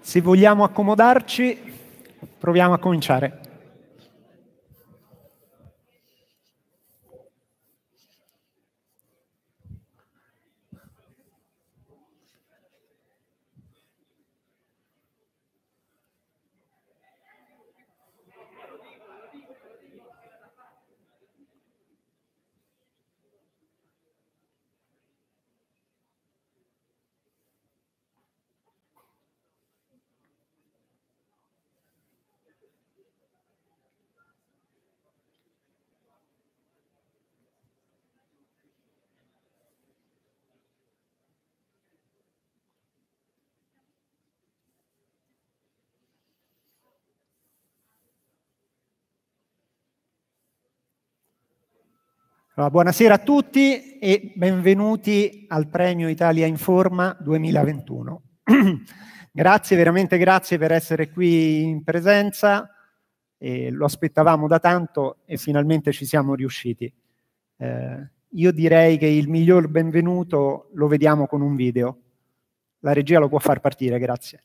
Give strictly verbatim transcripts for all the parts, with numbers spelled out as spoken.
Se vogliamo accomodarci, proviamo a cominciare. Allora, buonasera a tutti e benvenuti al Premio Italia Informa duemilaventuno. Grazie, veramente grazie per essere qui in presenza. E lo aspettavamo da tanto e finalmente ci siamo riusciti. Eh, io direi che il miglior benvenuto lo vediamo con un video. La regia lo può far partire, grazie.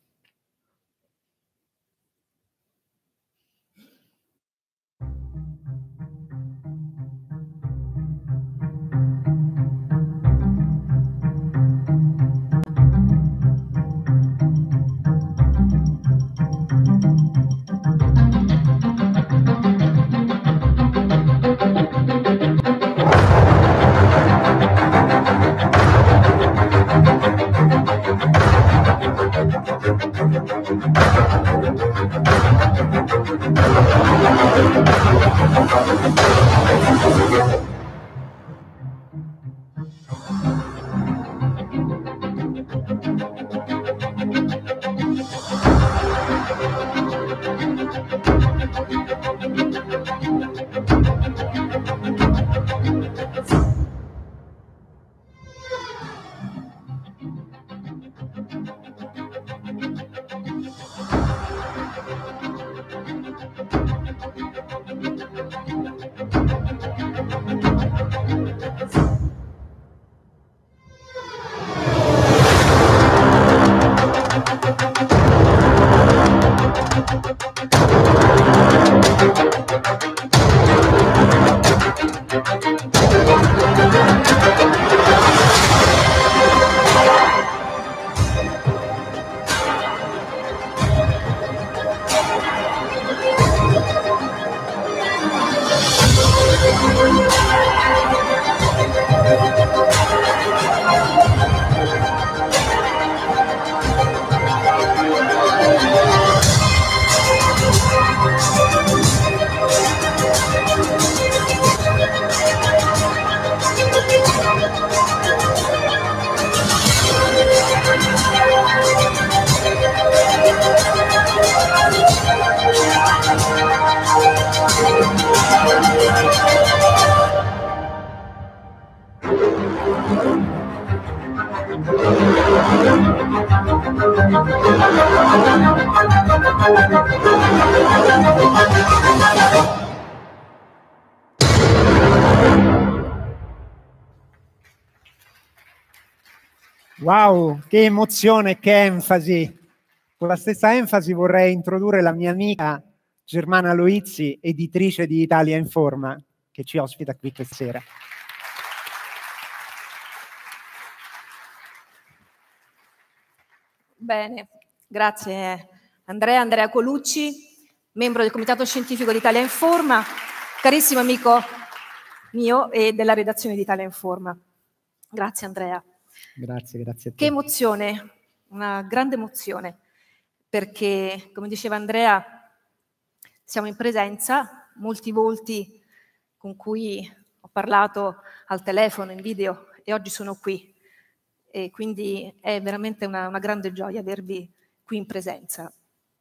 Wow, che emozione, che enfasi. Con la stessa enfasi vorrei introdurre la mia amica Germana Loizzi, editrice di Italia Informa, che ci ospita qui questa sera. Bene, grazie Andrea, Andrea Colucci, membro del Comitato Scientifico di Italia Informa, carissimo amico mio e della redazione di Italia Informa. Grazie Andrea. Grazie, grazie a te. Che emozione, una grande emozione, perché, come diceva Andrea, siamo in presenza, molti volti con cui ho parlato al telefono, in video, e oggi sono qui. E quindi è veramente una, una grande gioia avervi qui in presenza.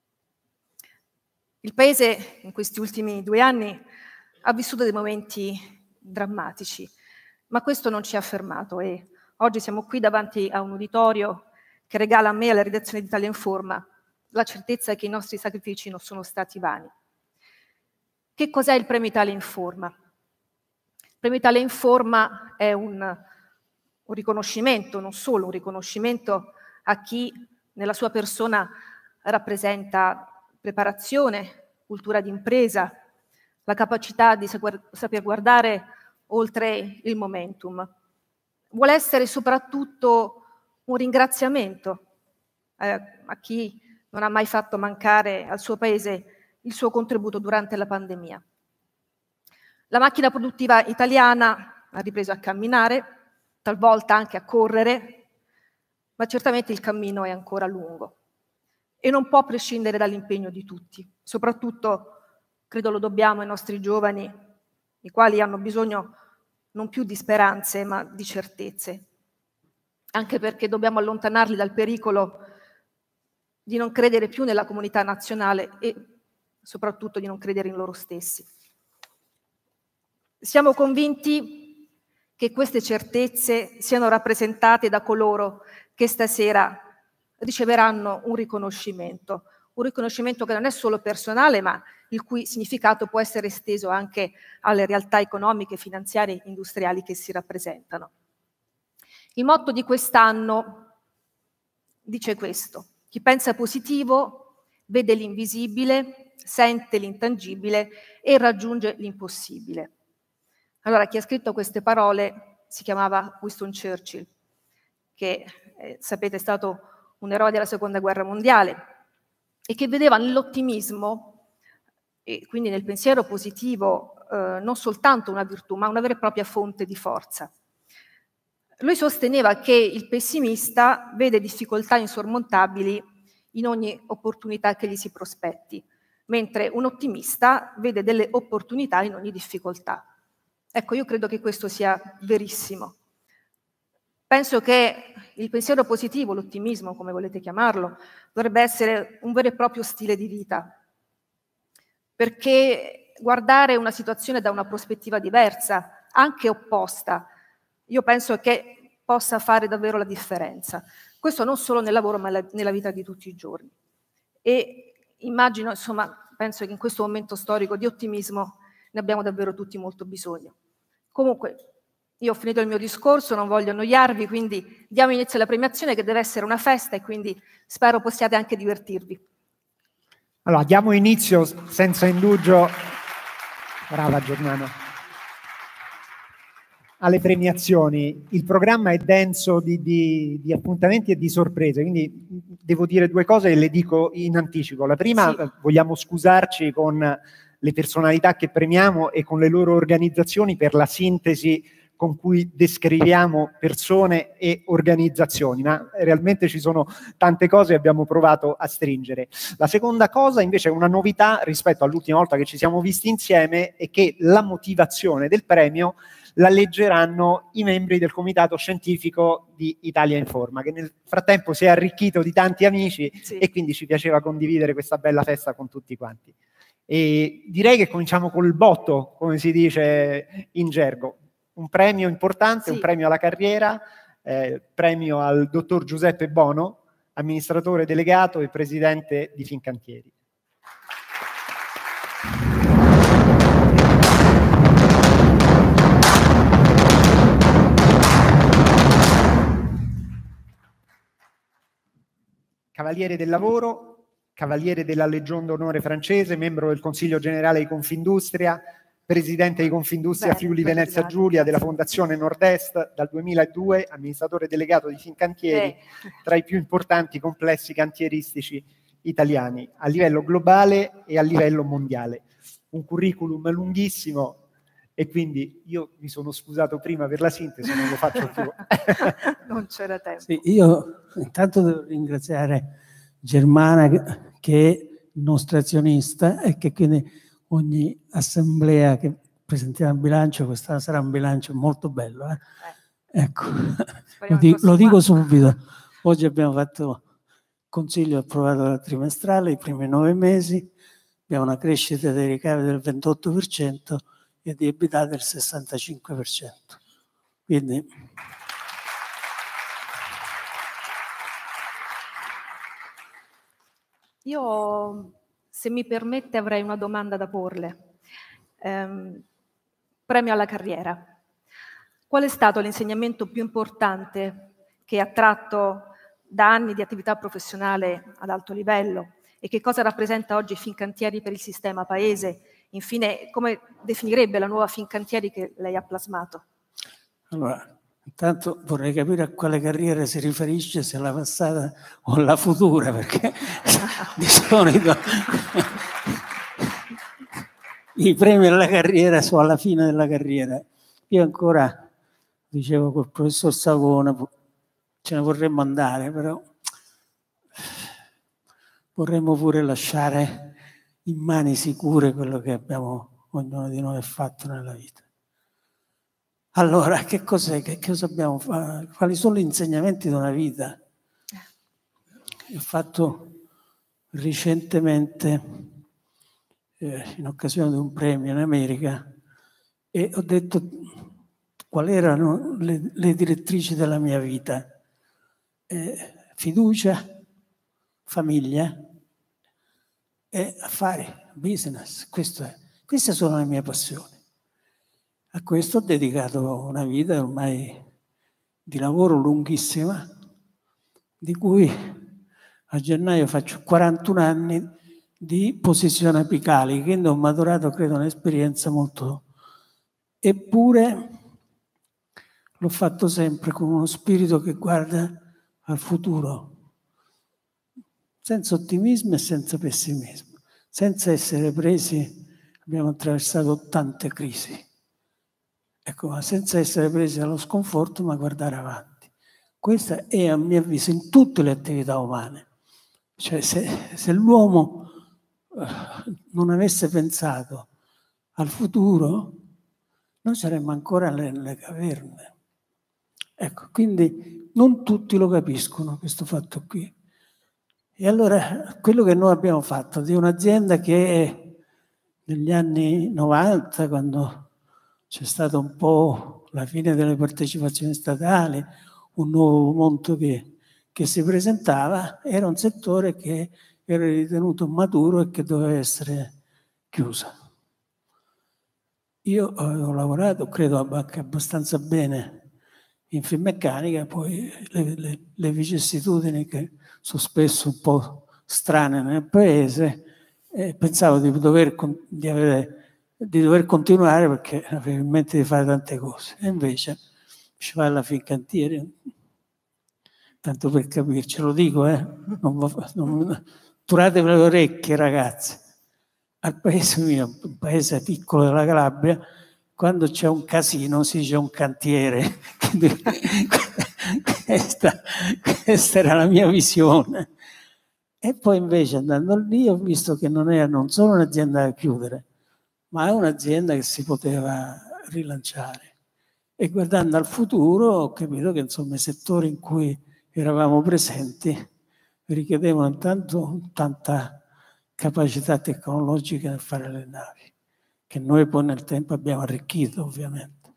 Il Paese in questi ultimi due anni ha vissuto dei momenti drammatici, ma questo non ci ha fermato e oggi siamo qui davanti a un uditorio che regala a me e alla redazione di Italia Informa la certezza che i nostri sacrifici non sono stati vani. Che cos'è il Premio Italia Informa? Il Premio Italia Informa è un, un riconoscimento, non solo un riconoscimento a chi nella sua persona rappresenta preparazione, cultura d'impresa, la capacità di saper guardare oltre il momentum. Vuole essere soprattutto un ringraziamento eh, a chi non ha mai fatto mancare al suo paese il suo contributo durante la pandemia. La macchina produttiva italiana ha ripreso a camminare, talvolta anche a correre, ma certamente il cammino è ancora lungo e non può prescindere dall'impegno di tutti. Soprattutto, credo lo dobbiamo ai nostri giovani, i quali hanno bisogno non più di speranze, ma di certezze, anche perché dobbiamo allontanarli dal pericolo di non credere più nella comunità nazionale e soprattutto di non credere in loro stessi. Siamo convinti che queste certezze siano rappresentate da coloro che stasera riceveranno un riconoscimento, un riconoscimento che non è solo personale, ma il cui significato può essere esteso anche alle realtà economiche, finanziarie e industriali che si rappresentano. Il motto di quest'anno dice questo: chi pensa positivo vede l'invisibile, sente l'intangibile e raggiunge l'impossibile. Allora, chi ha scritto queste parole si chiamava Winston Churchill, che eh, sapete è stato un eroe della Seconda Guerra Mondiale e che vedeva nell'ottimismo e quindi nel pensiero positivo eh, non soltanto una virtù, ma una vera e propria fonte di forza. Lui sosteneva che il pessimista vede difficoltà insormontabili in ogni opportunità che gli si prospetti, mentre un ottimista vede delle opportunità in ogni difficoltà. Ecco, io credo che questo sia verissimo. Penso che il pensiero positivo, l'ottimismo, come volete chiamarlo, dovrebbe essere un vero e proprio stile di vita, perché guardare una situazione da una prospettiva diversa, anche opposta, io penso che possa fare davvero la differenza. Questo non solo nel lavoro, ma nella vita di tutti i giorni. E immagino, insomma, penso che in questo momento storico di ottimismo ne abbiamo davvero tutti molto bisogno. Comunque, io ho finito il mio discorso, non voglio annoiarvi, quindi diamo inizio alla premiazione che deve essere una festa e quindi spero possiate anche divertirvi. Allora, diamo inizio senza indugio, brava Germana, alle premiazioni. Il programma è denso di, di, di appuntamenti e di sorprese, quindi devo dire due cose e le dico in anticipo. La prima, sì. Vogliamo scusarci con le personalità che premiamo e con le loro organizzazioni per la sintesi con cui descriviamo persone e organizzazioni, ma realmente ci sono tante cose che abbiamo provato a stringere. La seconda cosa invece è una novità rispetto all'ultima volta che ci siamo visti insieme, è che la motivazione del premio la leggeranno i membri del comitato scientifico di Italia Informa, che nel frattempo si è arricchito di tanti amici, sì. E quindi ci piaceva condividere questa bella festa con tutti quanti. E direi che cominciamo col botto, come si dice in gergo. Un premio importante, sì. Un premio alla carriera, eh, premio al dottor Giuseppe Bono, amministratore delegato e presidente di Fincantieri. Cavaliere del lavoro, cavaliere della Legion d'Onore francese, membro del Consiglio Generale di Confindustria, presidente di Confindustria Friuli Venezia Giulia della Fondazione Nord-Est dal duemiladue, amministratore delegato di Fincantieri, eh. tra i più importanti complessi cantieristici italiani a livello globale e a livello mondiale. Un curriculum lunghissimo e quindi io mi sono scusato prima per la sintesi, non lo faccio più. Non c'era tempo. Sì, io intanto devo ringraziare Germana che è il nostro azionista e che quindi ogni assemblea che presentiamo il bilancio, quest'anno sarà un bilancio molto bello. Eh? Eh. Ecco, lo, di, lo dico subito. Oggi abbiamo fatto consiglio approvato la trimestrale, i primi nove mesi, abbiamo una crescita dei ricavi del ventotto per cento e di EBITDA del sessantacinque per cento. Quindi io, se mi permette, avrei una domanda da porle. Ehm, premio alla carriera. Qual è stato l'insegnamento più importante che ha tratto da anni di attività professionale ad alto livello e che cosa rappresenta oggi Fincantieri per il sistema paese. Infine, come definirebbe la nuova Fincantieri che lei ha plasmato? Allora, intanto vorrei capire a quale carriera si riferisce, se alla passata o alla futura, perché di solito i premi alla carriera sono alla fine della carriera. Io ancora, dicevo col professor Savona, ce ne vorremmo andare, però vorremmo pure lasciare in mani sicure quello che abbiamo, ognuno di noi ha fatto nella vita. Allora, che cos'è? Che cosa abbiamo fatto? Quali sono gli insegnamenti di una vita? Ho fatto recentemente, eh, in occasione di un premio in America, e ho detto quali erano le, le direttrici della mia vita. Eh, fiducia, famiglia e affari, business. Questo è. Queste sono le mie passioni. A questo ho dedicato una vita ormai di lavoro lunghissima, di cui a gennaio faccio quarantuno anni di posizioni apicali, quindi ho maturato, credo, un'esperienza molto... Eppure l'ho fatto sempre con uno spirito che guarda al futuro, senza ottimismo e senza pessimismo, senza essere presi, abbiamo attraversato tante crisi. Ecco, ma senza essere presi dallo sconforto, ma guardare avanti. Questa è, a mio avviso, in tutte le attività umane. Cioè, se, se l'uomo uh, non avesse pensato al futuro, noi saremmo ancora nelle caverne. Ecco, quindi non tutti lo capiscono, questo fatto qui. E allora, quello che noi abbiamo fatto di un'azienda che negli anni novanta, quando c'è stata un po' la fine delle partecipazioni statali, un nuovo mondo che, che si presentava, era un settore che era ritenuto maturo e che doveva essere chiuso. Io ho lavorato, credo, anche abbastanza bene in Finmeccanica, poi le, le, le vicissitudini che sono spesso un po' strane nel paese, eh, pensavo di dover, di avere... di dover continuare perché avevo in mente di fare tante cose. E invece ci va alla Fincantieri, tanto per capirci, lo dico, eh? Non, non, turatevi le orecchie, ragazzi. Al paese mio, un paese piccolo della Calabria, quando c'è un casino si dice un cantiere. questa, questa era la mia visione. E poi invece andando lì ho visto che non era non solo un'azienda da chiudere, ma è un'azienda che si poteva rilanciare. E guardando al futuro ho capito che insomma i settori in cui eravamo presenti richiedevano intanto tanta capacità tecnologica nel fare le navi, che noi poi nel tempo abbiamo arricchito ovviamente.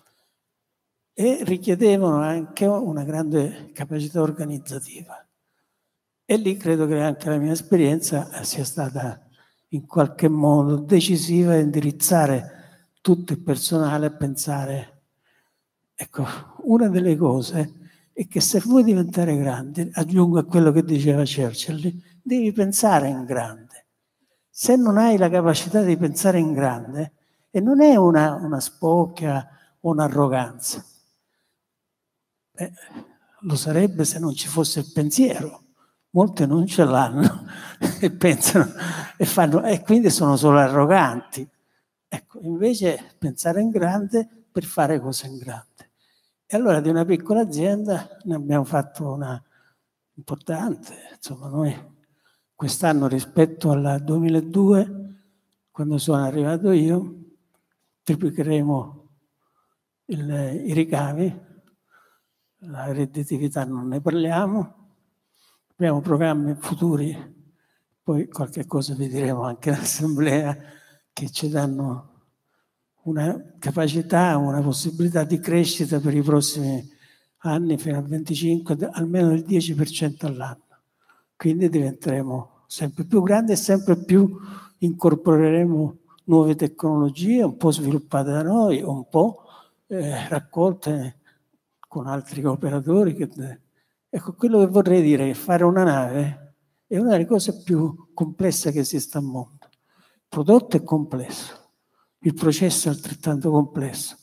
E richiedevano anche una grande capacità organizzativa. E lì credo che anche la mia esperienza sia stata in qualche modo decisiva a indirizzare tutto il personale a pensare. Ecco, una delle cose è che se vuoi diventare grande, aggiungo a quello che diceva Churchill, devi pensare in grande. Se non hai la capacità di pensare in grande, e non è una, una spocchia o un'arroganza, eh, lo sarebbe se non ci fosse il pensiero. Molti non ce l'hanno e pensano e fanno e quindi sono solo arroganti. Ecco, invece pensare in grande per fare cose in grande. E allora di una piccola azienda ne abbiamo fatto una importante. Insomma, noi quest'anno rispetto al duemiladue, quando sono arrivato io, triplicheremo il, i ricavi, la redditività non ne parliamo. Abbiamo programmi futuri, poi qualche cosa vi diremo anche in assemblea, che ci danno una capacità, una possibilità di crescita per i prossimi anni fino al venticinque, almeno del dieci per cento all'anno. Quindi diventeremo sempre più grandi e sempre più incorporeremo nuove tecnologie, un po' sviluppate da noi, un po' eh, raccolte con altri operatori che... Ecco, quello che vorrei dire è che fare una nave è una delle cose più complesse che esista al mondo. Il prodotto è complesso, il processo è altrettanto complesso.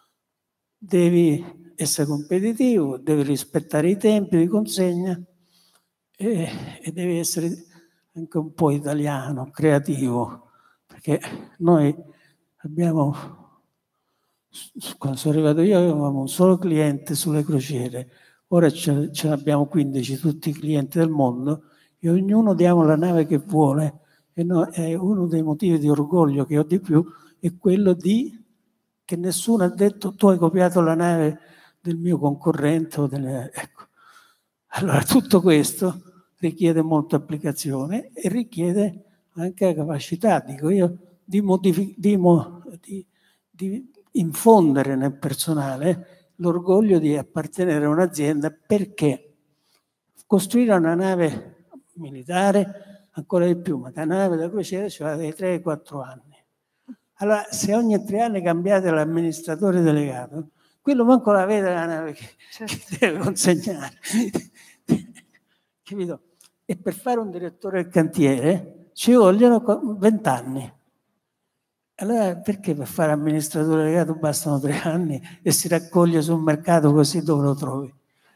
Devi essere competitivo, devi rispettare i tempi di consegna e, e devi essere anche un po' italiano, creativo, perché noi abbiamo, quando sono arrivato io avevamo un solo cliente sulle crociere, ora ce, ce l'abbiamo quindici, tutti i clienti del mondo, e ognuno diamo la nave che vuole, e no, è uno dei motivi di orgoglio che ho di più, è quello di che nessuno ha detto tu hai copiato la nave del mio concorrente o delle, ecco. Allora tutto questo richiede molta applicazione e richiede anche la capacità, dico io, di, modific- di, mo- di, di infondere nel personale l'orgoglio di appartenere a un'azienda, perché costruire una nave militare ancora di più, ma la nave da crociera ci va dai tre ai quattro anni. Allora, se ogni tre anni cambiate l'amministratore delegato, quello manco la vede la nave che, certo. che deve consegnare. Capito? E per fare un direttore del cantiere ci vogliono vent'anni. Allora, perché per fare amministratore delegato bastano tre anni e si raccoglie sul mercato così dove lo trovi?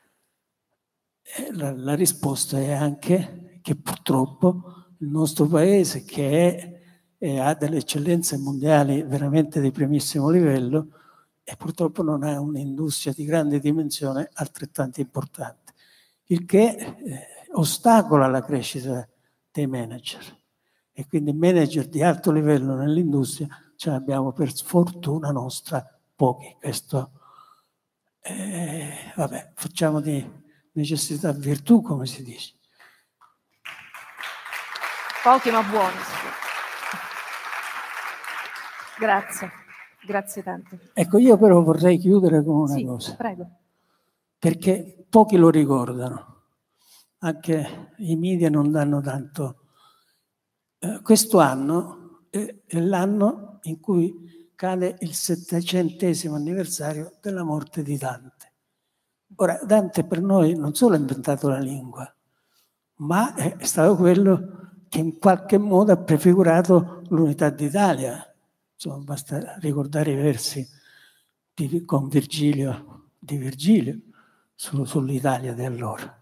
La, la risposta è anche che purtroppo il nostro paese, che è e ha delle eccellenze mondiali veramente di primissimo livello, e purtroppo non ha un'industria di grande dimensione altrettanto importante, il che eh, ostacola la crescita dei manager. E quindi manager di alto livello nell'industria ce ne abbiamo per sfortuna nostra pochi. Questo, eh, vabbè, facciamo di necessità virtù, come si dice. Pochi ma buoni. Grazie, grazie tante. Ecco, io però vorrei chiudere con una sì, cosa. Prego. Perché pochi lo ricordano, anche i media non danno tanto. Eh, questo anno è, è l'anno in cui cade il settecentesimo anniversario della morte di Dante. Ora, Dante per noi non solo ha inventato la lingua, ma è stato quello che in qualche modo ha prefigurato l'unità d'Italia. Insomma, basta ricordare i versi di, con Virgilio, di Virgilio su, sull'Italia di allora.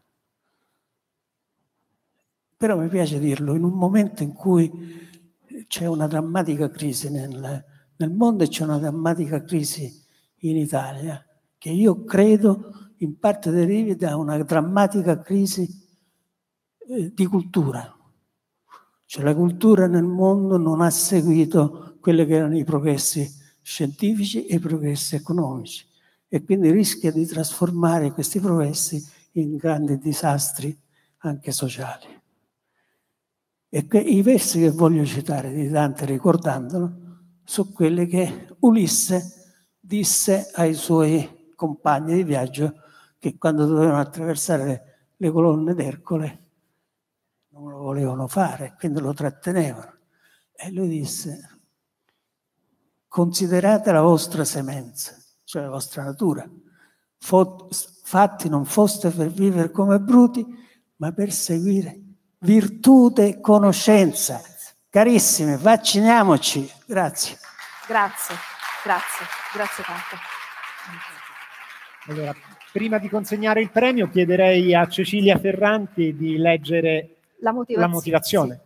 Però mi piace dirlo, in un momento in cui c'è una drammatica crisi nel, nel mondo e c'è una drammatica crisi in Italia, che io credo in parte derivi da una drammatica crisi eh, di cultura. Cioè la cultura nel mondo non ha seguito quelli che erano i progressi scientifici e i progressi economici e quindi rischia di trasformare questi progressi in grandi disastri anche sociali. E que- i versi che voglio citare di Dante ricordandolo sono quelli che Ulisse disse ai suoi compagni di viaggio che quando dovevano attraversare le, le colonne d'Ercole non lo volevano fare, quindi lo trattenevano. E lui disse: considerate la vostra semenza, cioè la vostra natura. Fatti non foste per vivere come bruti, ma per seguire virtute e conoscenza. Carissimi, vacciniamoci. Grazie. Grazie, grazie, grazie tanto. Allora, prima di consegnare il premio, chiederei a Cecilia Ferranti di leggere la motivazione. La motivazione.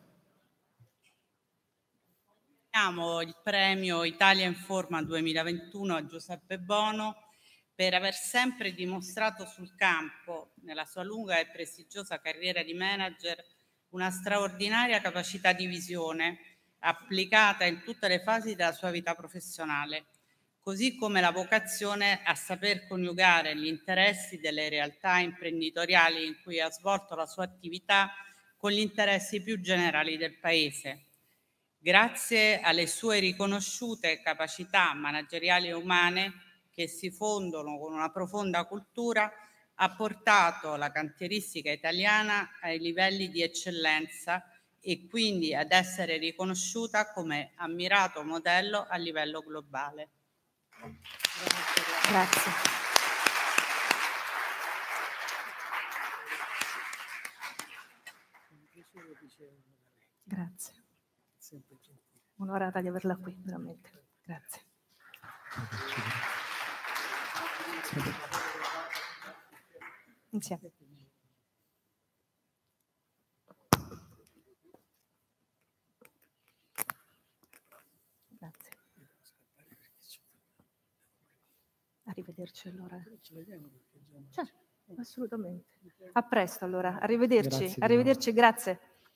Diamo il premio Italia in Forma duemilaventuno a Giuseppe Bono per aver sempre dimostrato sul campo, nella sua lunga e prestigiosa carriera di manager, una straordinaria capacità di visione applicata in tutte le fasi della sua vita professionale, così come la vocazione a saper coniugare gli interessi delle realtà imprenditoriali in cui ha svolto la sua attività con gli interessi più generali del Paese. Grazie alle sue riconosciute capacità manageriali e umane che si fondono con una profonda cultura, ha portato la cantieristica italiana ai livelli di eccellenza e quindi ad essere riconosciuta come ammirato modello a livello globale. Grazie. Grazie. Onorata di averla qui, veramente. Grazie. Insieme. Grazie. Arrivederci allora. Certo, assolutamente. A presto allora. Arrivederci. Grazie, Arrivederci, grazie.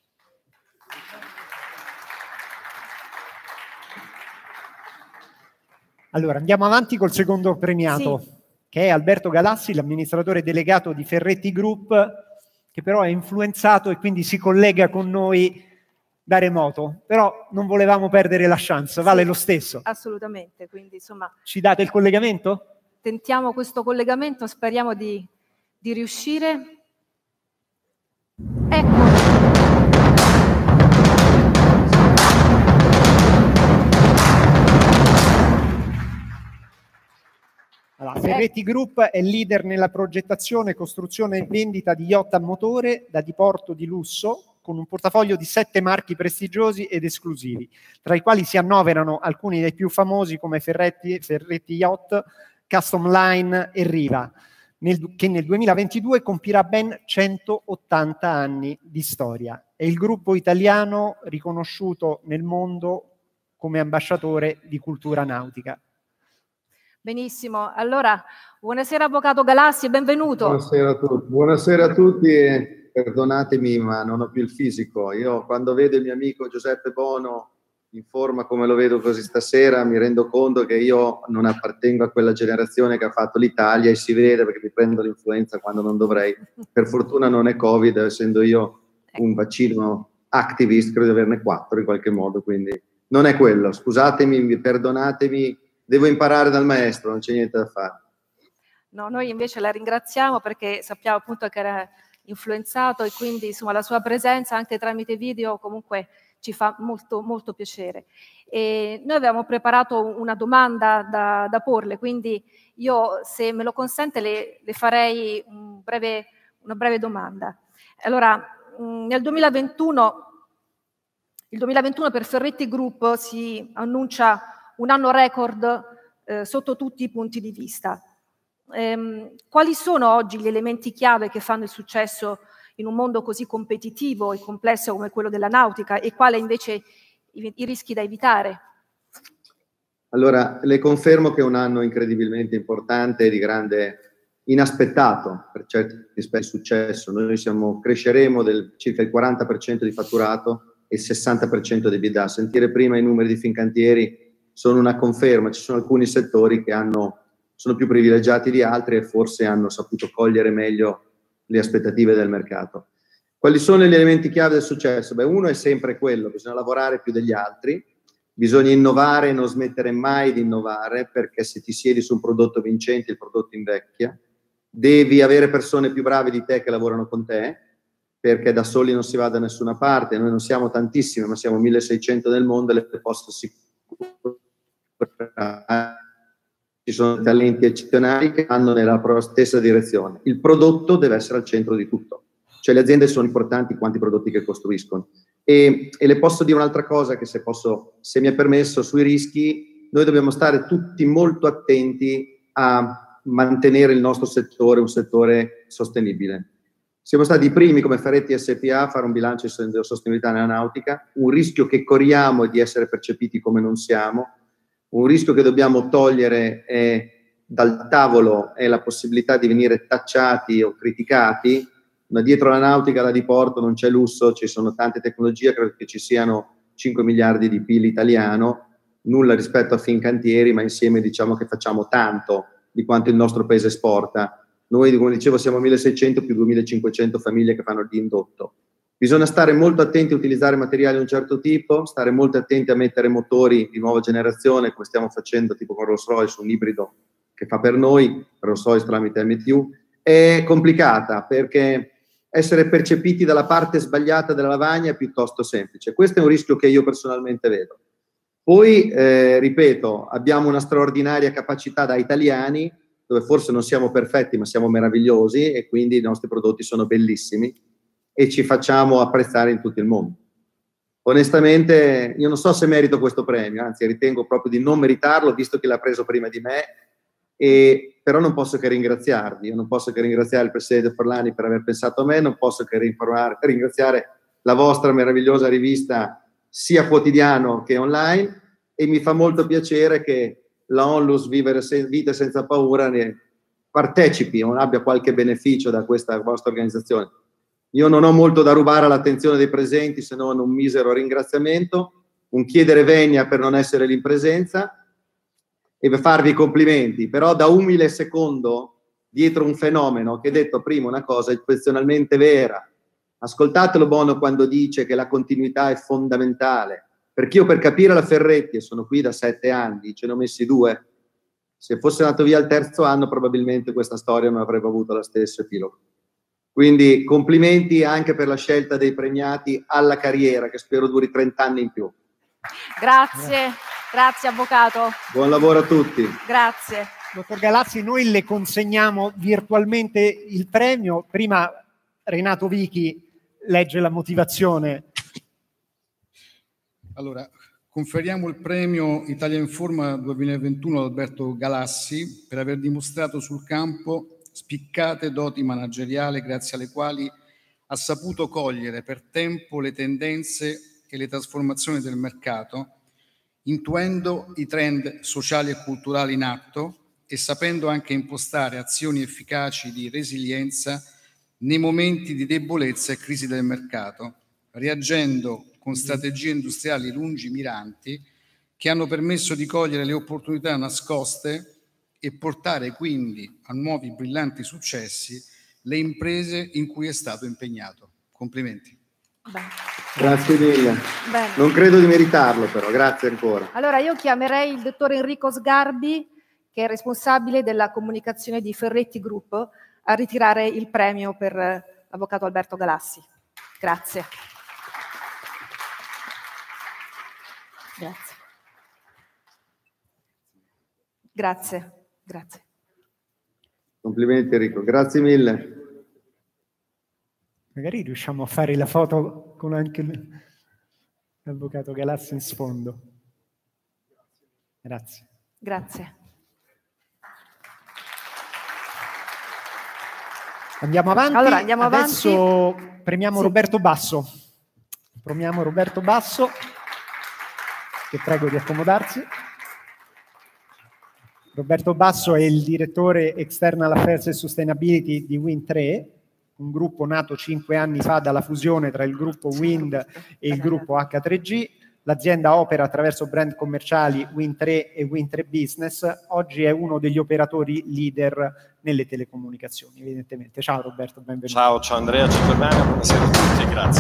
Allora, andiamo avanti col secondo premiato, Sì. che è Alberto Galassi, l'amministratore delegato di Ferretti Group, che però è influenzato e quindi si collega con noi da remoto. Però non volevamo perdere la chance, vale Sì, lo stesso. Assolutamente, quindi insomma Ci date il collegamento? tentiamo questo collegamento, speriamo di, di riuscire. Ecco. Allora, Ferretti Group è leader nella progettazione, costruzione e vendita di yacht a motore da diporto di lusso, con un portafoglio di sette marchi prestigiosi ed esclusivi, tra i quali si annoverano alcuni dei più famosi come Ferretti, Ferretti Yacht, Custom Line e Riva, nel, che nel duemilaventidue compirà ben centottanta anni di storia. È il gruppo italiano riconosciuto nel mondo come ambasciatore di cultura nautica. Benissimo, allora buonasera Avvocato Galassi e benvenuto. Buonasera a tutti, buonasera a tutti e perdonatemi ma non ho più il fisico. Io quando vedo il mio amico Giuseppe Bono in forma come lo vedo così stasera mi rendo conto che io non appartengo a quella generazione che ha fatto l'Italia e si vede perché mi prendo l'influenza quando non dovrei. Per fortuna non è Covid, essendo io un vaccino activist, credo di averne quattro in qualche modo, quindi non è quello. Scusatemi, perdonatemi. Devo imparare dal maestro, non c'è niente da fare. No, noi invece la ringraziamo perché sappiamo appunto che era influenzato e quindi insomma la sua presenza anche tramite video comunque ci fa molto, molto piacere. E noi avevamo preparato una domanda da, da porle, quindi io se me lo consente le, le farei un breve, una breve domanda. Allora, mh, nel duemilaventuno, il duemilaventuno per Ferretti Group si annuncia un anno record eh, sotto tutti i punti di vista. Ehm, quali sono oggi gli elementi chiave che fanno il successo in un mondo così competitivo e complesso come quello della nautica e quali invece i, i rischi da evitare? Allora, le confermo che è un anno incredibilmente importante e di grande inaspettato per certi aspetti di successo. Noi siamo, cresceremo del circa il quaranta per cento di fatturato e il sessanta per cento di EBITDA. Sentire prima i numeri di Fincantieri sono una conferma, ci sono alcuni settori che hanno, sono più privilegiati di altri e forse hanno saputo cogliere meglio le aspettative del mercato. Quali sono gli elementi chiave del successo? Beh, uno è sempre quello, bisogna lavorare più degli altri, bisogna innovare e non smettere mai di innovare, perché se ti siedi su un prodotto vincente il prodotto invecchia, devi avere persone più brave di te che lavorano con te, perché da soli non si va da nessuna parte, noi non siamo tantissimi, ma siamo milleseicento nel mondo e le posso assicurare ci sono talenti eccezionali che vanno nella stessa direzione. Il prodotto deve essere al centro di tutto, cioè le aziende sono importanti quanti prodotti che costruiscono. E, e le posso dire un'altra cosa che se posso, se mi è permesso, sui rischi, noi dobbiamo stare tutti molto attenti a mantenere il nostro settore un settore sostenibile. Siamo stati i primi come Ferretti S P A a fare un bilancio di sostenibilità nella nautica, un rischio che corriamo è di essere percepiti come non siamo. Un rischio che dobbiamo togliere è, dal tavolo è la possibilità di venire tacciati o criticati, ma dietro la nautica, la diporto, non c'è lusso, ci sono tante tecnologie, credo che ci siano cinque miliardi di P I L italiano, nulla rispetto a Fincantieri, ma insieme diciamo che facciamo tanto di quanto il nostro paese esporta. Noi, come dicevo, siamo milleseicento più duemilacinquecento famiglie che fanno l'indotto. Bisogna stare molto attenti a utilizzare materiali di un certo tipo, stare molto attenti a mettere motori di nuova generazione, come stiamo facendo tipo con Rolls-Royce, un ibrido che fa per noi, Rolls-Royce tramite M T U. È complicata perché essere percepiti dalla parte sbagliata della lavagna è piuttosto semplice. Questo è un rischio che io personalmente vedo. Poi, eh, ripeto, abbiamo una straordinaria capacità da italiani, dove forse non siamo perfetti ma siamo meravigliosi e quindi i nostri prodotti sono bellissimi e ci facciamo apprezzare in tutto il mondo. onestamente io non so se merito questo premio, anzi ritengo proprio di non meritarlo, visto che l'ha preso prima di me, e, però non posso che ringraziarvi, io non posso che ringraziare il Presidente Forlani per aver pensato a me, non posso che ringraziare la vostra meravigliosa rivista sia quotidiano che online, e mi fa molto piacere che la Onlus Vivere Sen- Vite Senza Paura ne partecipi o abbia qualche beneficio da questa vostra organizzazione. Io non ho molto da rubare all'attenzione dei presenti, se non un misero ringraziamento, un chiedere venia per non essere lì in presenza e per farvi i complimenti, però da umile secondo dietro un fenomeno che, detto prima una cosa eccezionalmente vera. Ascoltatelo Bono quando dice che la continuità è fondamentale, perché io per capire la Ferretti, e sono qui da sette anni, ce ne ho messi due, se fosse andato via al terzo anno probabilmente questa storia non avrebbe avuto lo stesso epilogo. Quindi complimenti anche per la scelta dei premiati alla carriera, che spero duri trenta anni in più. Grazie, grazie Avvocato. Buon lavoro a tutti. Grazie. Dottor Galazzi, noi le consegniamo virtualmente il premio. Prima Renato Vichi legge la motivazione. Allora, conferiamo il premio Italia Informa duemilaventuno ad Alberto Galassi per aver dimostrato sul campo spiccate doti manageriali grazie alle quali ha saputo cogliere per tempo le tendenze e le trasformazioni del mercato, intuendo i trend sociali e culturali in atto e sapendo anche impostare azioni efficaci di resilienza nei momenti di debolezza e crisi del mercato, reagendo con strategie industriali lungimiranti che hanno permesso di cogliere le opportunità nascoste e portare quindi a nuovi brillanti successi le imprese in cui è stato impegnato. Complimenti. Bene. Grazie mille. Bene. Non credo di meritarlo però, grazie ancora. Allora io chiamerei il dottor Enrico Sgarbi, che è responsabile della comunicazione di Ferretti Group, a ritirare il premio per l'avvocato Alberto Galassi. Grazie. Grazie. Grazie. Grazie. Complimenti Enrico, grazie mille. Magari riusciamo a fare la foto con anche l'avvocato Galassi in sfondo. Grazie. Grazie. Andiamo avanti. Allora, andiamo Adesso avanti. premiamo Sì. Roberto Basso. Premiamo Roberto Basso, che prego di accomodarsi. Roberto Basso è il direttore External Affairs e Sustainability di Wind tre, un gruppo nato cinque anni fa dalla fusione tra il gruppo Wind e il gruppo acca tre gi. L'azienda opera attraverso brand commerciali Wind tre e Wind tre Business. Oggi è uno degli operatori leader nelle telecomunicazioni, evidentemente. Ciao Roberto, benvenuto. Ciao, ciao Andrea, ciao Germania, buonasera a tutti, grazie.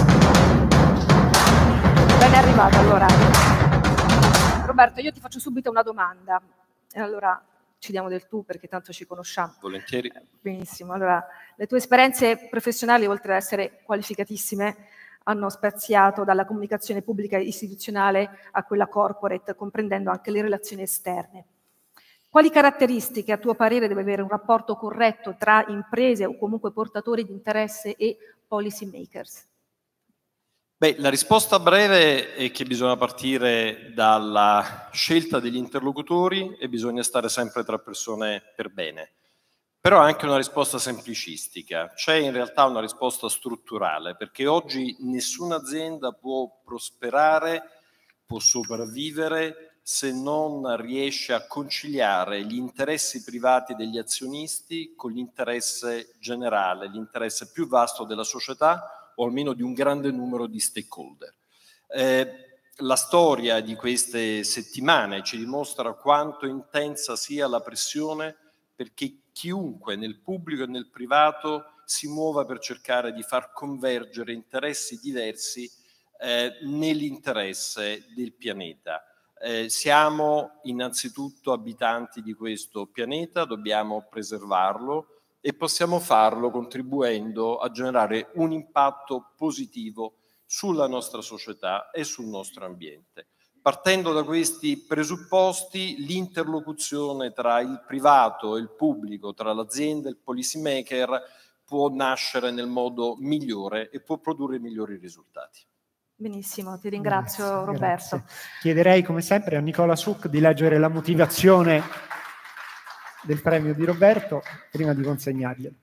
Ben arrivato allora. Roberto, io ti faccio subito una domanda. E allora ci diamo del tu perché tanto ci conosciamo. Volentieri. Benissimo. Allora, le tue esperienze professionali, oltre ad essere qualificatissime, hanno spaziato dalla comunicazione pubblica e istituzionale a quella corporate, comprendendo anche le relazioni esterne. Quali caratteristiche, a tuo parere, deve avere un rapporto corretto tra imprese o comunque portatori di interesse e policy makers? Beh, la risposta breve è che bisogna partire dalla scelta degli interlocutori e bisogna stare sempre tra persone per bene. Però è anche una risposta semplicistica, c'è in realtà una risposta strutturale, perché oggi nessuna azienda può prosperare, può sopravvivere se non riesce a conciliare gli interessi privati degli azionisti con l'interesse generale, l'interesse più vasto della società o almeno di un grande numero di stakeholder. Eh, la storia di queste settimane ci dimostra quanto intensa sia la pressione perché chiunque nel pubblico e nel privato si muova per cercare di far convergere interessi diversi eh, nell'interesse del pianeta. Eh, siamo innanzitutto abitanti di questo pianeta, dobbiamo preservarlo e possiamo farlo contribuendo a generare un impatto positivo sulla nostra società e sul nostro ambiente. Partendo da questi presupposti, l'interlocuzione tra il privato e il pubblico, tra l'azienda e il policy maker, può nascere nel modo migliore e può produrre migliori risultati. Benissimo, ti ringrazio grazie, Roberto. Grazie. Chiederei come sempre a Nicola Suc di leggere la motivazione del premio di Roberto prima di consegnarglielo.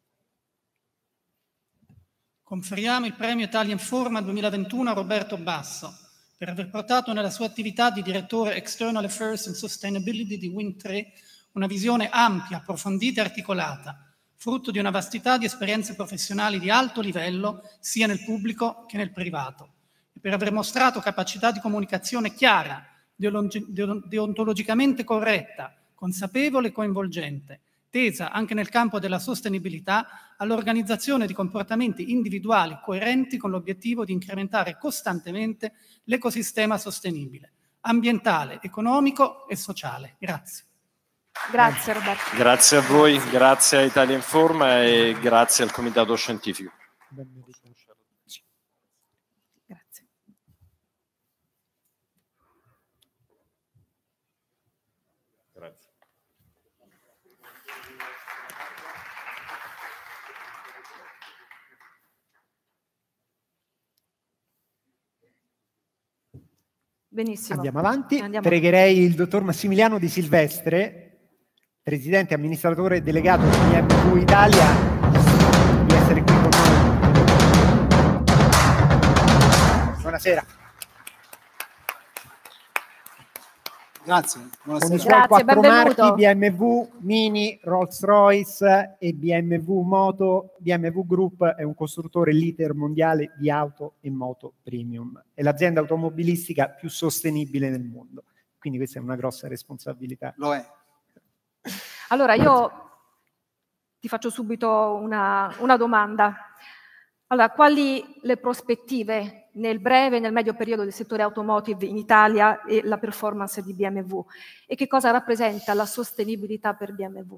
Conferiamo il premio Italia Informa duemilaventuno a Roberto Basso per aver portato nella sua attività di direttore External Affairs and Sustainability di Wind tre una visione ampia, approfondita e articolata, frutto di una vastità di esperienze professionali di alto livello sia nel pubblico che nel privato, e per aver mostrato capacità di comunicazione chiara, deontologicamente corretta, consapevole e coinvolgente, tesa anche nel campo della sostenibilità all'organizzazione di comportamenti individuali coerenti con l'obiettivo di incrementare costantemente l'ecosistema sostenibile, ambientale, economico e sociale. Grazie. Grazie Roberto. Grazie a voi, grazie a Italia Informa e grazie al Comitato Scientifico. Grazie. Grazie. Benissimo. Andiamo avanti. Andiamo. Pregherei il dottor Massimiliano Di Silvestre, presidente e amministratore delegato di B M W Italia, di essere qui con noi. Buonasera. Grazie. Buonasera. Con i suoi Grazie, quattro benvenuto. marchi B M W, Mini, Rolls-Royce e B M W Moto, B M W Group è un costruttore leader mondiale di auto e moto premium. È l'azienda automobilistica più sostenibile nel mondo. Quindi questa è una grossa responsabilità. Lo è. Allora, io ti faccio subito una, una domanda. Allora, quali le prospettive nel breve e nel medio periodo del settore automotive in Italia e la performance di B M W? E che cosa rappresenta la sostenibilità per B M W?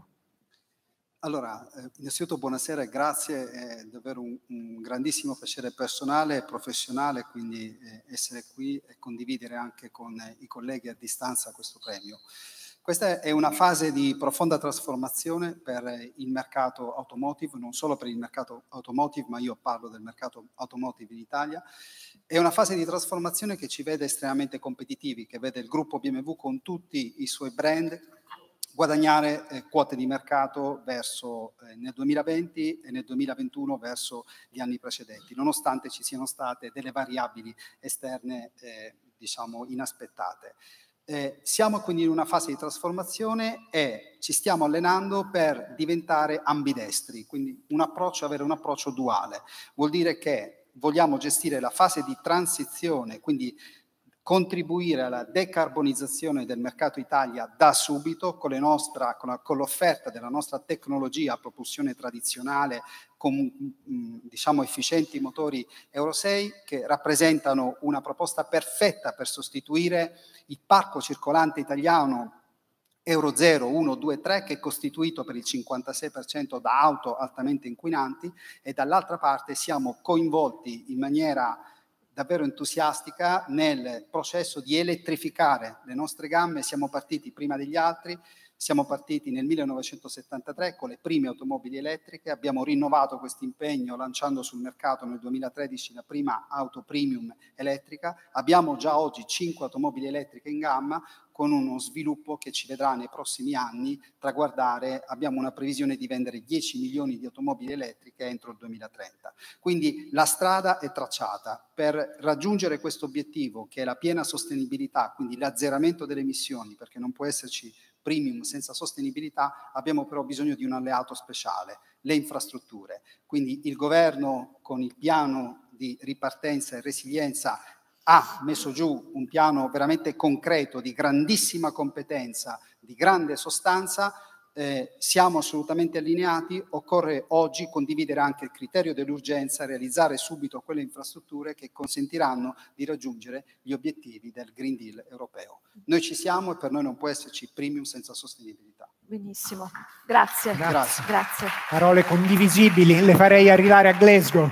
Allora, eh, innanzitutto buonasera e grazie, è davvero un, un grandissimo piacere personale e professionale, quindi eh, essere qui e condividere anche con eh, i colleghi a distanza questo premio. Questa è una fase di profonda trasformazione per il mercato automotive, non solo per il mercato automotive, ma io parlo del mercato automotive in Italia. È una fase di trasformazione che ci vede estremamente competitivi, che vede il gruppo B M W con tutti i suoi brand guadagnare eh, quote di mercato verso, eh, nel duemilaventi e nel duemilaventuno verso gli anni precedenti, nonostante ci siano state delle variabili esterne eh, diciamo inaspettate. Eh, siamo quindi in una fase di trasformazione e ci stiamo allenando per diventare ambidestri, quindi un approccio, avere un approccio duale. Vuol dire che vogliamo gestire la fase di transizione, quindi contribuire alla decarbonizzazione del mercato Italia da subito con, le nostra, con, la, con l'offerta della nostra tecnologia a propulsione tradizionale con mh, diciamo efficienti motori Euro sei che rappresentano una proposta perfetta per sostituire il parco circolante italiano Euro zero, uno, due, tre che è costituito per il cinquantasei per cento da auto altamente inquinanti e dall'altra parte siamo coinvolti in maniera davvero entusiastica nel processo di elettrificare le nostre gamme. Siamo partiti prima degli altri, siamo partiti nel millenovecentosettantatré con le prime automobili elettriche, abbiamo rinnovato questo impegno lanciando sul mercato nel duemilatredici la prima auto premium elettrica, abbiamo già oggi cinque automobili elettriche in gamma con uno sviluppo che ci vedrà nei prossimi anni traguardare, abbiamo una previsione di vendere dieci milioni di automobili elettriche entro il duemilatrenta. Quindi la strada è tracciata. Per raggiungere questo obiettivo, che è la piena sostenibilità, quindi l'azzeramento delle emissioni, perché non può esserci premium senza sostenibilità, abbiamo però bisogno di un alleato speciale, le infrastrutture. Quindi il governo con il piano di ripartenza e resilienza ha messo giù un piano veramente concreto, di grandissima competenza, di grande sostanza, eh, siamo assolutamente allineati, occorre oggi condividere anche il criterio dell'urgenza, realizzare subito quelle infrastrutture che consentiranno di raggiungere gli obiettivi del Green Deal europeo. Noi ci siamo e per noi non può esserci premium senza sostenibilità. Benissimo, grazie. Grazie. Grazie. Parole condivisibili, le farei arrivare a Glasgow.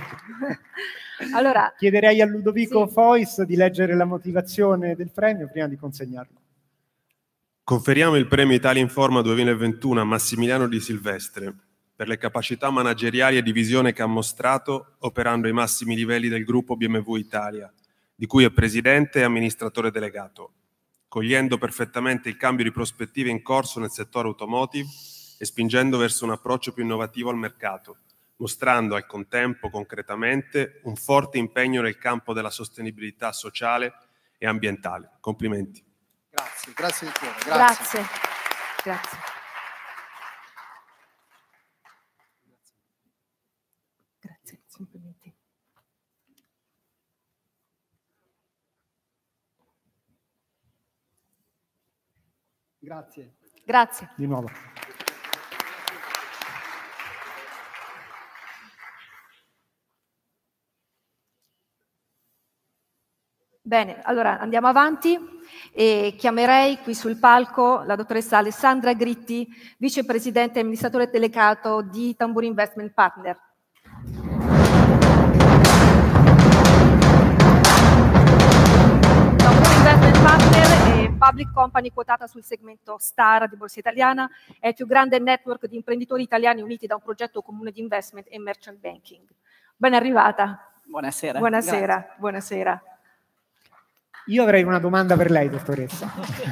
Allora, chiederei a Ludovico sì. Fois di leggere la motivazione del premio prima di consegnarlo. Conferiamo il premio Italia Informa duemilaventuno a Massimiliano Di Silvestre per le capacità manageriali e di visione che ha mostrato operando ai massimi livelli del gruppo B M W Italia, di cui è presidente e amministratore delegato, cogliendo perfettamente il cambio di prospettive in corso nel settore automotive e spingendo verso un approccio più innovativo al mercato, mostrando al contempo concretamente un forte impegno nel campo della sostenibilità sociale e ambientale. Complimenti. Grazie, grazie di cuore. Grazie. Grazie. Grazie, complimenti. Grazie. Grazie. Di nuovo. Bene, allora andiamo avanti e chiamerei qui sul palco la dottoressa Alessandra Gritti, vicepresidente e amministratore delegato di Tamburi Investment Partner. Tamburi Investment Partner è public company quotata sul segmento Star di Borsa Italiana, è il più grande network di imprenditori italiani uniti da un progetto comune di investment e merchant banking. Ben arrivata. Buonasera. Buonasera. Grazie. Buonasera. Io avrei una domanda per lei, dottoressa.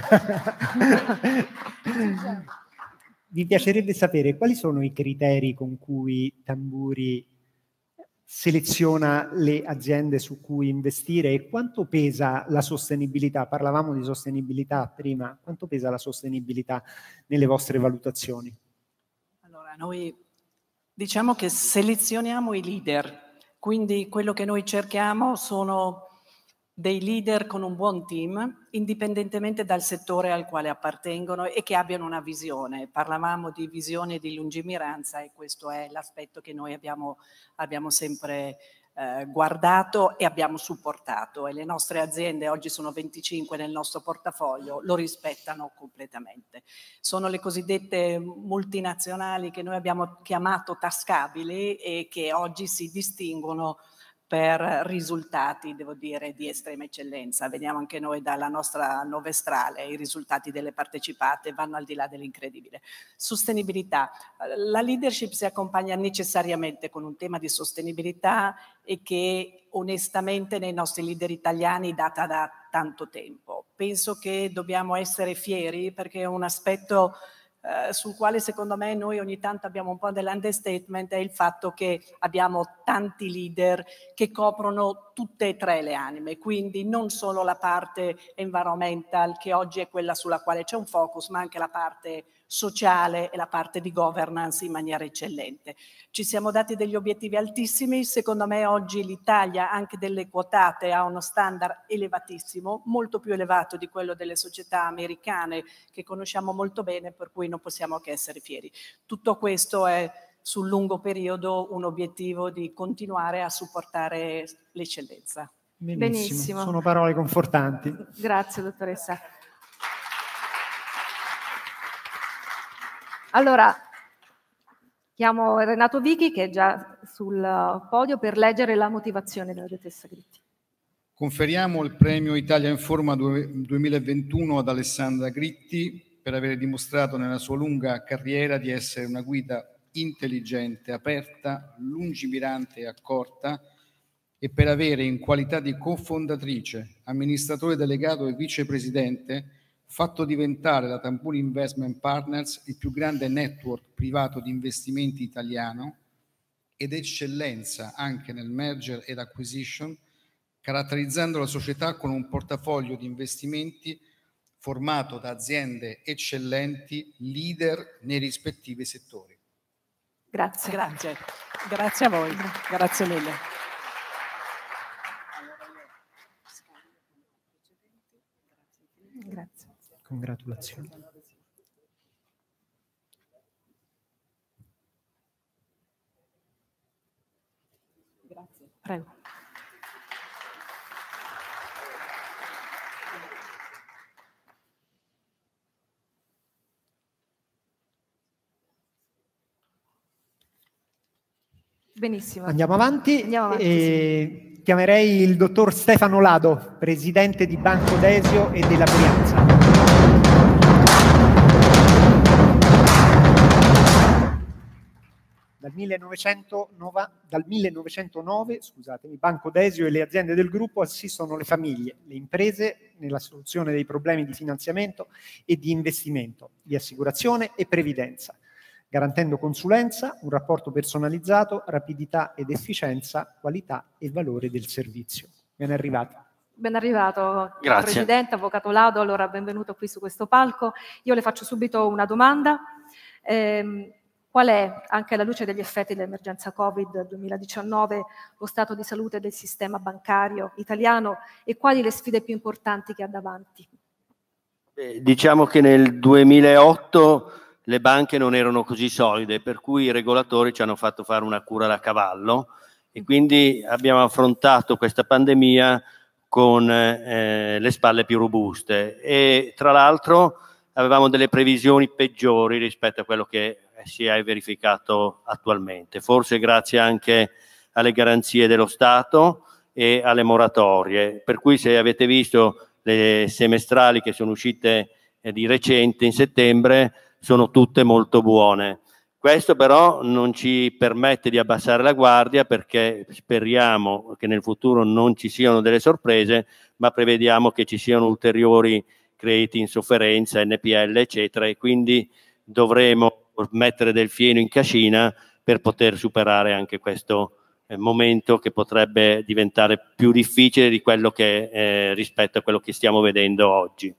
Vi piacerebbe sapere quali sono i criteri con cui Tamburi seleziona le aziende su cui investire e quanto pesa la sostenibilità? Parlavamo di sostenibilità prima, quanto pesa la sostenibilità nelle vostre valutazioni? Allora, noi diciamo che selezioniamo i leader, quindi quello che noi cerchiamo sono dei leader con un buon team, indipendentemente dal settore al quale appartengono e che abbiano una visione. Parlavamo di visione e di lungimiranza e questo è l'aspetto che noi abbiamo, abbiamo sempre eh, guardato e abbiamo supportato e le nostre aziende, oggi sono venticinque nel nostro portafoglio, lo rispettano completamente. Sono le cosiddette multinazionali che noi abbiamo chiamato tascabili e che oggi si distinguono per risultati, devo dire, di estrema eccellenza. Vediamo anche noi dalla nostra novestrale, i risultati delle partecipate vanno al di là dell'incredibile. Sostenibilità. La leadership si accompagna necessariamente con un tema di sostenibilità e che onestamente nei nostri leader italiani data da tanto tempo. Penso che dobbiamo essere fieri perché è un aspetto Uh, sul quale secondo me noi ogni tanto abbiamo un po' dell'understatement, è il fatto che abbiamo tanti leader che coprono tutte e tre le anime, quindi non solo la parte environmental che oggi è quella sulla quale c'è un focus, ma anche la parte sociale e la parte di governance in maniera eccellente. Ci siamo dati degli obiettivi altissimi, secondo me oggi l'Italia anche delle quotate ha uno standard elevatissimo, molto più elevato di quello delle società americane che conosciamo molto bene, per cui non possiamo che essere fieri. Tutto questo è sul lungo periodo un obiettivo di continuare a supportare l'eccellenza. Benissimo. Benissimo. Sono parole confortanti. Grazie, dottoressa. Allora, chiamo Renato Vichi che è già sul podio per leggere la motivazione della dottoressa Gritti. Conferiamo il premio Italia in Forma duemilaventuno ad Alessandra Gritti per aver dimostrato nella sua lunga carriera di essere una guida intelligente, aperta, lungimirante e accorta e per avere in qualità di cofondatrice, amministratore delegato e vicepresidente fatto diventare la Tamburi Investment Partners il più grande network privato di investimenti italiano ed eccellenza anche nel merger ed acquisition, caratterizzando la società con un portafoglio di investimenti formato da aziende eccellenti, leader nei rispettivi settori. Grazie. Grazie. Grazie a voi. Grazie mille. Grazie. Congratulazioni. Grazie. Prego. Benissimo. Andiamo avanti. Andiamo avanti, e sì. Chiamerei il dottor Stefano Lado, presidente di Banco Desio e della Brianza. Dal, millenovecentonove, dal millenovecentonove scusatemi, Banco Desio e le aziende del gruppo assistono le famiglie, le imprese nella soluzione dei problemi di finanziamento e di investimento, di assicurazione e previdenza, garantendo consulenza, un rapporto personalizzato, rapidità ed efficienza, qualità e valore del servizio. Ben arrivata. Ben arrivato, Grazie. Presidente, Avvocato Lado, allora benvenuto qui su questo palco. Io le faccio subito una domanda. Eh, qual è, anche alla luce degli effetti dell'emergenza Covid duemiladiciannove, lo stato di salute del sistema bancario italiano e quali le sfide più importanti che ha davanti? Eh, diciamo che nel duemilaotto le banche non erano così solide, per cui i regolatori ci hanno fatto fare una cura da cavallo e quindi abbiamo affrontato questa pandemia con eh, le spalle più robuste e tra l'altro avevamo delle previsioni peggiori rispetto a quello che si è verificato attualmente, forse grazie anche alle garanzie dello Stato e alle moratorie, per cui se avete visto le semestrali che sono uscite eh, di recente in settembre sono tutte molto buone. Questo però non ci permette di abbassare la guardia perché speriamo che nel futuro non ci siano delle sorprese, ma prevediamo che ci siano ulteriori crediti in sofferenza, N P L, eccetera, e quindi dovremo mettere del fieno in cascina per poter superare anche questo eh, momento che potrebbe diventare più difficile di quello che, eh, rispetto a quello che stiamo vedendo oggi.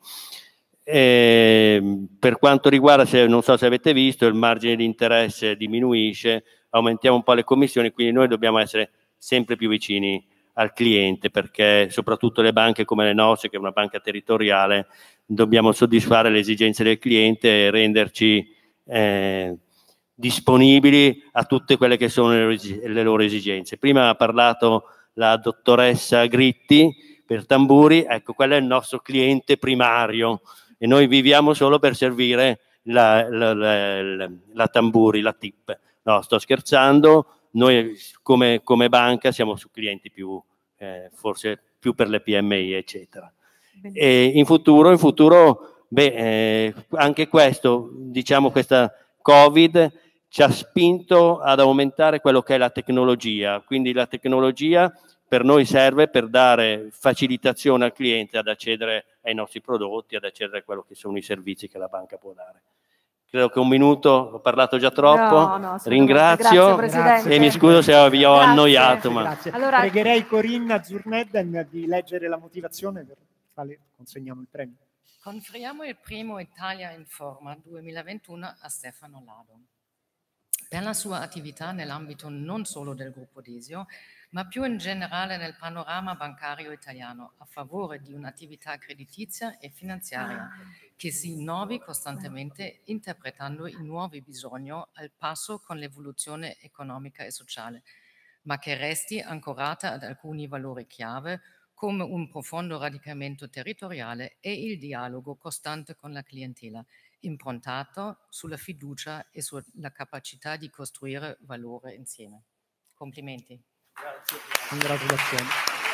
E per quanto riguarda, se, non so se avete visto, il margine di interesse diminuisce, aumentiamo un po' le commissioni, quindi noi dobbiamo essere sempre più vicini al cliente perché soprattutto le banche come le nostre, che è una banca territoriale, dobbiamo soddisfare le esigenze del cliente e renderci eh, disponibili a tutte quelle che sono le, le loro esigenze. Prima ha parlato la dottoressa Gritti per Tamburi, ecco, quello è il nostro cliente primario e noi viviamo solo per servire la, la, la, la, la Tamburi, la T I P. No, sto scherzando, noi come, come banca siamo su clienti più, eh, forse più per le P M I, eccetera. E in futuro, in futuro beh, eh, anche questo, diciamo, questa Covid ci ha spinto ad aumentare quello che è la tecnologia, quindi la tecnologia per noi serve per dare facilitazione al cliente ad accedere ai nostri prodotti, ad accedere a quello che sono i servizi che la banca può dare. Credo che un minuto, ho parlato già troppo, no, no, ringrazio grazie, e mi scuso se vi ho grazie, annoiato. Ma... Grazie. Allora... Pregherei Corinna Zurnedden di leggere la motivazione per quale consegniamo il premio. Conferiamo il premio Italia in Forma duemilaventuno a Stefano Lado per la sua attività nell'ambito non solo del gruppo Desio, ma più in generale nel panorama bancario italiano a favore di un'attività creditizia e finanziaria che si innovi costantemente interpretando i nuovi bisogni al passo con l'evoluzione economica e sociale, ma che resti ancorata ad alcuni valori chiave come un profondo radicamento territoriale e il dialogo costante con la clientela, improntato sulla fiducia e sulla capacità di costruire valore insieme. Complimenti. Grazie. Congratulazioni.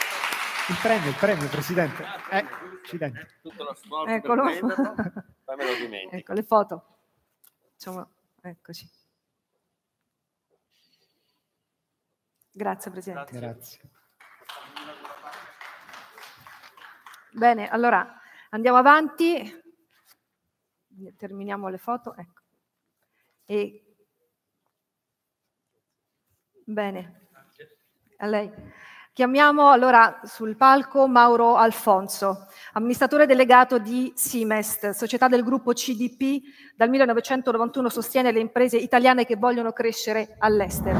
Il premio, il premio, Presidente. Eh, accidenti. Eccolo. Fammelo dimentico. Ecco le foto. Insomma, eccoci. Grazie, Presidente. Grazie. Bene, allora andiamo avanti. Terminiamo le foto. Ecco. E... Bene. A lei. Chiamiamo allora sul palco Mauro Alfonso, amministratore delegato di Simest, società del gruppo C D P, dal millenovecentonovantuno sostiene le imprese italiane che vogliono crescere all'estero.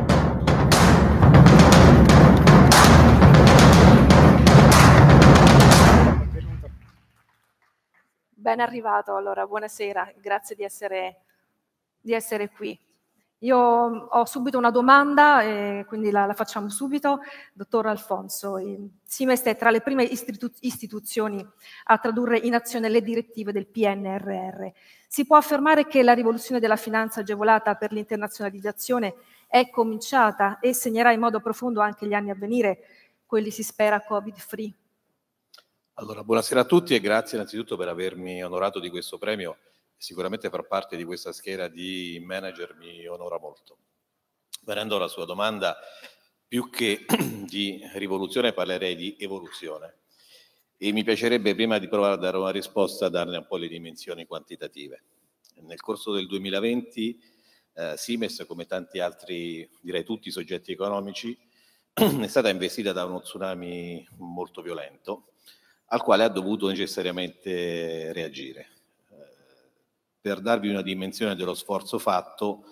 Ben arrivato, allora, buonasera, grazie di essere, di essere qui. Io ho subito una domanda, e quindi la, la facciamo subito. Dottor Alfonso, Simest è tra le prime istitu istituzioni a tradurre in azione le direttive del P N R R. Si può affermare che la rivoluzione della finanza agevolata per l'internazionalizzazione è cominciata e segnerà in modo profondo anche gli anni a venire, quelli si spera Covid-free? Allora, buonasera a tutti e grazie innanzitutto per avermi onorato di questo premio. Sicuramente far parte di questa schiera di manager mi onora molto. venendo alla sua domanda, più che di rivoluzione parlerei di evoluzione. E mi piacerebbe, prima di provare a dare una risposta, darne un po' le dimensioni quantitative. Nel corso del duemilaventi eh, Simest, come tanti altri, direi tutti i soggetti economici, è stata investita da uno tsunami molto violento, al quale ha dovuto necessariamente reagire. Eh, per darvi una dimensione dello sforzo fatto,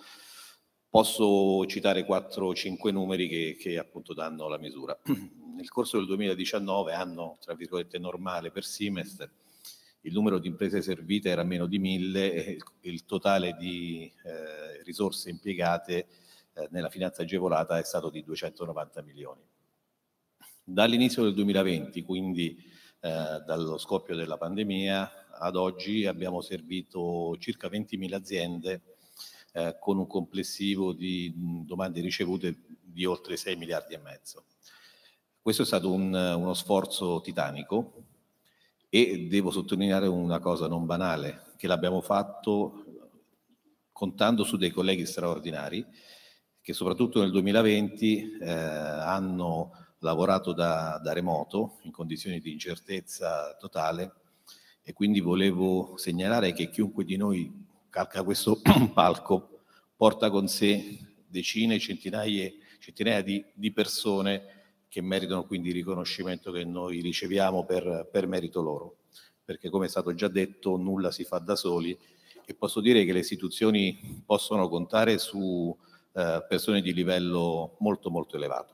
posso citare quattro o cinque numeri che, che appunto danno la misura. Nel corso del duemiladiciannove, anno tra virgolette normale per Simest, il numero di imprese servite era meno di mille e il totale di eh, risorse impiegate eh, nella finanza agevolata è stato di duecentonovanta milioni. Dall'inizio del duemilaventi, quindi eh, dallo scoppio della pandemia, ad oggi abbiamo servito circa ventimila aziende eh, con un complessivo di domande ricevute di oltre sei miliardi e mezzo. Questo è stato un, uno sforzo titanico e devo sottolineare una cosa non banale, che l'abbiamo fatto contando su dei colleghi straordinari che soprattutto nel duemilaventi eh, hanno lavorato da, da remoto in condizioni di incertezza totale e quindi volevo segnalare che chiunque di noi calca questo palco porta con sé decine, centinaia, centinaia di, di persone che meritano quindi il riconoscimento che noi riceviamo per, per merito loro, perché come è stato già detto nulla si fa da soli e posso dire che le istituzioni possono contare su eh, persone di livello molto molto elevato.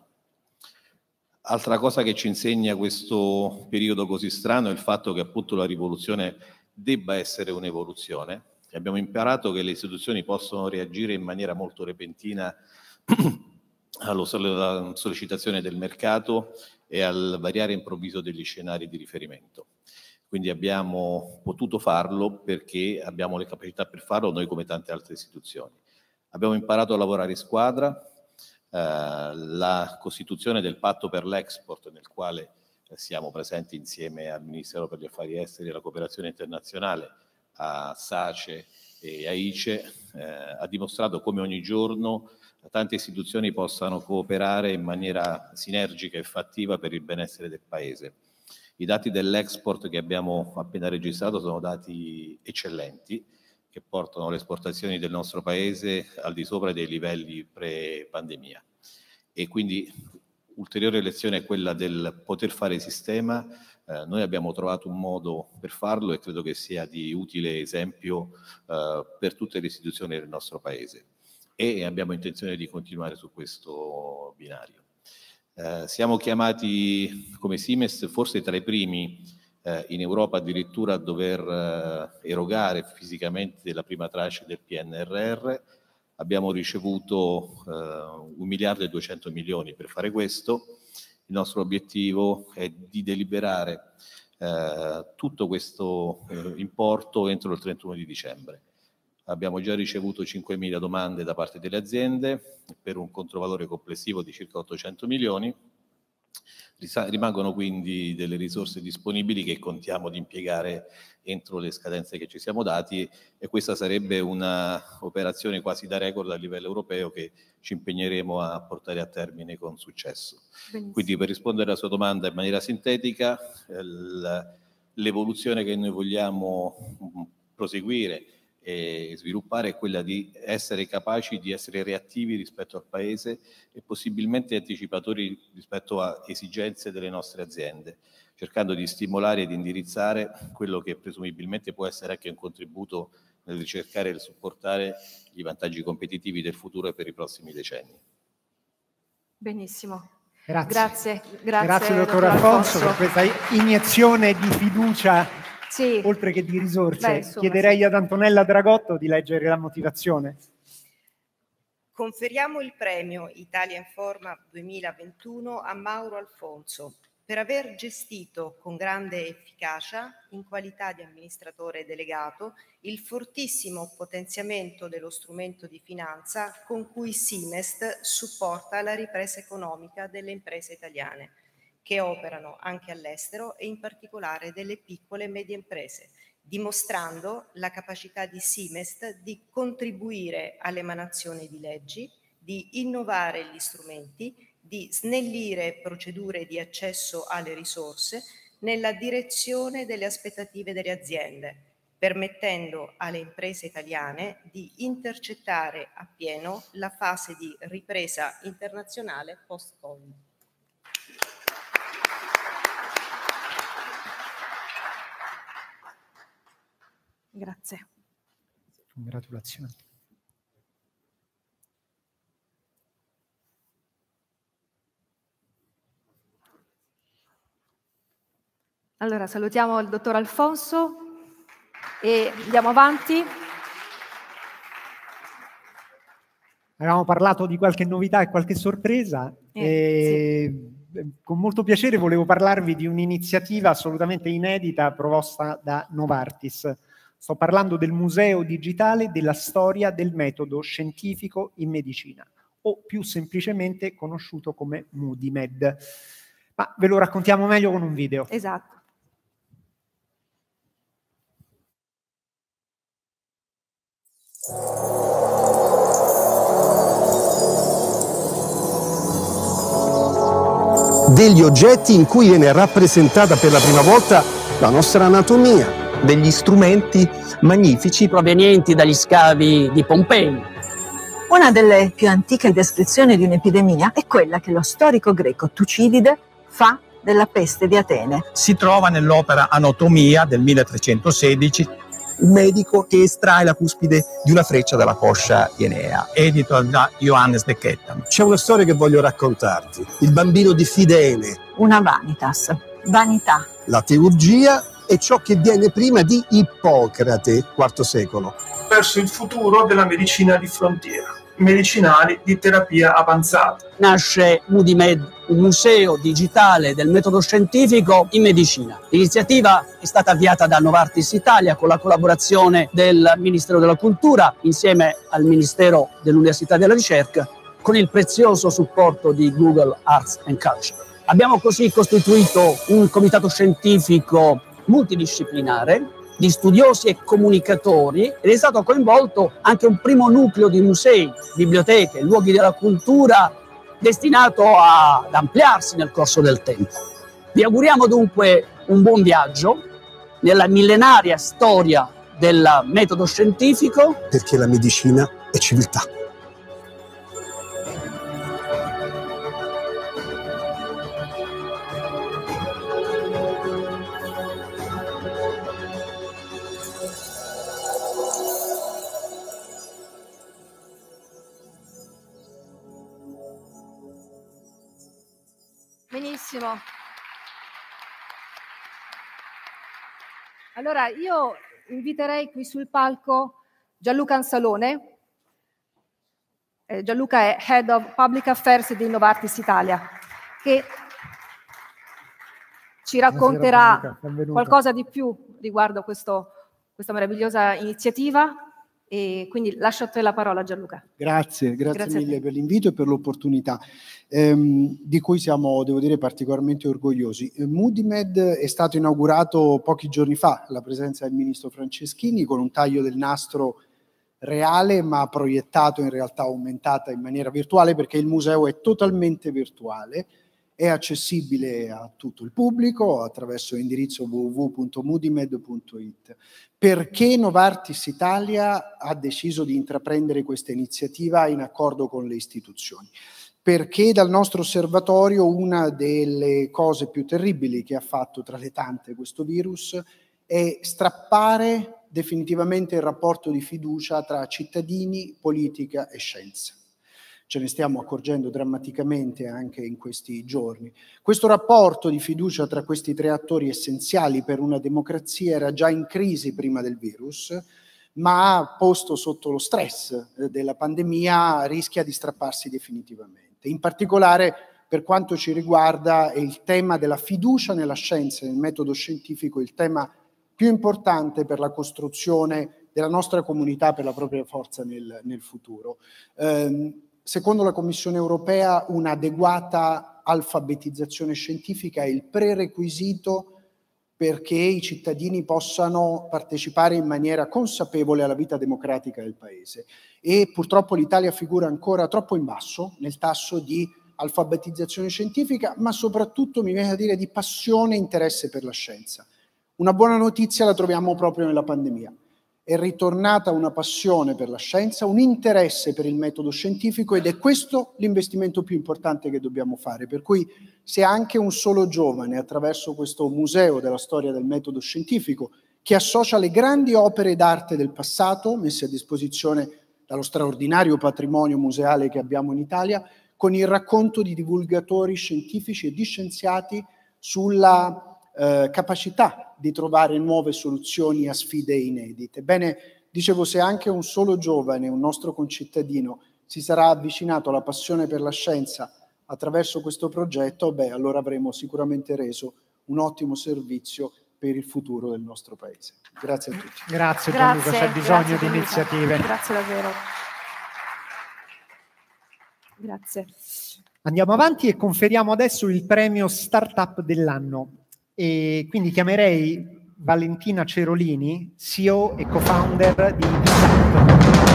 Altra cosa che ci insegna questo periodo così strano è il fatto che appunto la rivoluzione debba essere un'evoluzione. Abbiamo imparato che le istituzioni possono reagire in maniera molto repentina alla sollecitazione del mercato e al variare improvviso degli scenari di riferimento. Quindi abbiamo potuto farlo perché abbiamo le capacità per farlo noi come tante altre istituzioni. Abbiamo imparato a lavorare in squadra, eh, la costituzione del patto per l'export nel quale eh, siamo presenti insieme al Ministero per gli Affari Esteri e la Cooperazione Internazionale, a SACE e a I C E, eh, ha dimostrato come ogni giorno tante istituzioni possano cooperare in maniera sinergica e fattiva per il benessere del Paese. I dati dell'export che abbiamo appena registrato sono dati eccellenti, che portano le esportazioni del nostro Paese al di sopra dei livelli pre-pandemia. E quindi ulteriore lezione è quella del poter fare sistema. Eh, noi abbiamo trovato un modo per farlo e credo che sia di utile esempio eh, per tutte le istituzioni del nostro Paese. E abbiamo intenzione di continuare su questo binario. Eh, siamo chiamati come Simest forse tra i primi eh, in Europa addirittura a dover eh, erogare fisicamente la prima tranche del P N R R. Abbiamo ricevuto eh, un miliardo e duecento milioni per fare questo. Il nostro obiettivo è di deliberare eh, tutto questo eh, importo entro il trentuno di dicembre. Abbiamo già ricevuto cinquemila domande da parte delle aziende per un controvalore complessivo di circa ottocento milioni. Rimangono quindi delle risorse disponibili che contiamo di impiegare entro le scadenze che ci siamo dati e questa sarebbe un'operazione quasi da record a livello europeo che ci impegneremo a portare a termine con successo. Benissimo. Quindi per rispondere alla sua domanda in maniera sintetica, l'evoluzione che noi vogliamo proseguire e sviluppare è quella di essere capaci di essere reattivi rispetto al Paese e possibilmente anticipatori rispetto a esigenze delle nostre aziende, cercando di stimolare ed indirizzare quello che presumibilmente può essere anche un contributo nel ricercare e supportare i vantaggi competitivi del futuro per i prossimi decenni. Benissimo. Grazie. Grazie, grazie, grazie dottor Alfonso, per questa iniezione di fiducia. Sì. Oltre che di risorse. Beh, insomma, chiederei sì. ad Antonella Dragotto di leggere la motivazione. Conferiamo il premio Italia in Forma duemilaventuno a Mauro Alfonso per aver gestito con grande efficacia, in qualità di amministratore delegato, il fortissimo potenziamento dello strumento di finanza con cui Simest supporta la ripresa economica delle imprese italiane che operano anche all'estero e in particolare delle piccole e medie imprese, dimostrando la capacità di Simest di contribuire all'emanazione di leggi di innovare gli strumenti, di snellire procedure di accesso alle risorse nella direzione delle aspettative delle aziende, permettendo alle imprese italiane di intercettare appieno la fase di ripresa internazionale post-Covid. Grazie. Congratulazioni. Allora salutiamo il dottor Alfonso e andiamo avanti. Avevamo parlato di qualche novità e qualche sorpresa Eh, e con molto piacere volevo parlarvi di un'iniziativa assolutamente inedita proposta da Novartis. Sto parlando del Museo Digitale della Storia del Metodo Scientifico in Medicina, o più semplicemente conosciuto come MudiMed. Ma ve lo raccontiamo meglio con un video. Esatto. Degli oggetti in cui viene rappresentata per la prima volta la nostra anatomia. Degli strumenti magnifici provenienti dagli scavi di Pompei. Una delle più antiche descrizioni di un'epidemia è quella che lo storico greco Tucidide fa della peste di Atene. Si trova nell'opera Anatomia del milletrecentosedici, un medico che estrae la cuspide di una freccia dalla coscia di Enea, edito da Johannes de Kettam. C'è una storia che voglio raccontarti. Il bambino di Fidene. Una vanitas, vanità. La teurgia è ciò che viene prima di Ippocrate, quarto secolo. Verso il futuro della medicina di frontiera, medicinali di terapia avanzata. Nasce MudiMed, un museo digitale del metodo scientifico in medicina. L'iniziativa è stata avviata da Novartis Italia con la collaborazione del Ministero della Cultura insieme al Ministero dell'Università e della Ricerca con il prezioso supporto di Google Arts and Culture. Abbiamo così costituito un comitato scientifico multidisciplinare di studiosi e comunicatori ed è stato coinvolto anche un primo nucleo di musei, biblioteche, luoghi della cultura destinato a- ad ampliarsi nel corso del tempo. Vi auguriamo dunque un buon viaggio nella millenaria storia del metodo scientifico. Perché la medicina è civiltà. Benissimo. Allora io inviterei qui sul palco Gianluca Ansalone. Eh, Gianluca è Head of Public Affairs di Novartis Italia, che ci racconterà Buonasera, benvenuta. qualcosa di più riguardo questo, questa meravigliosa iniziativa. E quindi lascio a te la parola, Gianluca. Grazie, grazie, Grazie a mille te. per l'invito e per l'opportunità, ehm, di cui siamo, devo dire, particolarmente orgogliosi. Eh, MudiMed è stato inaugurato pochi giorni fa, alla presenza del ministro Franceschini, con un taglio del nastro reale, ma proiettato, in realtà aumentata in maniera virtuale, perché il museo è totalmente virtuale, è accessibile a tutto il pubblico attraverso l'indirizzo w w w punto mudimed punto it. Perché Novartis Italia ha deciso di intraprendere questa iniziativa in accordo con le istituzioni? Perché dal nostro osservatorio una delle cose più terribili che ha fatto tra le tante questo virus è strappare definitivamente il rapporto di fiducia tra cittadini, politica e scienza. Ce ne stiamo accorgendo drammaticamente anche in questi giorni. Questo rapporto di fiducia tra questi tre attori essenziali per una democrazia era già in crisi prima del virus, ma posto sotto lo stress della pandemia rischia di strapparsi definitivamente. In particolare, per quanto ci riguarda, è il tema della fiducia nella scienza e nel metodo scientifico il tema più importante per la costruzione della nostra comunità, per la propria forza nel, nel futuro. Um, Secondo la Commissione europea, un'adeguata alfabetizzazione scientifica è il prerequisito perché i cittadini possano partecipare in maniera consapevole alla vita democratica del Paese. E purtroppo l'Italia figura ancora troppo in basso nel tasso di alfabetizzazione scientifica, ma soprattutto, mi viene a dire, di passione e interesse per la scienza. Una buona notizia la troviamo proprio nella pandemia. È ritornata una passione per la scienza, un interesse per il metodo scientifico, ed è questo l'investimento più importante che dobbiamo fare. Per cui se anche un solo giovane, attraverso questo museo della storia del metodo scientifico, che associa le grandi opere d'arte del passato messe a disposizione dallo straordinario patrimonio museale che abbiamo in Italia, con il racconto di divulgatori scientifici e di scienziati sulla Eh, capacità di trovare nuove soluzioni a sfide inedite. Bene, dicevo, se anche un solo giovane, un nostro concittadino, si sarà avvicinato alla passione per la scienza attraverso questo progetto, beh, allora avremo sicuramente reso un ottimo servizio per il futuro del nostro Paese. Grazie a tutti. Grazie Gianluca, c'è bisogno di iniziative. Grazie davvero. Grazie. Andiamo avanti e conferiamo adesso il premio Startup dell'anno. E quindi chiamerei Valentina Cerolini, C E O e co-founder di Disap.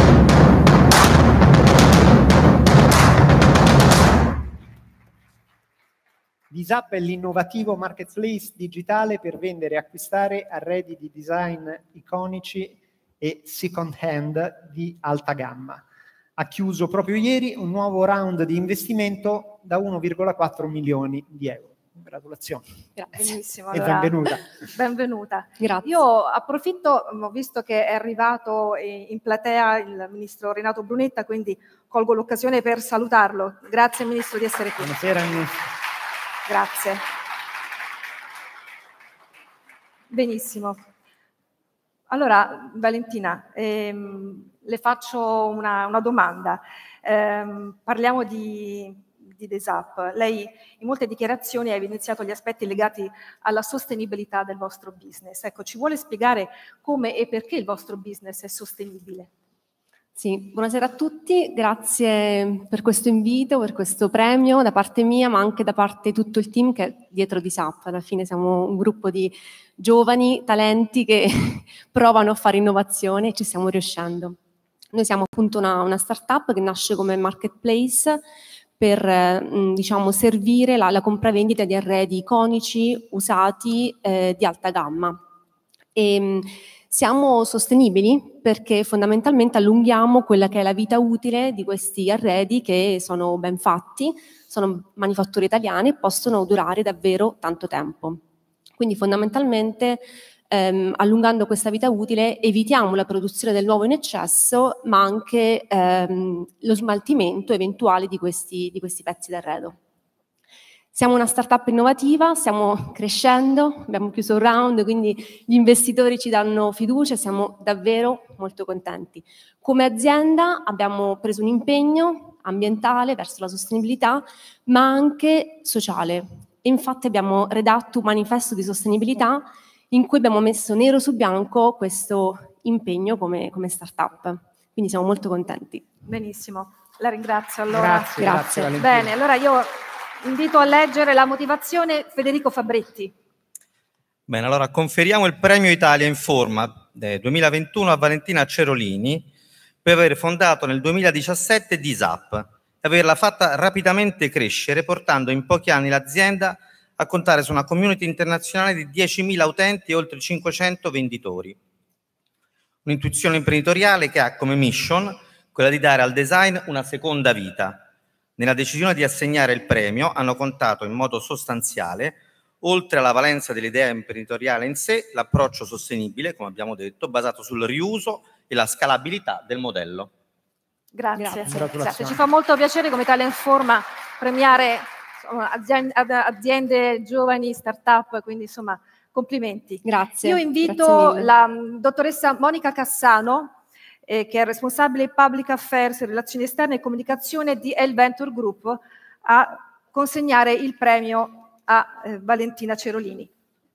Disap è l'innovativo marketplace digitale per vendere e acquistare arredi di design iconici e second hand di alta gamma. Ha chiuso proprio ieri un nuovo round di investimento da uno virgola quattro milioni di euro. Congratulazioni. Benissimo, e allora, benvenuta. Benvenuta. Grazie. Io approfitto, ho visto che è arrivato in platea il ministro Renato Brunetta, quindi colgo l'occasione per salutarlo. Grazie Ministro di essere qui. Buonasera Ministro. Grazie. Benissimo. Allora, Valentina, ehm, le faccio una, una domanda. Ehm, parliamo di... di Disap. Lei in molte dichiarazioni ha evidenziato gli aspetti legati alla sostenibilità del vostro business. Ecco, ci vuole spiegare come e perché il vostro business è sostenibile? Sì, buonasera a tutti, grazie per questo invito, per questo premio da parte mia, ma anche da parte di tutto il team che è dietro Disap. Alla fine siamo un gruppo di giovani talenti che provano a fare innovazione e ci stiamo riuscendo. Noi siamo appunto una, una startup che nasce come marketplace per eh, diciamo, servire la, la compravendita di arredi iconici usati eh, di alta gamma. E, mh, siamo sostenibili perché fondamentalmente allunghiamo quella che è la vita utile di questi arredi che sono ben fatti, sono manifatture italiane e possono durare davvero tanto tempo. Quindi fondamentalmente ehm, allungando questa vita utile evitiamo la produzione del nuovo in eccesso, ma anche ehm, lo smaltimento eventuale di questi, di questi pezzi d'arredo. Siamo una startup innovativa, stiamo crescendo, abbiamo chiuso un round, quindi gli investitori ci danno fiducia e siamo davvero molto contenti. Come azienda abbiamo preso un impegno ambientale verso la sostenibilità, ma anche sociale. E infatti abbiamo redatto un manifesto di sostenibilità in cui abbiamo messo nero su bianco questo impegno come, come startup. Quindi siamo molto contenti. Benissimo, la ringrazio allora. Grazie, grazie. grazie. Bene, allora io invito a leggere la motivazione Federico Fabretti. Bene, allora conferiamo il premio Italia in Forma del duemilaventuno a Valentina Cerolini per aver fondato nel duemiladiciassette Disap e averla fatta rapidamente crescere, portando in pochi anni l'azienda a contare su una community internazionale di diecimila utenti e oltre cinquecento venditori. Un'intuizione imprenditoriale che ha come mission quella di dare al design una seconda vita. Nella decisione di assegnare il premio hanno contato in modo sostanziale, oltre alla valenza dell'idea imprenditoriale in sé, l'approccio sostenibile, come abbiamo detto, basato sul riuso e la scalabilità del modello. Grazie, grazie. Ci fa molto piacere come Italia in Forma premiare insomma, aziende, aziende giovani, start-up, quindi insomma complimenti. Grazie. Io invito la dottoressa Monica Cassano, Eh, che è responsabile Public Affairs, Relazioni Esterne e Comunicazione di El Venture Group, a consegnare il premio a eh, Valentina Cerolini.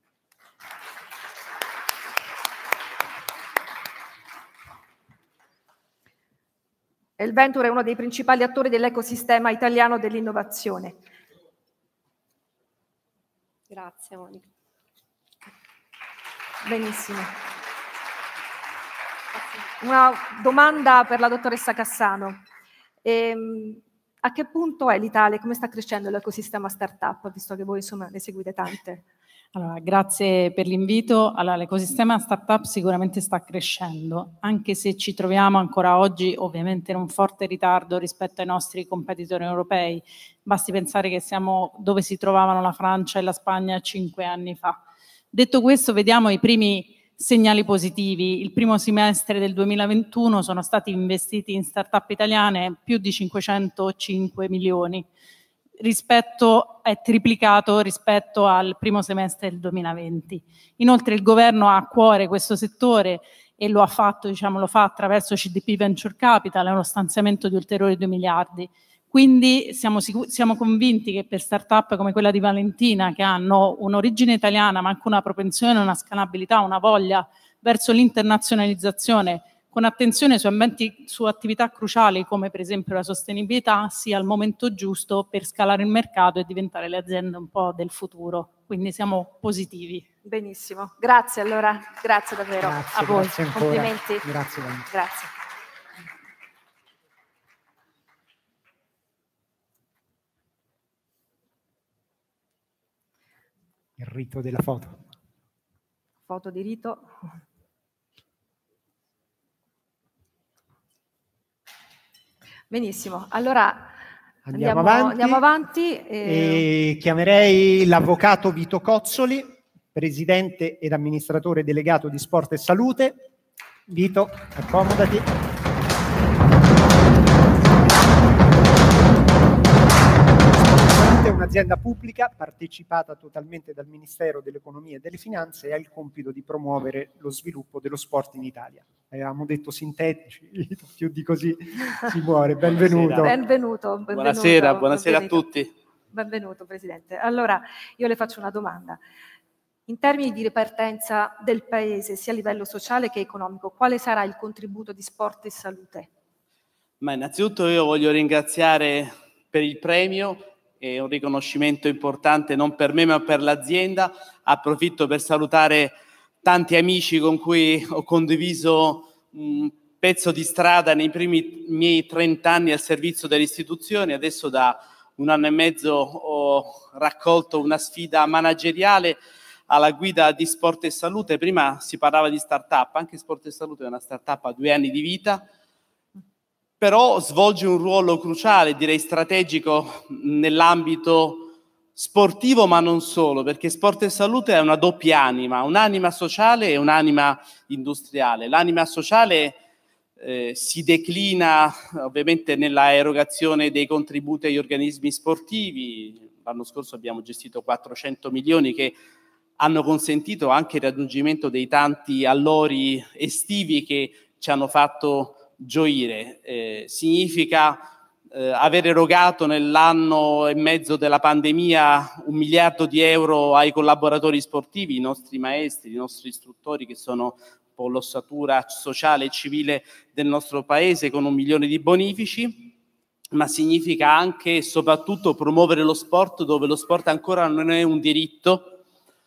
El Venture è uno dei principali attori dell'ecosistema italiano dell'innovazione. Grazie Monica. Benissimo. Una domanda per la dottoressa Cassano. Ehm, a che punto è l'Italia, come sta crescendo l'ecosistema startup, visto che voi insomma ne seguite tante? Allora, grazie per l'invito. Allora, l'ecosistema startup sicuramente sta crescendo, anche se ci troviamo ancora oggi ovviamente in un forte ritardo rispetto ai nostri competitor europei. Basti pensare che siamo dove si trovavano la Francia e la Spagna cinque anni fa. Detto questo, vediamo i primi segnali positivi. Il primo semestre del duemilaventuno sono stati investiti in start-up italiane più di cinquecentocinque milioni, rispetto, è triplicato rispetto al primo semestre del duemilaventi. Inoltre il governo ha a cuore questo settore e lo ha fatto, diciamo, lo fa attraverso C D P Venture Capital e uno stanziamento di ulteriori due miliardi. Quindi siamo, siamo convinti che per start-up come quella di Valentina, che hanno un'origine italiana ma anche una propensione, una scalabilità, una voglia verso l'internazionalizzazione, con attenzione su, ambienti, su attività cruciali come per esempio la sostenibilità, sia il momento giusto per scalare il mercato e diventare le aziende un po' del futuro. Quindi siamo positivi. Benissimo, grazie allora, grazie davvero Grazie, a voi, grazie ancora. complimenti. Grazie, Valentina. Grazie. Il rito della foto. Foto di rito. Benissimo, allora Andiamo, andiamo, avanti, andiamo avanti e... e chiamerei l'avvocato Vito Cozzoli, presidente ed amministratore delegato di Sport e Salute. Vito, accomodati. È un'azienda pubblica partecipata totalmente dal Ministero dell'Economia e delle Finanze e ha il compito di promuovere lo sviluppo dello sport in Italia. Avevamo detto sintetici, più di così si muore. Benvenuto. Benvenuto. benvenuto buonasera, buonasera a tutti. Benvenuto Presidente. Allora io le faccio una domanda. In termini di ripartenza del Paese, sia a livello sociale che economico, quale sarà il contributo di Sport e Salute? Ma innanzitutto io voglio ringraziare per il premio. È un riconoscimento importante non per me ma per l'azienda. Approfitto per salutare tanti amici con cui ho condiviso un pezzo di strada nei primi miei trent'anni al servizio delle istituzioni. Adesso da un anno e mezzo ho raccolto una sfida manageriale alla guida di Sport e Salute. Prima si parlava di start-up, anche Sport e Salute è una start-up a due anni di vita, però svolge un ruolo cruciale, direi strategico, nell'ambito sportivo, ma non solo, perché Sport e Salute è una doppia anima, un'anima sociale e un'anima industriale. L'anima sociale eh, si declina ovviamente nella erogazione dei contributi agli organismi sportivi. L'anno scorso abbiamo gestito quattrocento milioni che hanno consentito anche il raggiungimento dei tanti allori estivi che ci hanno fatto gioire. Eh, significa eh, aver erogato nell'anno e mezzo della pandemia un miliardo di euro ai collaboratori sportivi, i nostri maestri, i nostri istruttori che sono un po' l'ossatura sociale e civile del nostro paese, con un milione di bonifici, ma significa anche e soprattutto promuovere lo sport dove lo sport ancora non è un diritto.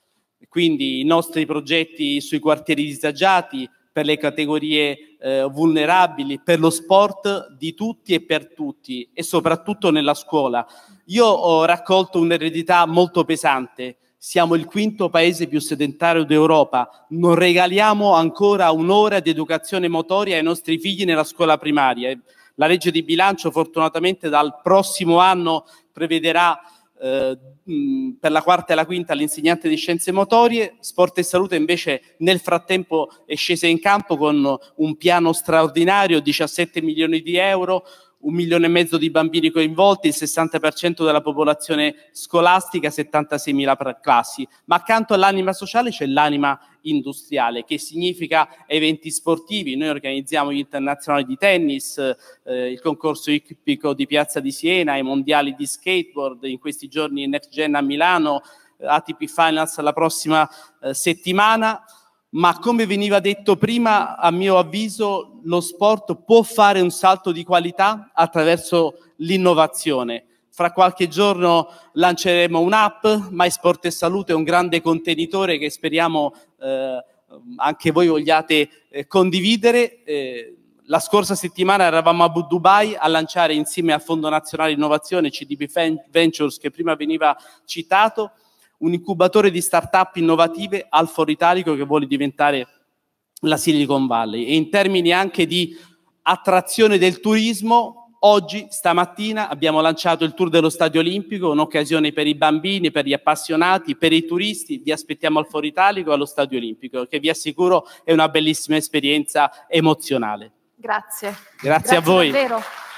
Quindi i nostri progetti sui quartieri disagiati, per le categorie eh, vulnerabili, per lo sport di tutti e per tutti e soprattutto nella scuola. Io ho raccolto un'eredità molto pesante. Siamo il quinto paese più sedentario d'Europa. Non regaliamo ancora un'ora di educazione motoria ai nostri figli nella scuola primaria. La legge di bilancio fortunatamente dal prossimo anno prevederà eh, per la quarta e la quinta l'insegnante di scienze motorie. Sport e Salute invece nel frattempo è scesa in campo con un piano straordinario, diciassette milioni di euro, un milione e mezzo di bambini coinvolti, il sessanta per cento della popolazione scolastica, settantaseimila classi. Ma accanto all'anima sociale c'è l'anima industriale, che significa eventi sportivi. Noi organizziamo gli internazionali di tennis, eh, il concorso ippico di Piazza di Siena, i mondiali di skateboard, in questi giorni Next Gen a Milano, A T P Finals la prossima eh, settimana. Ma come veniva detto prima, a mio avviso lo sport può fare un salto di qualità attraverso l'innovazione. Fra qualche giorno lanceremo un'app, My Sport e Salute è un grande contenitore che speriamo eh, anche voi vogliate eh, condividere. Eh, la scorsa settimana eravamo a Dubai a lanciare insieme al Fondo Nazionale Innovazione, C D P Ventures, che prima veniva citato, un incubatore di start-up innovative al Foro Italico che vuole diventare la Silicon Valley. E in termini anche di attrazione del turismo, oggi, stamattina, abbiamo lanciato il Tour dello Stadio Olimpico, un'occasione per i bambini, per gli appassionati, per i turisti. Vi aspettiamo al Foro Italico e allo Stadio Olimpico, che vi assicuro è una bellissima esperienza emozionale. Grazie. Grazie, Grazie a voi. Davvero.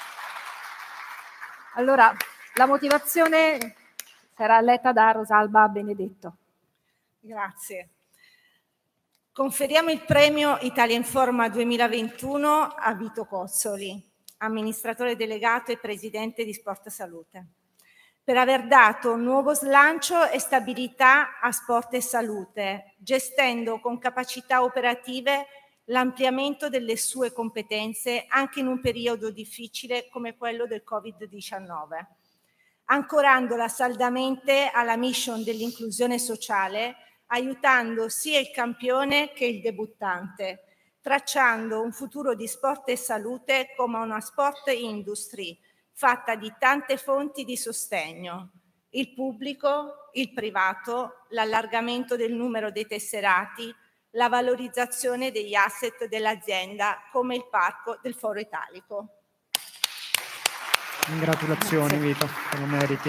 Allora, la motivazione sarà letta da Rosalba Benedetto. Grazie. Conferiamo il premio Italia Informa duemilaventuno a Vito Cozzoli, amministratore delegato e presidente di Sport Salute, per aver dato un nuovo slancio e stabilità a Sport e Salute, gestendo con capacità operative l'ampliamento delle sue competenze anche in un periodo difficile come quello del Covid diciannove, ancorandola saldamente alla mission dell'inclusione sociale, aiutando sia il campione che il debuttante, tracciando un futuro di sport e salute come una sport industry fatta di tante fonti di sostegno: il pubblico, il privato, l'allargamento del numero dei tesserati, la valorizzazione degli asset dell'azienda come il parco del Foro Italico. Congratulazioni Vito, te lo meriti.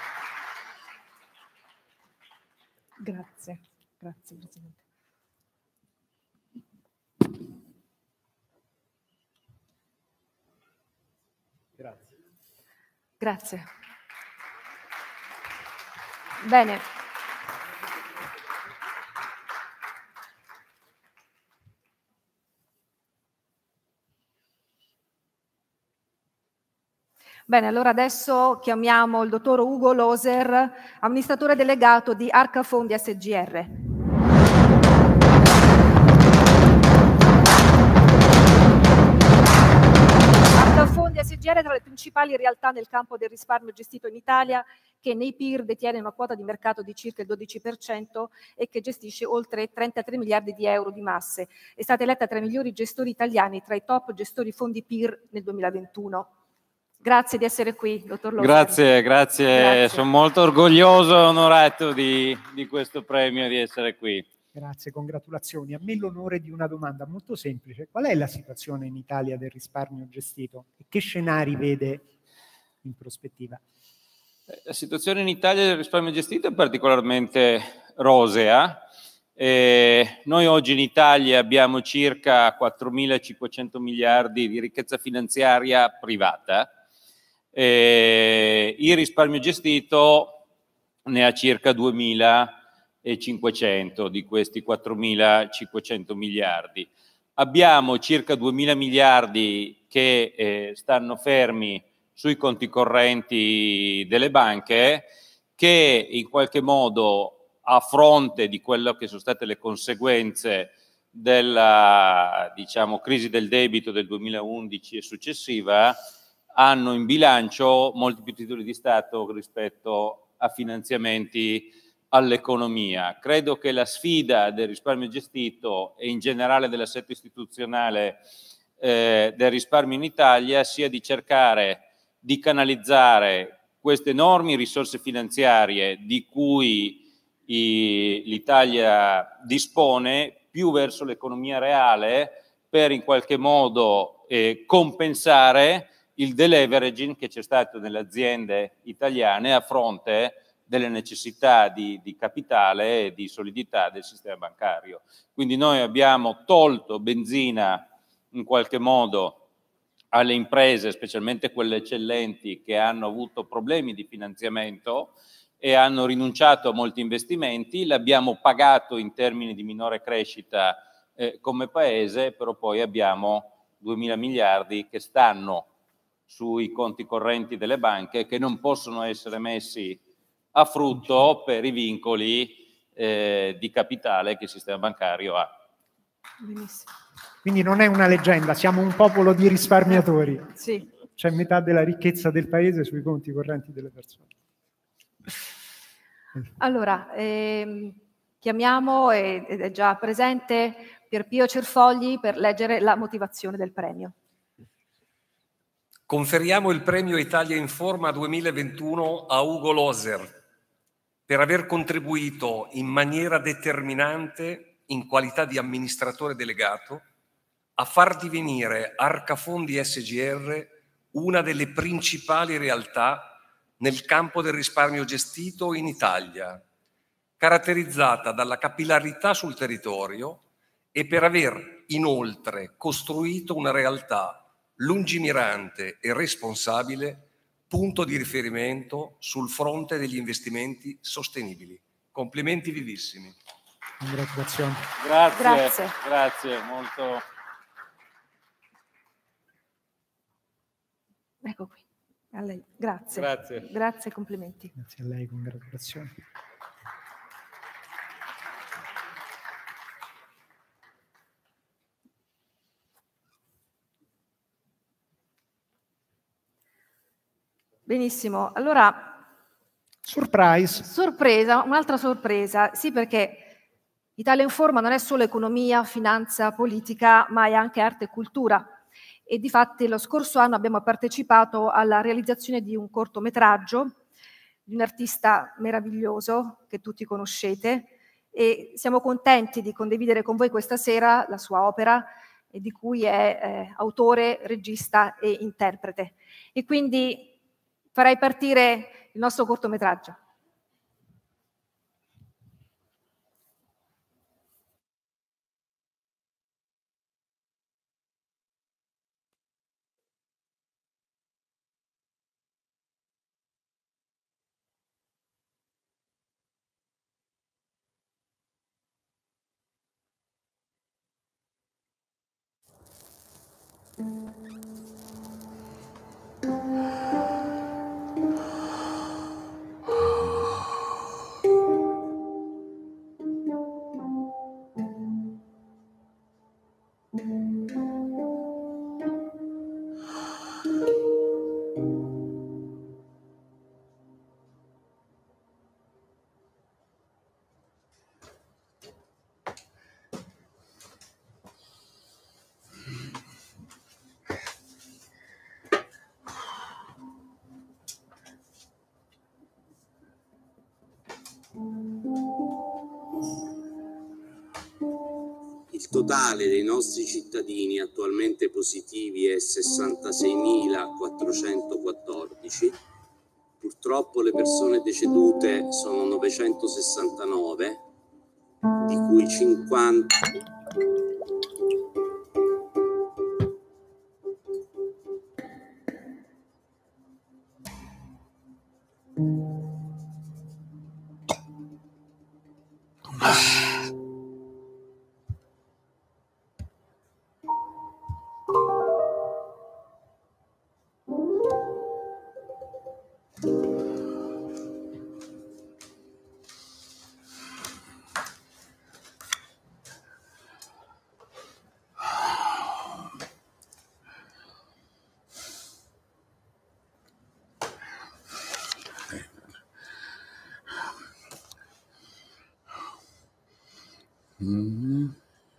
Grazie, grazie Presidente. Grazie. Grazie. Bene. Bene, allora adesso chiamiamo il dottor Ugo Loser, amministratore delegato di Arca Fondi S G R. Arca Fondi S G R è tra le principali realtà nel campo del risparmio gestito in Italia, che nei peer detiene una quota di mercato di circa il dodici per cento e che gestisce oltre trentatré miliardi di euro di masse. È stata eletta tra i migliori gestori italiani, tra i top gestori fondi peer nel duemilaventuno. Grazie di essere qui, dottor Loser. Grazie, grazie, grazie. Sono molto orgoglioso e onorato di, di questo premio e di essere qui. Grazie, congratulazioni. A me l'onore di una domanda molto semplice. Qual è la situazione in Italia del risparmio gestito e che scenari vede in prospettiva? La situazione in Italia del risparmio gestito è particolarmente rosea. Eh, noi oggi in Italia abbiamo circa quattromilacinquecento miliardi di ricchezza finanziaria privata. Eh, il risparmio gestito ne ha circa duemilacinquecento di questi quattromilacinquecento miliardi. Abbiamo circa duemila miliardi che eh, stanno fermi sui conti correnti delle banche, che in qualche modo, a fronte di quello che sono state le conseguenze della, diciamo, crisi del debito del duemilaundici e successiva, hanno in bilancio molti più titoli di Stato rispetto a finanziamenti all'economia. Credo che la sfida del risparmio gestito e in generale dell'assetto istituzionale eh, del risparmio in Italia sia di cercare di canalizzare queste enormi risorse finanziarie di cui l'Italia dispone più verso l'economia reale per in qualche modo eh, compensare il deleveraging che c'è stato nelle aziende italiane a fronte delle necessità di, di capitale e di solidità del sistema bancario. Quindi noi abbiamo tolto benzina in qualche modo alle imprese, specialmente quelle eccellenti che hanno avuto problemi di finanziamento e hanno rinunciato a molti investimenti, l'abbiamo pagato in termini di minore crescita eh, come paese, però poi abbiamo duemila miliardi che stanno sui conti correnti delle banche che non possono essere messi a frutto per i vincoli eh, di capitale che il sistema bancario ha. Benissimo. Quindi non è una leggenda, siamo un popolo di risparmiatori. Sì. C'è metà della ricchezza del paese sui conti correnti delle persone. Allora, ehm, chiamiamo, ed è già presente, Pierpio Cerfogli per leggere la motivazione del premio. Conferiamo il premio Italia Informa duemilaventuno a Ugo Loser per aver contribuito in maniera determinante, in qualità di amministratore delegato, a far divenire Arcafondi S G R una delle principali realtà nel campo del risparmio gestito in Italia, caratterizzata dalla capillarità sul territorio e per aver inoltre costruito una realtà lungimirante e responsabile, punto di riferimento sul fronte degli investimenti sostenibili. Complimenti vivissimi. Congratulazioni. Grazie, Grazie. grazie, molto. Ecco qui, a lei. Grazie. Grazie. Grazie, complimenti. Grazie a lei, congratulazioni. Benissimo, allora... Surprise. Sorpresa, un'altra sorpresa. Sì, perché Italia Informa non è solo economia, finanza, politica, ma è anche arte e cultura. E difatti lo scorso anno abbiamo partecipato alla realizzazione di un cortometraggio di un artista meraviglioso che tutti conoscete e siamo contenti di condividere con voi questa sera la sua opera e di cui è eh, autore, regista e interprete. E quindi farei partire il nostro cortometraggio. Il totale dei nostri cittadini attualmente positivi è sessantaseimilaquattrocentoquattordici. Purtroppo le persone decedute sono novecentosessantanove, di cui cinquanta... Mm.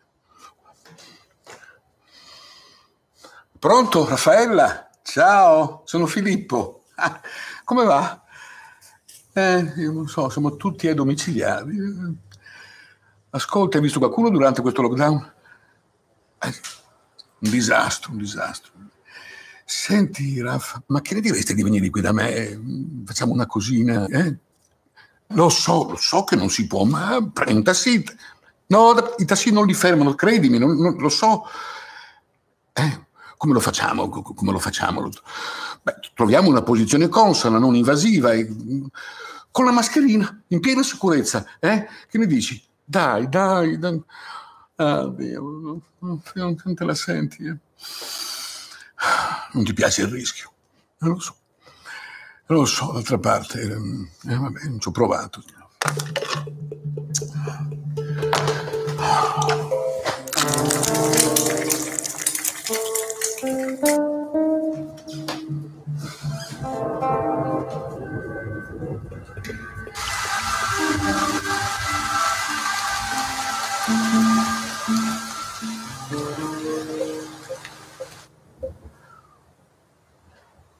Pronto, Raffaella? Ciao, sono Filippo. Ah, come va? Eh, io non so, siamo tutti ai domiciliari. Ascolta, hai visto qualcuno durante questo lockdown? Eh, un disastro, un disastro. Senti, Raffa, ma che ne diresti di venire qui da me? Facciamo una cosina, eh? Lo so, lo so che non si può, ma prendi un taxi. No, i tassi non li fermano, credimi, non, non, lo so. Eh, come lo facciamo? Come lo facciamo? Beh, troviamo una posizione consona, non invasiva, e, con la mascherina, in piena sicurezza. Eh? Che ne dici? Dai, dai, dai. Ah, Dio, non te la senti. Eh? Non ti piace il rischio? Non lo so. Non lo so, d'altra parte, eh, vabbè, non ci ho provato.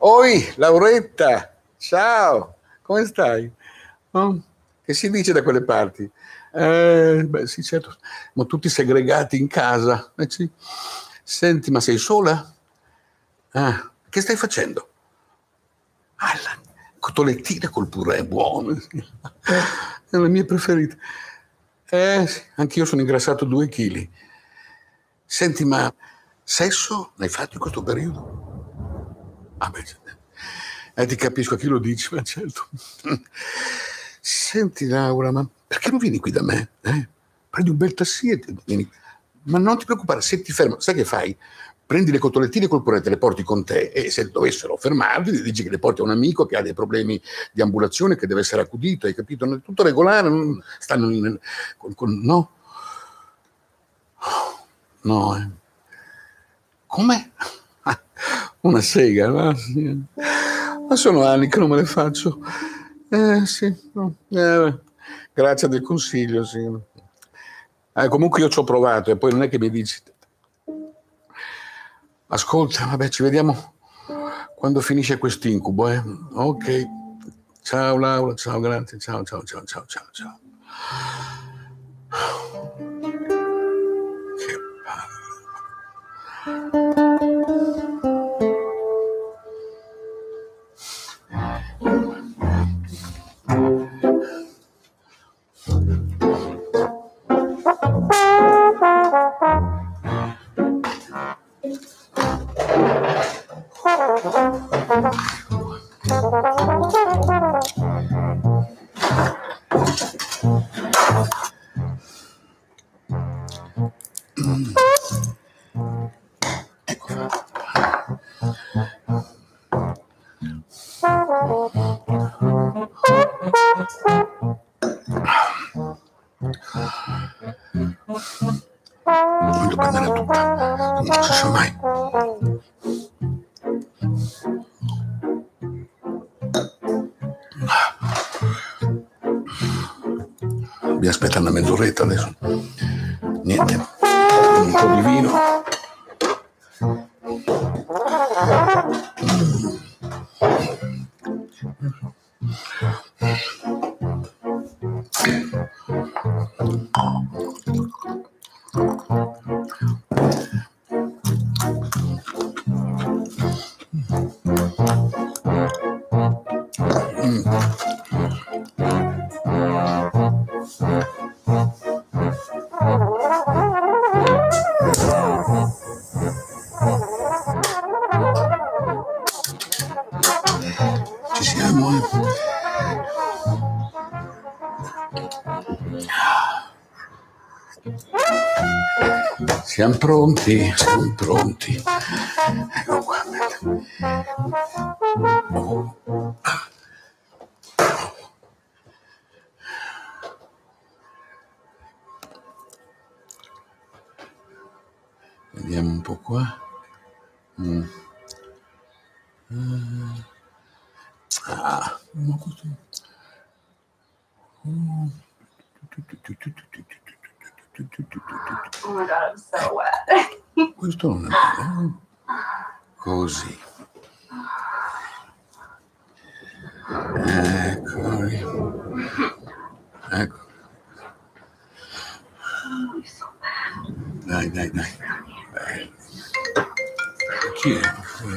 Oi, Lauretta, ciao, come stai? Oh, che si dice da quelle parti? Eh, beh, sì, certo, ma tutti segregati in casa. Eh, sì. Senti, ma sei sola? Ah, che stai facendo? Ah, la cotolettina col purè, buono. È la mia preferita. Eh, sì, anch'io sono ingrassato due chili. Senti, ma sesso l'hai fatto in questo periodo? Ah, beh, eh, ti capisco a chi lo dici, ma certo. Senti, Laura, ma perché non vieni qui da me? Eh? Prendi un bel taxi e vieni. Ma non ti preoccupare, se ti fermo, sai che fai? Prendi le cotolettine col purè, te le porti con te e se dovessero fermarti, gli dici che le porti a un amico che ha dei problemi di ambulazione, che deve essere accudito, hai capito? È tutto regolare, non stanno in, con, con, no? No, eh. Come? Una sega, no? Sì. Ma sono anni che non me le faccio. Eh, sì. No. Eh, grazie del consiglio, sì. Eh, comunque io ci ho provato e poi non è che mi dici... Ascolta, vabbè, ci vediamo quando finisce quest'incubo, eh? Ok. Ciao Laura, ciao, grazie, ciao, ciao, ciao, ciao, ciao, ciao. Che voglio prendere tutta, non si sa mai. Vi aspetta una mezz'oretta adesso. Niente, un po' di vino. Ci siamo, eh? Siamo pronti, siamo pronti. Ecco qua. Oh. Vediamo un po' qua. Mm. Mm. Ah, ma questo... Oh. Oh my god, I'm so wet. Questo non è bello. Così. Eccoli. Ecco. Dai, dai, dai. Bello. Chi è?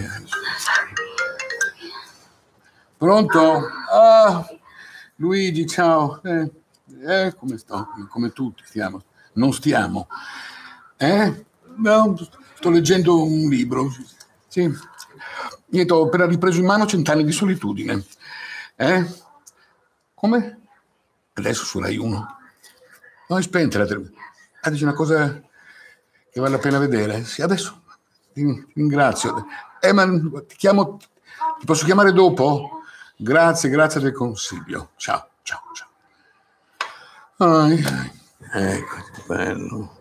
Pronto? Ah, Luigi, ciao. Eh, eh, come sto? Come tutti stiamo. Non stiamo. Eh? No, sto leggendo un libro. Sì. Niente, ho appena ripreso in mano Cent'anni di solitudine. Eh? Come? Adesso su Rai uno. No, è spenta la televisione. Ah, dice una cosa che vale la pena vedere. Sì, adesso ti ringrazio. Eh, ma ti chiamo... Ti posso chiamare dopo? Grazie, grazie del consiglio. Ciao, ciao, ciao. Ai, ai. Ecco, bello.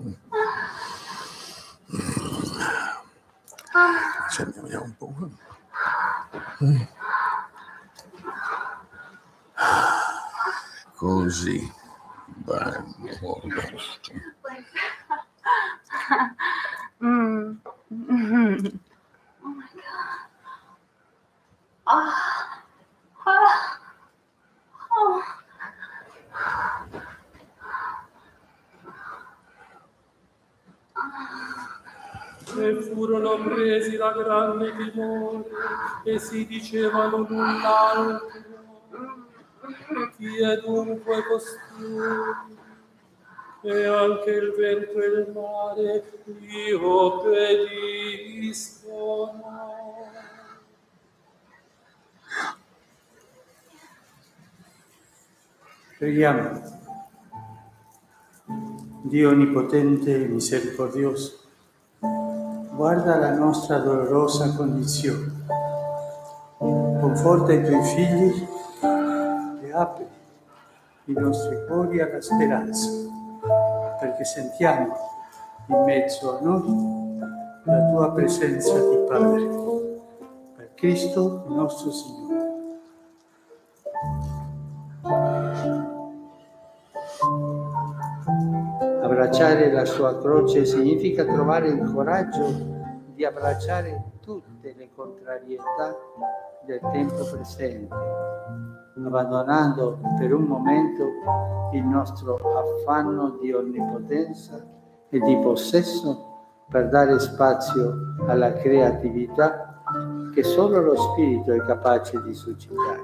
Ci andiamo un po'. Così. Bello. Mm. Mm-hmm. Oh my god. E furono presi da grande timore e si dicevano l'un l'altro: chi è dunque costui? E anche il vento e il mare gli obbediscono. Preghiamo. Dio onnipotente e misericordioso, guarda la nostra dolorosa condizione, conforta i tuoi figli e apri i nostri cuori alla speranza, perché sentiamo in mezzo a noi la tua presenza di Padre. Per Cristo il nostro Signore. Abbracciare la sua croce significa trovare il coraggio di abbracciare tutte le contrarietà del tempo presente, abbandonando per un momento il nostro affanno di onnipotenza e di possesso per dare spazio alla creatività che solo lo Spirito è capace di suscitare.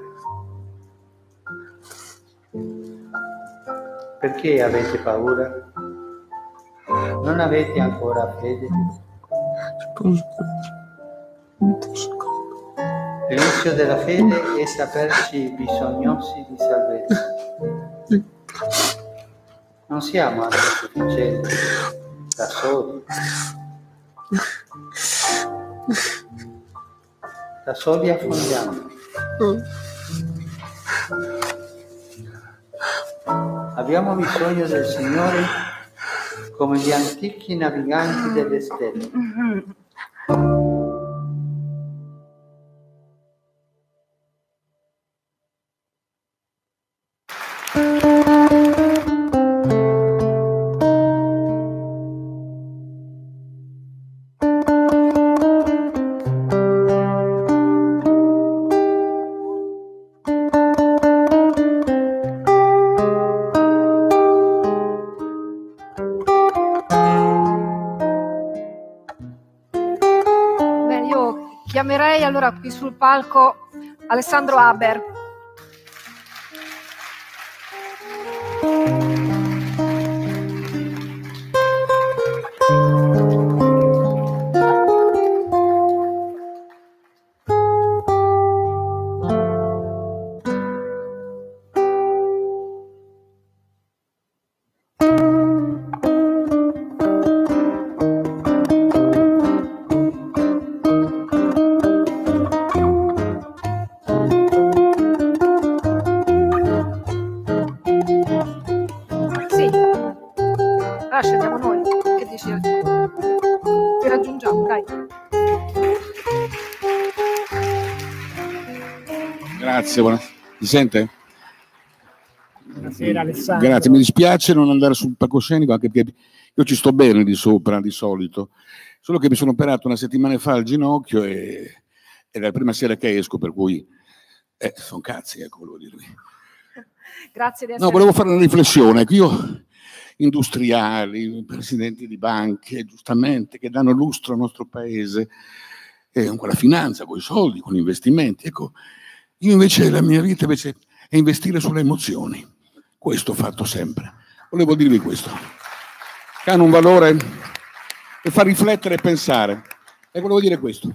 Perché avete paura? Non avete ancora fede? L'inizio della fede è saperci bisognosi di salvezza. Non siamo autosufficienti, da soli. Da soli affondiamo. Abbiamo bisogno del Signore come gli antichi naviganti delle stelle. Chiamerei allora qui sul palco Alessandro Haber. Grazie, buonasera. Mi sente? Buonasera Alessandro. Grazie, mi dispiace non andare sul palcoscenico anche perché io ci sto bene di sopra di solito, solo che mi sono operato una settimana fa al ginocchio e è la prima sera che esco, per cui eh, sono cazzi, ecco, volevo dirvi. Grazie di essere... No, volevo fare una riflessione, ecco, io industriali, presidenti di banche, giustamente, che danno lustro al nostro paese, eh, con la finanza, con i soldi, con gli investimenti, ecco. Io invece, la mia vita invece è investire sulle emozioni. Questo ho fatto sempre. Volevo dirvi questo. Che hanno un valore e fa riflettere e pensare. E volevo dire questo.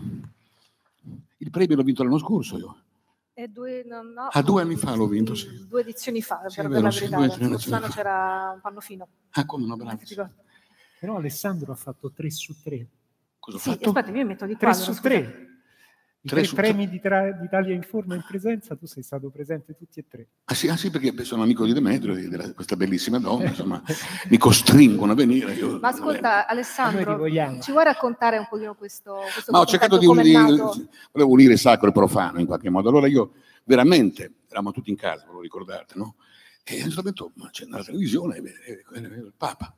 Il premio l'ho vinto l'anno scorso io. E due, no, no, ah, due anni fa l'ho vinto, sì. Due edizioni fa, Sì, per, vero, per sì, la due verità. edizioni Quest'anno fa. c'era un pannofino. Ah, come no, bravo. Però Alessandro ha fatto tre su tre. Cosa ho Sì, fatto? aspetta, io mi metto di qua. tre su allora, tre. scusate. I Tre tre su premi di tra- d'Italia in forma in presenza, tu sei stato presente tutti e tre. Ah sì, ah, sì, perché sono amico di Demetrio, di della- questa bellissima donna, insomma, mi costringono a venire. Io, Ma ascolta, Alessandro, Noi ti vogliamo. ci vuoi raccontare un pochino questo, questo Ma ho cercato di come è unire, nato? volevo unire sacro e profano in qualche modo. Allora io veramente, eravamo tutti in casa, ve lo ricordate, no? E a un certo punto c'è una televisione, e vede- vede il Papa.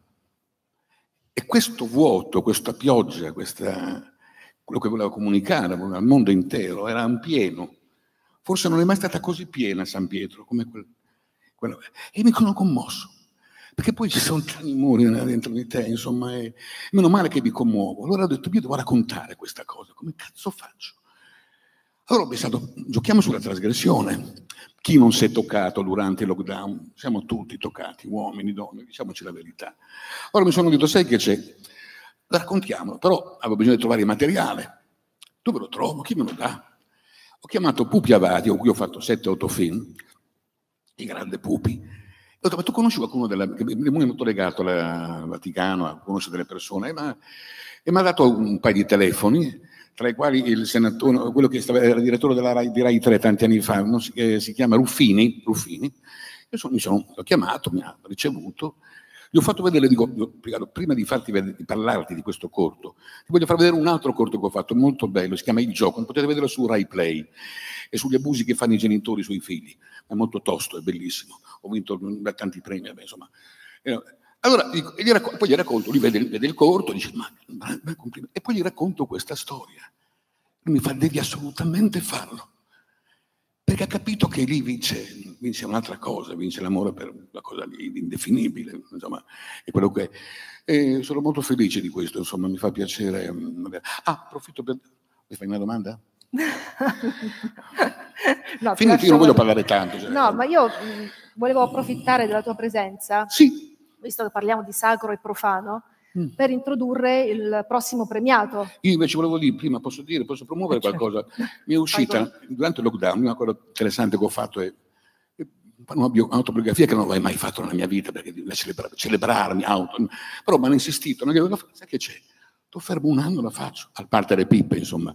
E questo vuoto, questa pioggia, questa, quello che voleva comunicare al mondo intero, era un pieno. Forse non è mai stata così piena San Pietro come quel, quello. E mi sono commosso. Perché poi ci sono tanti muri dentro di te, insomma, e meno male che mi commuovo. Allora ho detto, io devo raccontare questa cosa, come cazzo faccio? Allora ho pensato, giochiamo sulla trasgressione. Chi non si è toccato durante il lockdown? Siamo tutti toccati, uomini, donne, diciamoci la verità. Allora mi sono detto, sai che c'è? Raccontiamolo, però avevo bisogno di trovare il materiale. Dove lo trovo? Chi me lo dà? Ho chiamato Pupi Avati, con cui ho fatto sette otto film, il grande Pupi. E ho detto, ma tu conosci qualcuno della... che è molto legato al Vaticano, a conoscere delle persone, e mi ha dato un paio di telefoni, tra i quali il senatore, quello che stava, era direttore della Rai, di Rai tre tanti anni fa, non si, eh, si chiama Ruffini, Ruffini. Io sono, mi sono, l'ho chiamato, mi ha ricevuto, gli ho fatto vedere, dico, prima di, farti vedere, di parlarti di questo corto, ti voglio far vedere un altro corto che ho fatto, molto bello, si chiama Il Gioco, potete vederlo su Rai Play, e sugli abusi che fanno i genitori sui figli, è molto tosto, è bellissimo, ho vinto tanti premi, vabbè, insomma. Allora, dico, e gli racconto, poi gli racconto, lui vede, vede il corto, dice, ma, ma, ma e poi gli racconto questa storia. Lui mi fa, devi assolutamente farlo. Perché ha capito che lì vince, vince un'altra cosa, vince l'amore per una cosa di indefinibile, insomma, è quello che è. E sono molto felice di questo, insomma, mi fa piacere. Ah, approfitto per... Mi fai una domanda? No, finito, io non voglio parlare tanto. Cioè. No, ma io mh, volevo approfittare della tua presenza, sì. visto che parliamo di sacro e profano, mm. per introdurre il prossimo premiato. Io invece volevo dire, prima posso dire, posso promuovere qualcosa? Mi è uscita, durante il lockdown, una cosa interessante che ho fatto è un'autobiografia che non l'avevo mai fatto nella mia vita, perché devo celebra, celebrarmi, auto, però mi hanno insistito, non glielo sai che c'è? Sto fermo un anno, la faccio, a parte le pippe, insomma.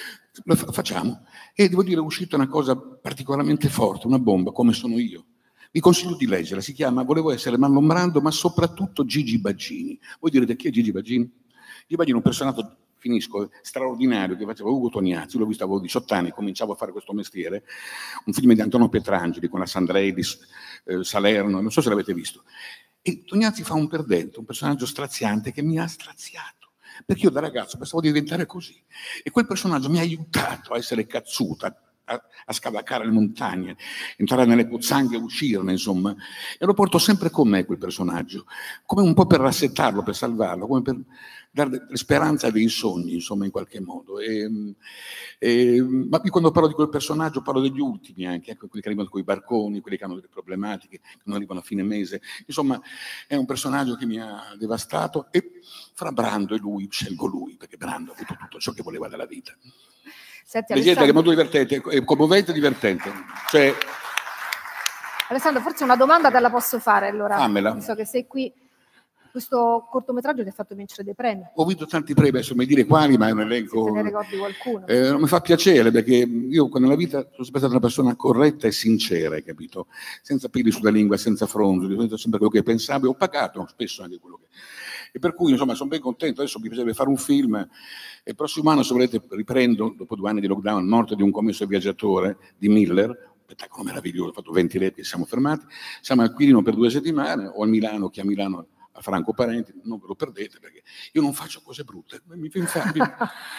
Lo facciamo. E devo dire, è uscita una cosa particolarmente forte, una bomba, come sono io. Vi consiglio di leggerla, si chiama Volevo essere Marlon Brando, ma soprattutto Gigi Baggini. Voi direte, chi è Gigi Baggini? Gigi Baggini è un personaggio, finisco, straordinario, che faceva Ugo Tognazzi, l'ho visto, avevo diciotto anni, cominciavo a fare questo mestiere, un film di Antonio Pietrangeli, con la Sandredis, eh, Salerno, non so se l'avete visto. E Tognazzi fa un perdente, un personaggio straziante che mi ha straziato. Perché io da ragazzo pensavo di diventare così. E quel personaggio mi ha aiutato a essere cazzuta, a, a scavalcare le montagne, entrare nelle pozzanghe e uscirne, insomma. E lo porto sempre con me quel personaggio, come un po' per rassettarlo, per salvarlo, come per dare speranza a dei sogni, insomma, in qualche modo. E, e, ma io quando parlo di quel personaggio parlo degli ultimi anche, ecco, quelli che arrivano con i barconi, quelli che hanno delle problematiche, che non arrivano a fine mese. Insomma, è un personaggio che mi ha devastato e fra Brando e lui scelgo lui, perché Brando ha avuto tutto ciò che voleva dalla vita. Senti, Vedete che è molto divertente, è commovente e divertente. Cioè... Alessandro, forse una domanda te la posso fare allora. Fammela. So che sei qui. Questo cortometraggio ti ha fatto vincere dei premi. Ho vinto tanti premi, adesso mi dire quali, ma è un elenco... Se te ne ricordi qualcuno. Eh, non mi fa piacere, perché io nella vita sono sempre stata una persona corretta e sincera, hai capito? Senza peli sulla lingua, senza fronzoli, ho detto sempre quello che pensavo e ho pagato spesso anche quello che... E per cui, insomma, sono ben contento. Adesso mi piacerebbe fare un film e il prossimo anno, se volete, riprendo, dopo due anni di lockdown, Morte di un commesso viaggiatore di Miller, spettacolo meraviglioso, ho fatto venti reti e siamo fermati. Siamo al Quirino per due settimane, o a Milano, che a Milano... a Franco Parenti, non ve lo perdete perché io non faccio cose brutte, mi fa infame.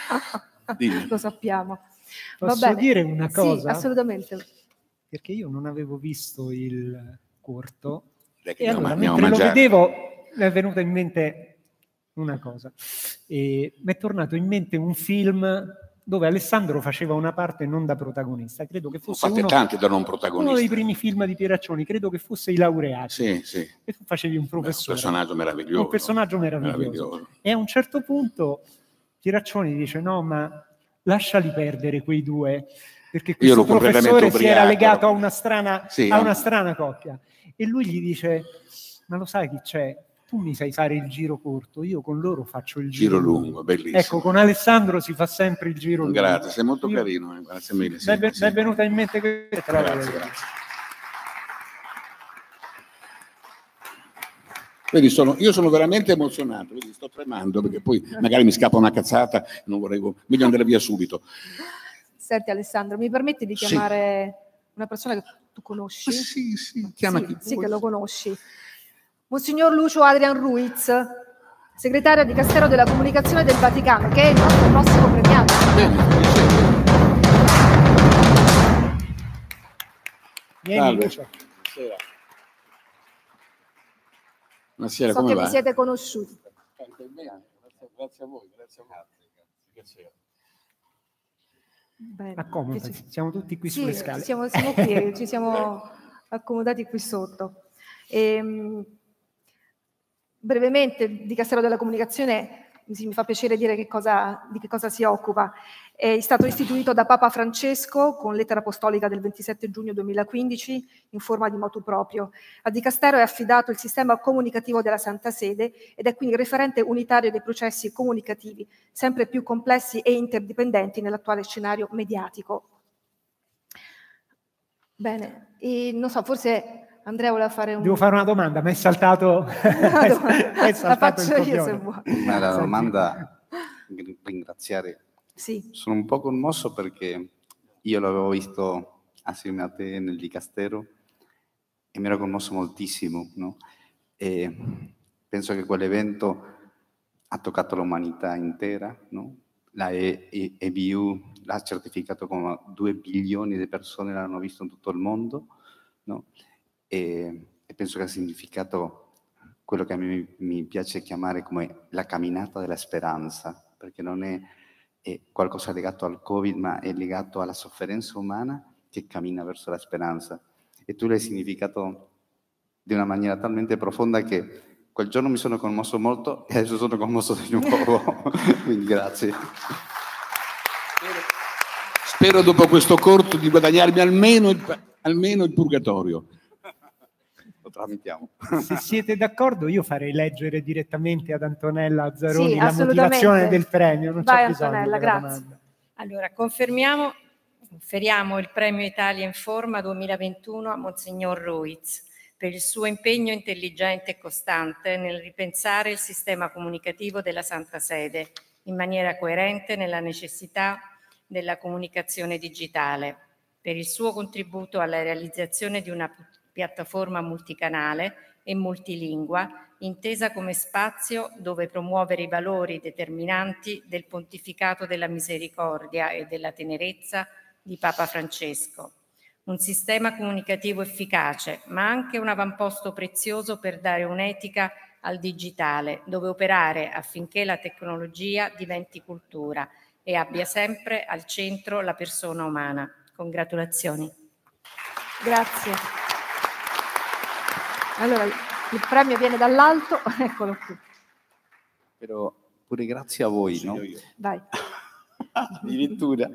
Lo sappiamo. Posso Va bene. dire una cosa? Sì, assolutamente. Perché io non avevo visto il corto e e allora andiamo mentre lo mangiare. vedevo mi è venuta in mente una cosa e mi è tornato in mente un film dove Alessandro faceva una parte non da protagonista, credo che fosse Fate uno, tanti da non protagonista. uno dei primi film di Pieraccioni, credo che fosse I Laureati. Sì, sì. E tu facevi un professore. Un personaggio meraviglioso. Un personaggio meraviglioso. meraviglioso. E a un certo punto Pieraccioni dice no, ma lasciali perdere quei due, perché questo professore si era legato a una strana, sì, a una strana coppia. E lui gli dice, ma lo sai chi c'è? Tu mi sai fare il giro corto, io con loro faccio il giro, Giro lungo, bellissimo. Ecco, con Alessandro si fa sempre il giro lungo. Grazie, sei molto Io... carino, eh. Grazie mille. Sì, mi, è, sì. mi è venuta in mente questa. Grazie, grazie. Vedi, sono, io sono veramente emozionato, vedi, sto tremando perché poi magari mi scappa una cazzata, non vorrei, meglio andare via subito. Senti Alessandro, mi permetti di chiamare sì. una persona che tu conosci? Sì, sì, chiama sì, chi sì vuoi. Che lo conosci. Monsignor Lucio Adrian Ruiz, segretario di Castero della Comunicazione del Vaticano, che è il nostro prossimo premiato. Vieni, Lucio. Buonasera. Buonasera, so come che va? vi siete conosciuti. Grazie a voi, grazie a voi. Piacere. Bene. Accomodati, siamo tutti qui Sì, sulle scale. ci siamo, siamo qui, ci siamo accomodati qui sotto. Ehm, brevemente, il Dicastero della Comunicazione, sì, mi fa piacere dire che cosa, di che cosa si occupa. È stato istituito da Papa Francesco con lettera apostolica del ventisette giugno duemilaquindici in forma di motu proprio. Al Dicastero è affidato il sistema comunicativo della Santa Sede ed è quindi referente unitario dei processi comunicativi sempre più complessi e interdipendenti nell'attuale scenario mediatico. Bene, e non so, forse Andrea voleva fare un... Devo fare una domanda, mi è saltato, è saltato il La faccio io copione. se vuoi. Ma la domanda, ringraziare. Sì. Sono un po' commosso perché io l'avevo visto assieme a te nel Dicastero e mi ero commosso moltissimo, no? E penso che quell'evento ha toccato l'umanità intera, no? La E B U l'ha certificato come due bilioni di persone l'hanno visto in tutto il mondo, no? E, e penso che ha significato quello che a me mi piace chiamare come la camminata della speranza, perché non è, è qualcosa legato al Covid, ma è legato alla sofferenza umana che cammina verso la speranza. E tu l'hai significato di una maniera talmente profonda che quel giorno mi sono commosso molto e adesso sono commosso di nuovo. Quindi grazie. Spero dopo questo corto di guadagnarmi almeno il, almeno il purgatorio. Lo tramitiamo. Se siete d'accordo io farei leggere direttamente ad Antonella Azzaroni Sì, la motivazione del premio. Non Vai c'è bisogno Antonella, della grazie. domanda. Allora, confermiamo, conferiamo il Premio Italia in Forma duemilaventuno a Monsignor Ruiz per il suo impegno intelligente e costante nel ripensare il sistema comunicativo della Santa Sede in maniera coerente nella necessità della comunicazione digitale, per il suo contributo alla realizzazione di una piattaforma multicanale e multilingua intesa come spazio dove promuovere i valori determinanti del pontificato della misericordia e della tenerezza di Papa Francesco. Un sistema comunicativo efficace, ma anche un avamposto prezioso per dare un'etica al digitale, dove operare affinché la tecnologia diventi cultura e abbia sempre al centro la persona umana. Congratulazioni. Grazie. Allora, il premio viene dall'alto, eccolo qui. Però pure grazie a voi, no? Vai. Addirittura.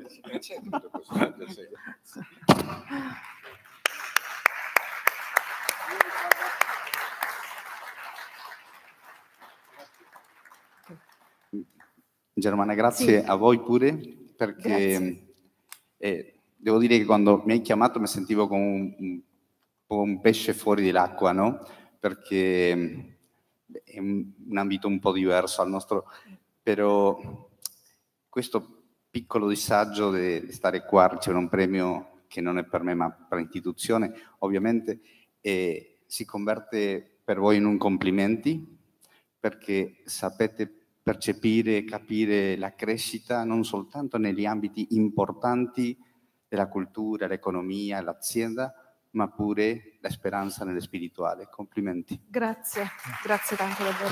Germana, grazie Sì. a voi pure, perché eh, devo dire che quando mi hai chiamato mi sentivo come un, un po' un pesce fuori dell'acqua, no? Perché è un, un ambito un po' diverso al nostro, però questo piccolo disagio di stare qua a ricevere un premio che non è per me ma per l'istituzione, ovviamente eh, si converte per voi in un complimenti, perché sapete percepire e capire la crescita non soltanto negli ambiti importanti della cultura, l'economia, l'azienda, ma pure la speranza nelle spirituale. Complimenti. Grazie, grazie tanto davvero.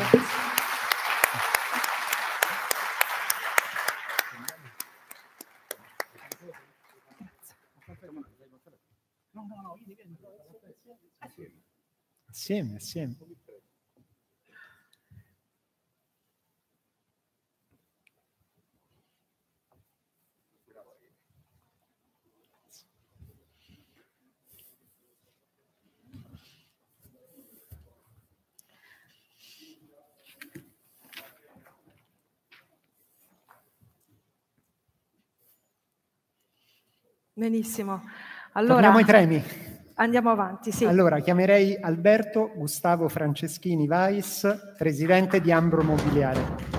Assieme, assieme. Benissimo. Allora, Torniamo ai premi. Andiamo avanti, sì. Allora, chiamerei Alberto Gustavo Franceschini Weiss, presidente di Ambro Mobiliare.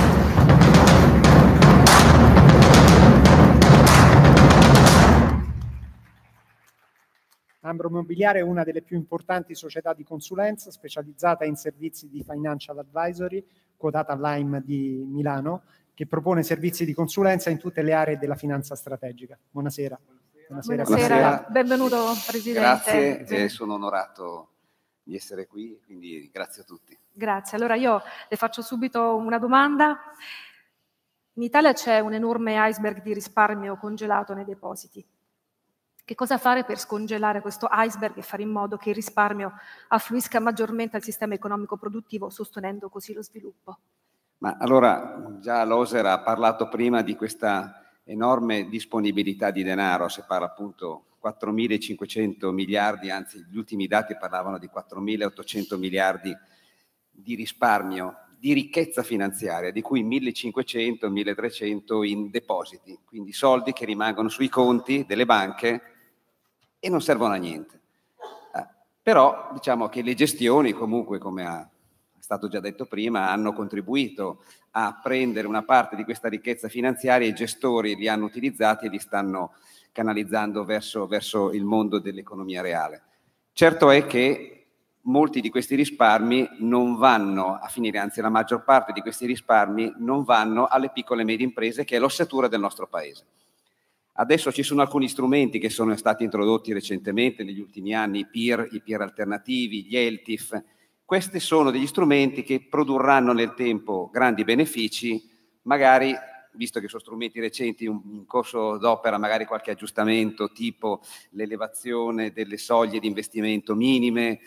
Ambro Mobiliare è una delle più importanti società di consulenza specializzata in servizi di financial advisory, quotata all'A I M di Milano, che propone servizi di consulenza in tutte le aree della finanza strategica. Buonasera. Buonasera, Buonasera. Benvenuto Presidente. Grazie, sì. eh, sono onorato di essere qui, quindi grazie a tutti. Grazie. Allora io le faccio subito una domanda. In Italia c'è un enorme iceberg di risparmio congelato nei depositi. Che cosa fare per scongelare questo iceberg e fare in modo che il risparmio affluisca maggiormente al sistema economico-produttivo, sostenendo così lo sviluppo? Ma allora, già Loser ha parlato prima di questa enorme disponibilità di denaro, si parla appunto quattromilacinquecento miliardi, anzi gli ultimi dati parlavano di quattromilaottocento miliardi di risparmio, di ricchezza finanziaria, di cui millecinquecento milletrecento in depositi, quindi soldi che rimangono sui conti delle banche e non servono a niente. Eh, però diciamo che le gestioni comunque, come ha è stato già detto prima, hanno contribuito a prendere una parte di questa ricchezza finanziaria, i gestori li hanno utilizzati e li stanno canalizzando verso, verso il mondo dell'economia reale. Certo è che molti di questi risparmi non vanno a finire, anzi la maggior parte di questi risparmi non vanno alle piccole e medie imprese, che è l'ossatura del nostro paese. Adesso ci sono alcuni strumenti che sono stati introdotti recentemente, negli ultimi anni, i P I R, i P I R alternativi, gli E L T I F. Questi sono degli strumenti che produrranno nel tempo grandi benefici, magari, visto che sono strumenti recenti, in corso d'opera, magari qualche aggiustamento, tipo l'elevazione delle soglie di investimento minime,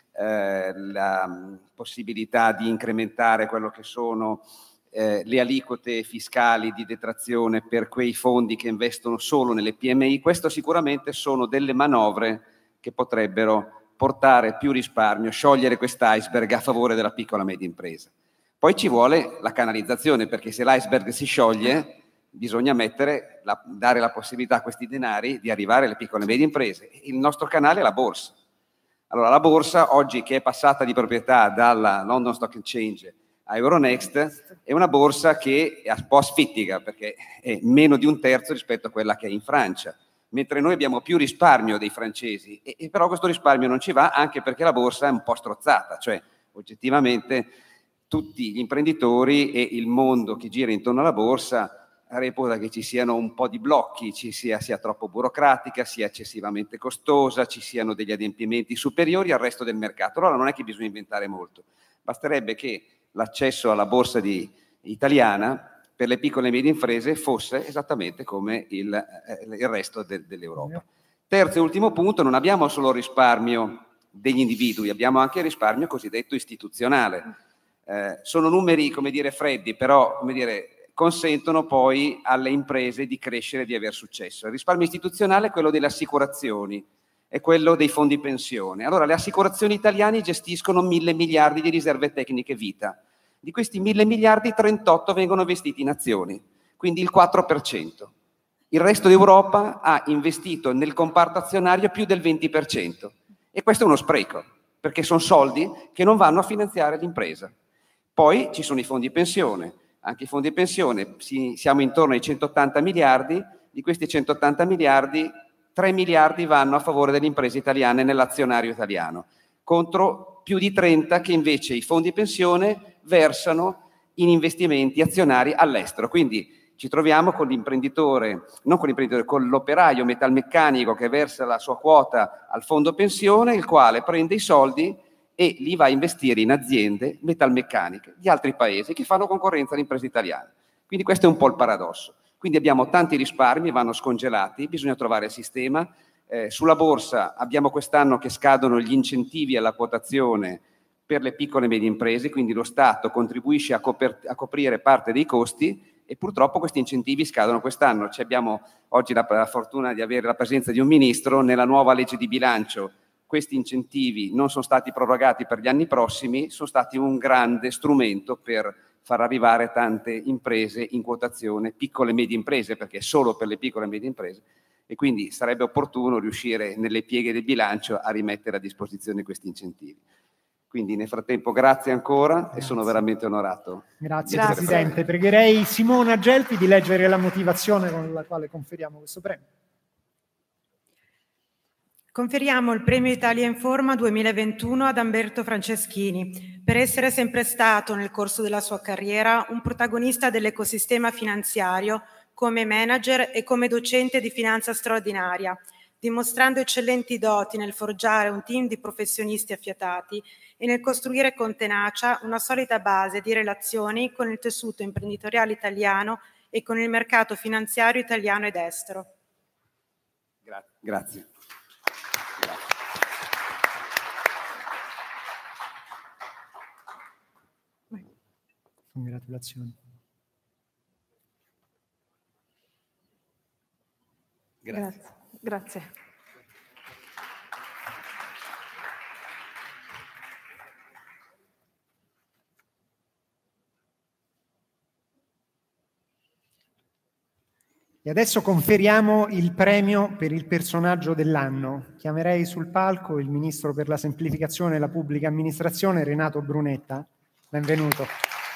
eh, la possibilità di incrementare quello che sono eh, le aliquote fiscali di detrazione per quei fondi che investono solo nelle P M I. Questo sicuramente sono delle manovre che potrebbero portare più risparmio, sciogliere quest'iceberg a favore della piccola e media impresa. Poi ci vuole la canalizzazione, perché se l'iceberg si scioglie bisogna mettere la, dare la possibilità a questi denari di arrivare alle piccole e medie imprese. Il nostro canale è la borsa. Allora la borsa oggi, che è passata di proprietà dalla London Stock Exchange a Euronext, è una borsa che è un po' asfittica, perché è meno di un terzo rispetto a quella che è in Francia, mentre noi abbiamo più risparmio dei francesi, e, e però questo risparmio non ci va, anche perché la borsa è un po' strozzata, cioè oggettivamente tutti gli imprenditori e il mondo che gira intorno alla borsa reputa che ci siano un po' di blocchi, ci sia, sia troppo burocratica, sia eccessivamente costosa, ci siano degli adempimenti superiori al resto del mercato. Allora non è che bisogna inventare molto, basterebbe che l'accesso alla borsa di, italiana per le piccole e medie imprese fosse esattamente come il, eh, il resto de, dell'Europa. Terzo e ultimo punto, non abbiamo solo risparmio degli individui, abbiamo anche il risparmio cosiddetto istituzionale. Eh, sono numeri, come dire, freddi, però, come dire, consentono poi alle imprese di crescere e di aver successo. Il risparmio istituzionale è quello delle assicurazioni, è quello dei fondi pensione. Allora, le assicurazioni italiane gestiscono mille miliardi di riserve tecniche vita. Di questi mille miliardi, trentotto vengono investiti in azioni, quindi il quattro per cento. Il resto d'Europa ha investito nel comparto azionario più del venti per cento. E questo è uno spreco, perché sono soldi che non vanno a finanziare l'impresa. Poi ci sono i fondi pensione. Anche i fondi pensione, si, siamo intorno ai centottanta miliardi, di questi centottanta miliardi, tre miliardi vanno a favore delle imprese italiane nell'azionario italiano, contro più di trenta che invece i fondi pensione versano in investimenti azionari all'estero. Quindi ci troviamo con l'imprenditore, non con l'imprenditore, con l'operaio metalmeccanico che versa la sua quota al fondo pensione, il quale prende i soldi e li va a investire in aziende metalmeccaniche di altri paesi che fanno concorrenza alle imprese italiane. Quindi questo è un po' il paradosso. Quindi abbiamo tanti risparmi, vanno scongelati, bisogna trovare il sistema. Eh, sulla borsa abbiamo quest'anno che scadono gli incentivi alla quotazione per le piccole e medie imprese, quindi lo Stato contribuisce a, coper- a coprire parte dei costi e purtroppo questi incentivi scadono quest'anno. Ci abbiamo oggi la, la fortuna di avere la presenza di un ministro. Nella nuova legge di bilancio questi incentivi non sono stati prorogati per gli anni prossimi, sono stati un grande strumento per far arrivare tante imprese in quotazione, piccole e medie imprese, perché è solo per le piccole e medie imprese, e quindi sarebbe opportuno riuscire nelle pieghe del bilancio a rimettere a disposizione questi incentivi. Quindi nel frattempo grazie ancora. Grazie. E sono veramente onorato. Grazie, grazie Presidente. Pregherei Simona Gelfi di leggere la motivazione con la quale conferiamo questo premio. Conferiamo il Premio Italia in Forma duemilaventuno ad Amberto Franceschini per essere sempre stato nel corso della sua carriera un protagonista dell'ecosistema finanziario come manager e come docente di finanza straordinaria, dimostrando eccellenti doti nel forgiare un team di professionisti affiatati e nel costruire con tenacia una solida base di relazioni con il tessuto imprenditoriale italiano e con il mercato finanziario italiano ed estero. Gra- grazie. Congratulazioni. Grazie. Grazie. E adesso conferiamo il premio per il personaggio dell'anno. Chiamerei sul palco il Ministro per la Semplificazione e la Pubblica Amministrazione, Renato Brunetta. Benvenuto.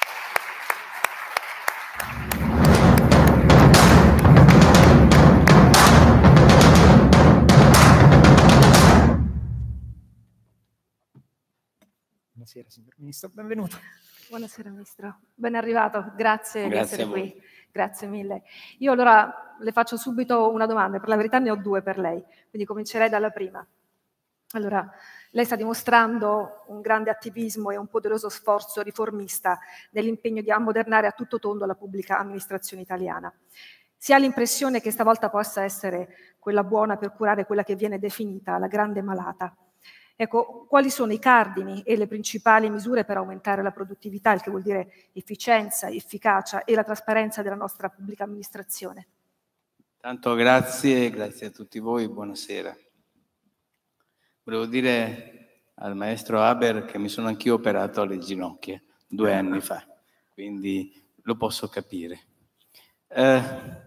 Buonasera, signor Ministro, benvenuto. Buonasera Ministro, ben arrivato, grazie, Grazie di essere a voi. qui, grazie mille. Io allora le faccio subito una domanda, per la verità ne ho due per lei, quindi comincerei dalla prima. Allora, lei sta dimostrando un grande attivismo e un poderoso sforzo riformista nell'impegno di ammodernare a tutto tondo la pubblica amministrazione italiana. Si ha l'impressione che stavolta possa essere quella buona per curare quella che viene definita la grande malata. Ecco, quali sono i cardini e le principali misure per aumentare la produttività, il che vuol dire efficienza, efficacia e la trasparenza della nostra pubblica amministrazione? Tanto grazie, grazie a tutti voi, buonasera. Volevo dire al maestro Haber che mi sono anch'io operato alle ginocchia due anni fa, quindi lo posso capire. Eh,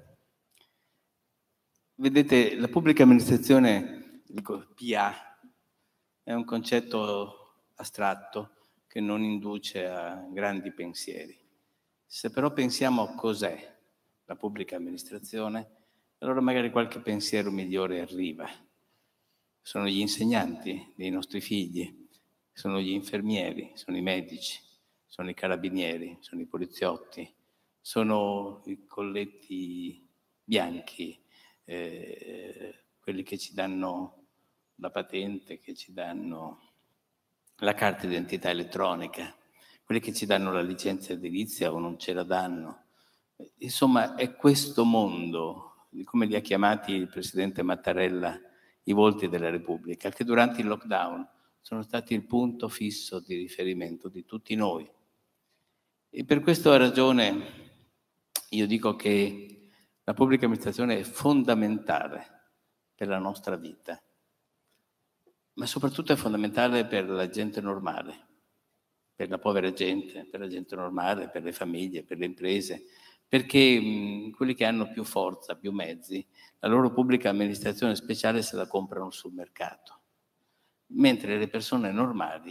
vedete, la pubblica amministrazione, dico P A, è un concetto astratto che non induce a grandi pensieri. Se però pensiamo a cos'è la pubblica amministrazione, allora magari qualche pensiero migliore arriva. Sono gli insegnanti dei nostri figli, sono gli infermieri, sono i medici, sono i carabinieri, sono i poliziotti, sono i colletti bianchi, eh, quelli che ci danno la patente, che ci danno la carta d'identità elettronica, quelli che ci danno la licenza edilizia o non ce la danno. Insomma, è questo mondo, come li ha chiamati il Presidente Mattarella, i volti della Repubblica, che durante il lockdown sono stati il punto fisso di riferimento di tutti noi. E per questa ragione io dico che la pubblica amministrazione è fondamentale per la nostra vita, ma soprattutto è fondamentale per la gente normale, per la povera gente, per la gente normale, per le famiglie, per le imprese, perché mh, quelli che hanno più forza, più mezzi, la loro pubblica amministrazione speciale se la comprano sul mercato, mentre le persone normali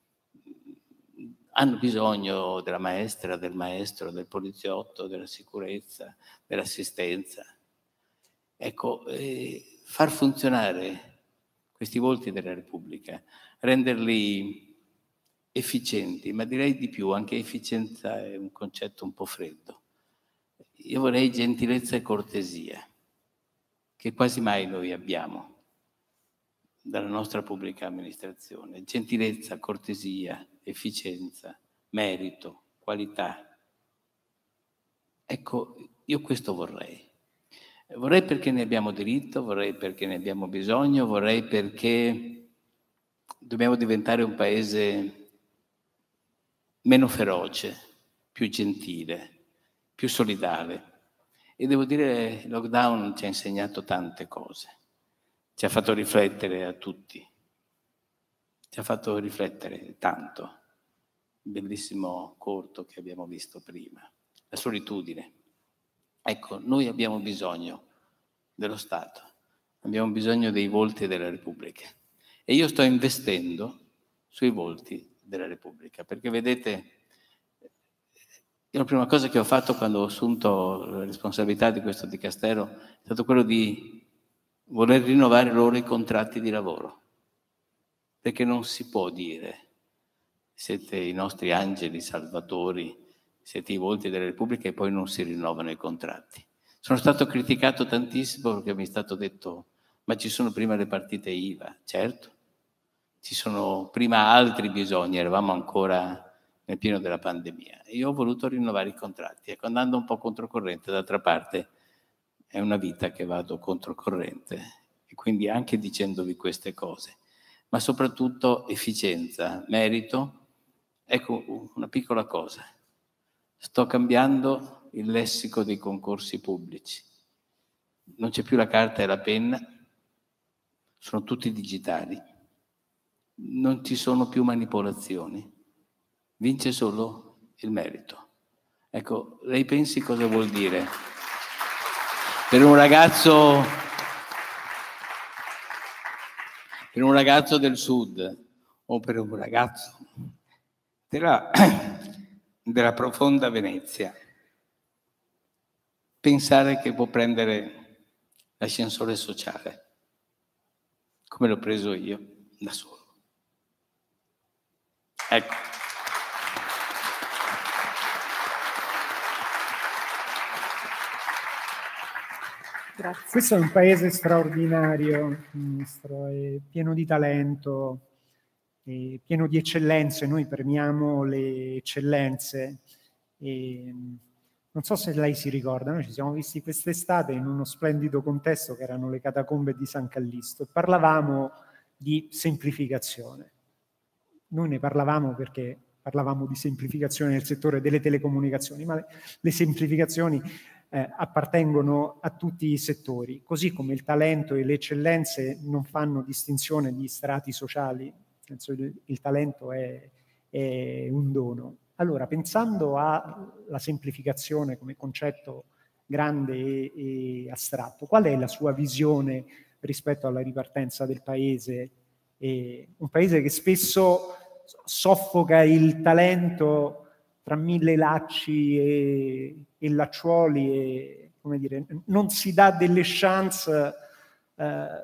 mh, hanno bisogno della maestra, del maestro, del poliziotto, della sicurezza, dell'assistenza. Ecco, eh, far funzionare questi volti della Repubblica, renderli efficienti, ma direi di più, anche efficienza è un concetto un po' freddo. Io vorrei gentilezza e cortesia, che quasi mai noi abbiamo dalla nostra pubblica amministrazione. Gentilezza, cortesia, efficienza, merito, qualità. Ecco, io questo vorrei. Vorrei perché ne abbiamo diritto, vorrei perché ne abbiamo bisogno, vorrei perché dobbiamo diventare un paese meno feroce, più gentile, più solidale. E devo dire, il lockdown ci ha insegnato tante cose, ci ha fatto riflettere a tutti, ci ha fatto riflettere tanto. Il bellissimo corto che abbiamo visto prima, la solitudine. Ecco, noi abbiamo bisogno dello Stato, abbiamo bisogno dei volti della Repubblica e io sto investendo sui volti della Repubblica, perché vedete, io la prima cosa che ho fatto quando ho assunto la responsabilità di questo dicastero è stato quello di voler rinnovare loro i contratti di lavoro, perché non si può dire siete i nostri angeli salvatori, siete i volti della Repubblica e poi non si rinnovano i contratti. Sono stato criticato tantissimo perché mi è stato detto ma ci sono prima le partite I V A, certo. Ci sono prima altri bisogni, eravamo ancora nel pieno della pandemia. Io ho voluto rinnovare i contratti, ecco, andando un po' controcorrente, d'altra parte è una vita che vado controcorrente, e quindi anche dicendovi queste cose, ma soprattutto efficienza, merito. Ecco una piccola cosa, sto cambiando il lessico dei concorsi pubblici, non c'è più la carta e la penna, sono tutti digitali, non ci sono più manipolazioni, vince solo il merito. Ecco, lei pensi cosa vuol dire? Per un ragazzo, per un ragazzo del sud o per un ragazzo della, della profonda Venezia, pensare che può prendere l'ascensore sociale, come l'ho preso io, da solo. Ecco. Grazie. Questo è un paese straordinario, Ministro, è pieno di talento, è pieno di eccellenze. Noi premiamo le eccellenze. E non so se lei si ricorda, noi ci siamo visti quest'estate in uno splendido contesto che erano le catacombe di San Callisto e parlavamo di semplificazione. Noi ne parlavamo perché parlavamo di semplificazione nel settore delle telecomunicazioni, ma le, le semplificazioni eh, appartengono a tutti i settori, così come il talento e le eccellenze non fanno distinzione di strati sociali, nel senso il, il talento è, è un dono. Allora, pensando alla semplificazione come concetto grande e, e astratto, qual è la sua visione rispetto alla ripartenza del paese? E un paese che spesso soffoca il talento tra mille lacci e, e lacciuoli e, come dire, non si dà delle chance eh,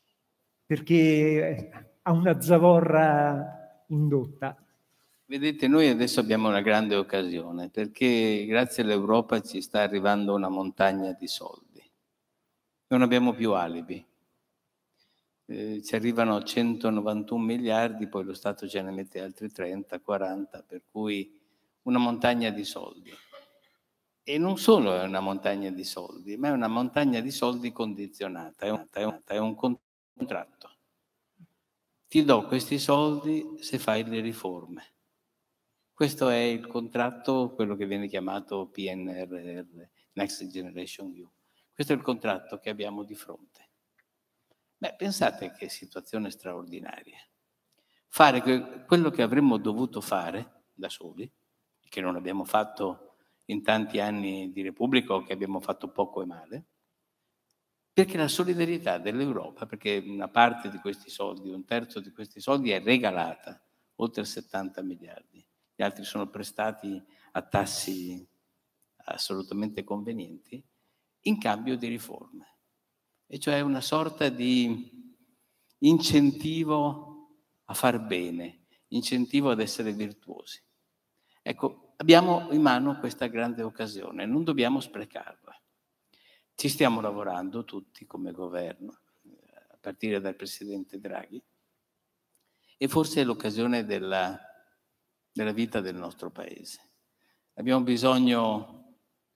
perché ha una zavorra indotta. Vedete, noi adesso abbiamo una grande occasione perché grazie all'Europa ci sta arrivando una montagna di soldi. Non abbiamo più alibi. Eh, ci arrivano centonovantuno miliardi, poi lo Stato ce ne mette altri trenta, quaranta, per cui una montagna di soldi. E non solo è una montagna di soldi, ma è una montagna di soldi condizionata, è un, è un, è un contratto. Ti do questi soldi se fai le riforme. Questo è il contratto, quello che viene chiamato P N R R, Next Generation E U. Questo è il contratto che abbiamo di fronte. Beh, pensate che situazione straordinaria. Fare que- quello che avremmo dovuto fare da soli, che non abbiamo fatto in tanti anni di Repubblica o che abbiamo fatto poco e male, perché la solidarietà dell'Europa, perché una parte di questi soldi, un terzo di questi soldi è regalata, oltre settanta miliardi. Gli altri sono prestati a tassi assolutamente convenienti, in cambio di riforme. E cioè una sorta di incentivo a far bene, incentivo ad essere virtuosi. Ecco, abbiamo in mano questa grande occasione, non dobbiamo sprecarla. Ci stiamo lavorando tutti come governo, a partire dal Presidente Draghi, e forse è l'occasione della, della vita del nostro Paese. Abbiamo bisogno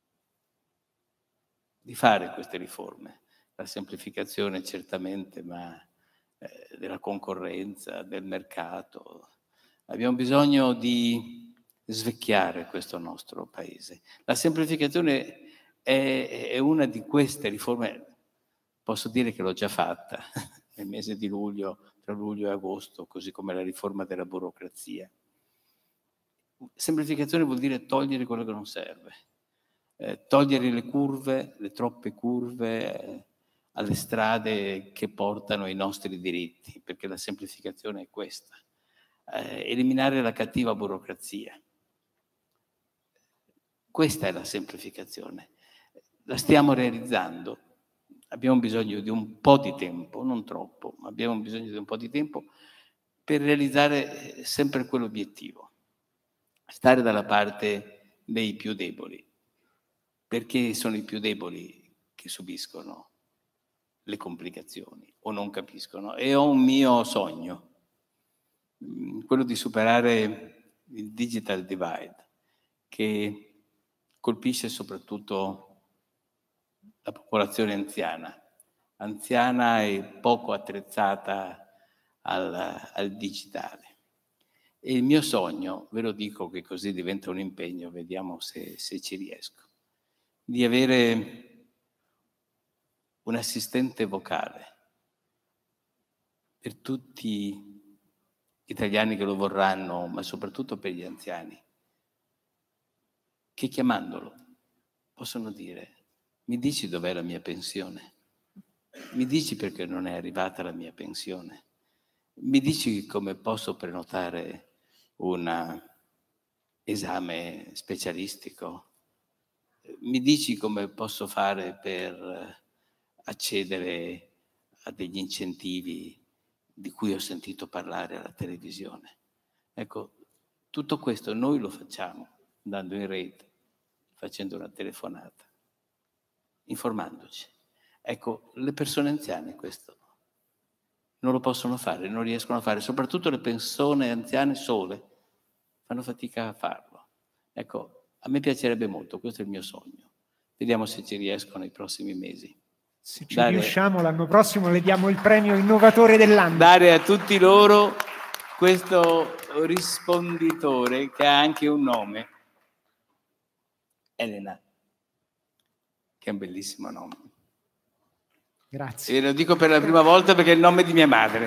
di fare queste riforme. La semplificazione certamente, ma eh, della concorrenza, del mercato. Abbiamo bisogno di svecchiare questo nostro paese. La semplificazione è, è una di queste riforme, posso dire che l'ho già fatta nel mese di luglio, tra luglio e agosto, così come la riforma della burocrazia. Semplificazione vuol dire togliere quello che non serve, eh, togliere le curve, le troppe curve, eh, alle strade che portano i nostri diritti, perché la semplificazione è questa. Eh, eliminare la cattiva burocrazia. Questa è la semplificazione. La stiamo realizzando. Abbiamo bisogno di un po' di tempo, non troppo, ma abbiamo bisogno di un po' di tempo per realizzare sempre quell'obiettivo. Stare dalla parte dei più deboli. Perché sono i più deboli che subiscono le complicazioni o non capiscono. E ho un mio sogno, quello di superare il digital divide, che colpisce soprattutto la popolazione anziana, anziana e poco attrezzata al, al digitale. E il mio sogno, ve lo dico che così diventa un impegno, vediamo se, se ci riesco, di avere un assistente vocale per tutti gli italiani che lo vorranno, ma soprattutto per gli anziani, che chiamandolo possono dire: mi dici dov'è la mia pensione? Mi dici perché non è arrivata la mia pensione? Mi dici come posso prenotare un esame specialistico? Mi dici come posso fare per accedere a degli incentivi di cui ho sentito parlare alla televisione? Ecco, tutto questo noi lo facciamo andando in rete, facendo una telefonata, informandoci. Ecco, le persone anziane questo non lo possono fare, non riescono a fare, soprattutto le persone anziane sole fanno fatica a farlo. Ecco, a me piacerebbe molto, questo è il mio sogno. Vediamo se ci riesco nei prossimi mesi. Se ci dare, riusciamo, l'anno prossimo le diamo il premio innovatore dell'anno. Dare a tutti loro questo risponditore che ha anche un nome, Elena, che è un bellissimo nome. Grazie. E lo dico per la prima volta perché è il nome di mia madre.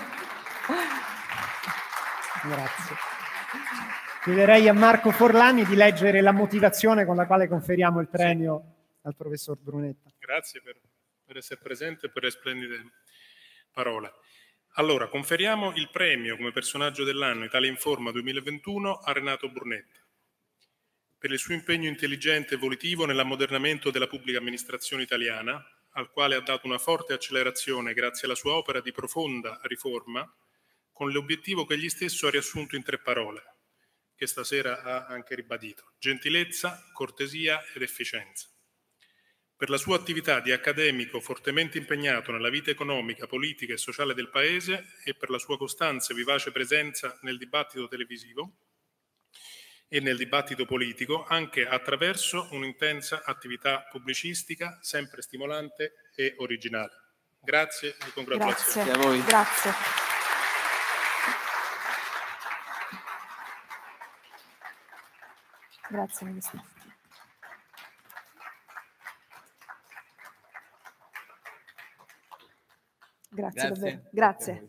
Grazie. Chiederei a Marco Forlani di leggere la motivazione con la quale conferiamo il premio sì. al professor Brunetta. Grazie per, per essere presente e per le splendide parole. Allora, conferiamo il premio come personaggio dell'anno Italia Informa duemilaventuno a Renato Brunetta per il suo impegno intelligente e volitivo nell'ammodernamento della pubblica amministrazione italiana, al quale ha dato una forte accelerazione grazie alla sua opera di profonda riforma, con l'obiettivo che egli stesso ha riassunto in tre parole, che stasera ha anche ribadito: gentilezza, cortesia ed efficienza. Per la sua attività di accademico fortemente impegnato nella vita economica, politica e sociale del Paese e per la sua costante e vivace presenza nel dibattito televisivo e nel dibattito politico, anche attraverso un'intensa attività pubblicistica sempre stimolante e originale. Grazie e congratulazioni. Grazie a voi. Grazie. Grazie Ministro. Grazie, Grazie. davvero. Grazie.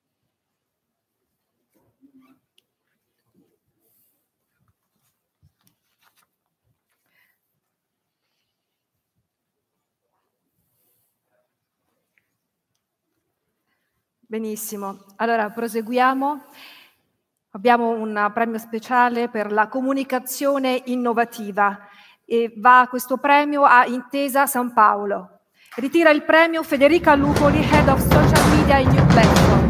Benissimo, allora proseguiamo. Abbiamo un premio speciale per la comunicazione innovativa e va questo premio a Intesa San Paolo. Ritira il premio Federica Lupoli, Head of Social Media e New Platform.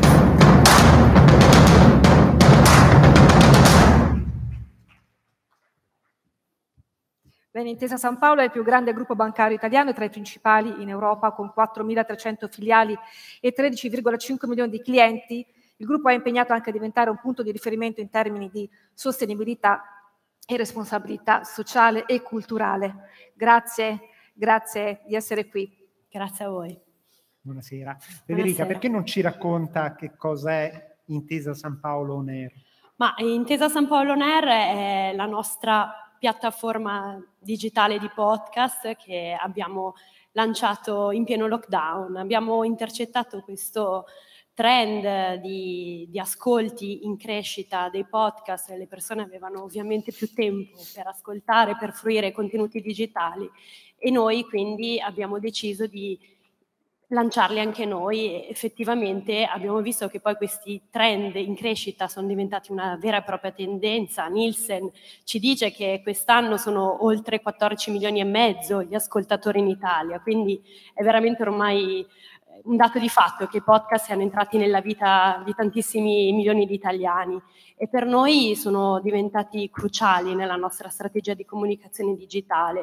Bene, Intesa San Paolo è il più grande gruppo bancario italiano e tra i principali in Europa, con quattromilatrecento filiali e tredici virgola cinque milioni di clienti. Il gruppo è impegnato anche a diventare un punto di riferimento in termini di sostenibilità e responsabilità sociale e culturale. Grazie, grazie di essere qui. Grazie a voi. Buonasera. Federica, Buonasera. Perché non ci racconta che cos'è Intesa San Paolo On Air? Ma Intesa San Paolo On Air è la nostra piattaforma digitale di podcast che abbiamo lanciato in pieno lockdown. Abbiamo intercettato questo trend di, di ascolti in crescita dei podcast. Le persone avevano ovviamente più tempo per ascoltare, per fruire contenuti digitali e noi quindi abbiamo deciso di lanciarli anche noi e effettivamente abbiamo visto che poi questi trend in crescita sono diventati una vera e propria tendenza. Nielsen ci dice che quest'anno sono oltre quattordici milioni e mezzo gli ascoltatori in Italia, quindi è veramente ormai un dato di fatto che i podcast siano entrati nella vita di tantissimi milioni di italiani e per noi sono diventati cruciali nella nostra strategia di comunicazione digitale.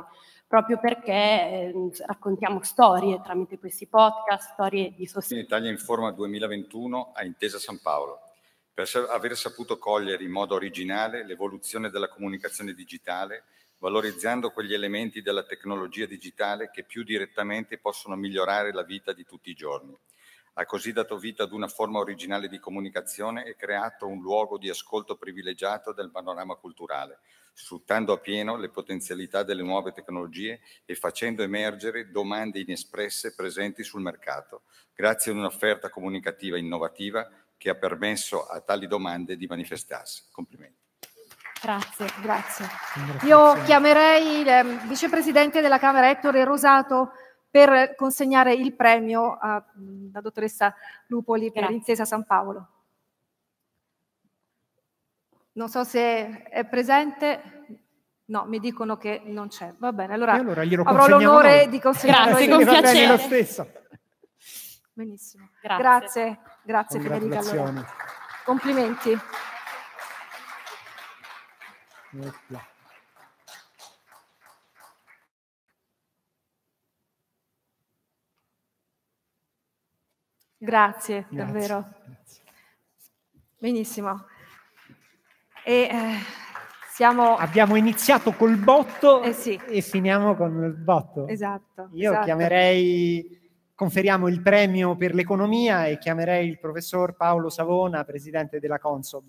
proprio perché eh, raccontiamo storie tramite questi podcast, storie di sostegno. Italia Informa duemilaventuno a Intesa San Paolo, per aver saputo cogliere in modo originale l'evoluzione della comunicazione digitale, valorizzando quegli elementi della tecnologia digitale che più direttamente possono migliorare la vita di tutti i giorni. Ha così dato vita ad una forma originale di comunicazione e creato un luogo di ascolto privilegiato del panorama culturale, sfruttando appieno le potenzialità delle nuove tecnologie e facendo emergere domande inespresse presenti sul mercato, grazie ad un'offerta comunicativa innovativa che ha permesso a tali domande di manifestarsi. Complimenti. Grazie, grazie. Io chiamerei il vicepresidente della Camera Ettore Rosato per consegnare il premio alla dottoressa Lupoli per Intesa San Paolo. Non so se è presente. No, mi dicono che non c'è. Va bene, allora, allora avrò l'onore noi. di consegnarlo. Grazie, con piacere. Lo stesso. Benissimo. Grazie, grazie, grazie Federica. Allora. Complimenti. Grazie, Grazie, davvero. grazie. Benissimo. E, eh, siamo... Abbiamo iniziato col botto eh sì. e finiamo con il botto. Esatto. Io esatto. chiamerei, conferiamo il premio per l'economia e chiamerei il professor Paolo Savona, presidente della Consob.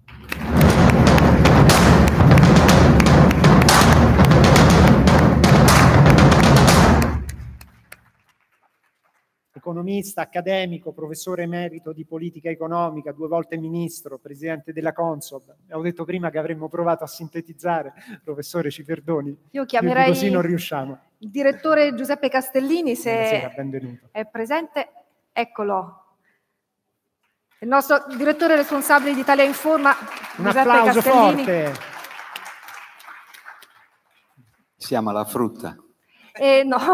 Economista, accademico, professore emerito di politica economica, due volte ministro, presidente della Consob. Avevo detto prima che avremmo provato a sintetizzare, professore ci perdoni. Io chiamerei così non riusciamo. Il direttore Giuseppe Castellini, se Buonasera, benvenuto. È presente, eccolo. Il nostro direttore responsabile di Italia Informa, Un Giuseppe applauso Castellini. forte. Siamo alla frutta. Eh, no.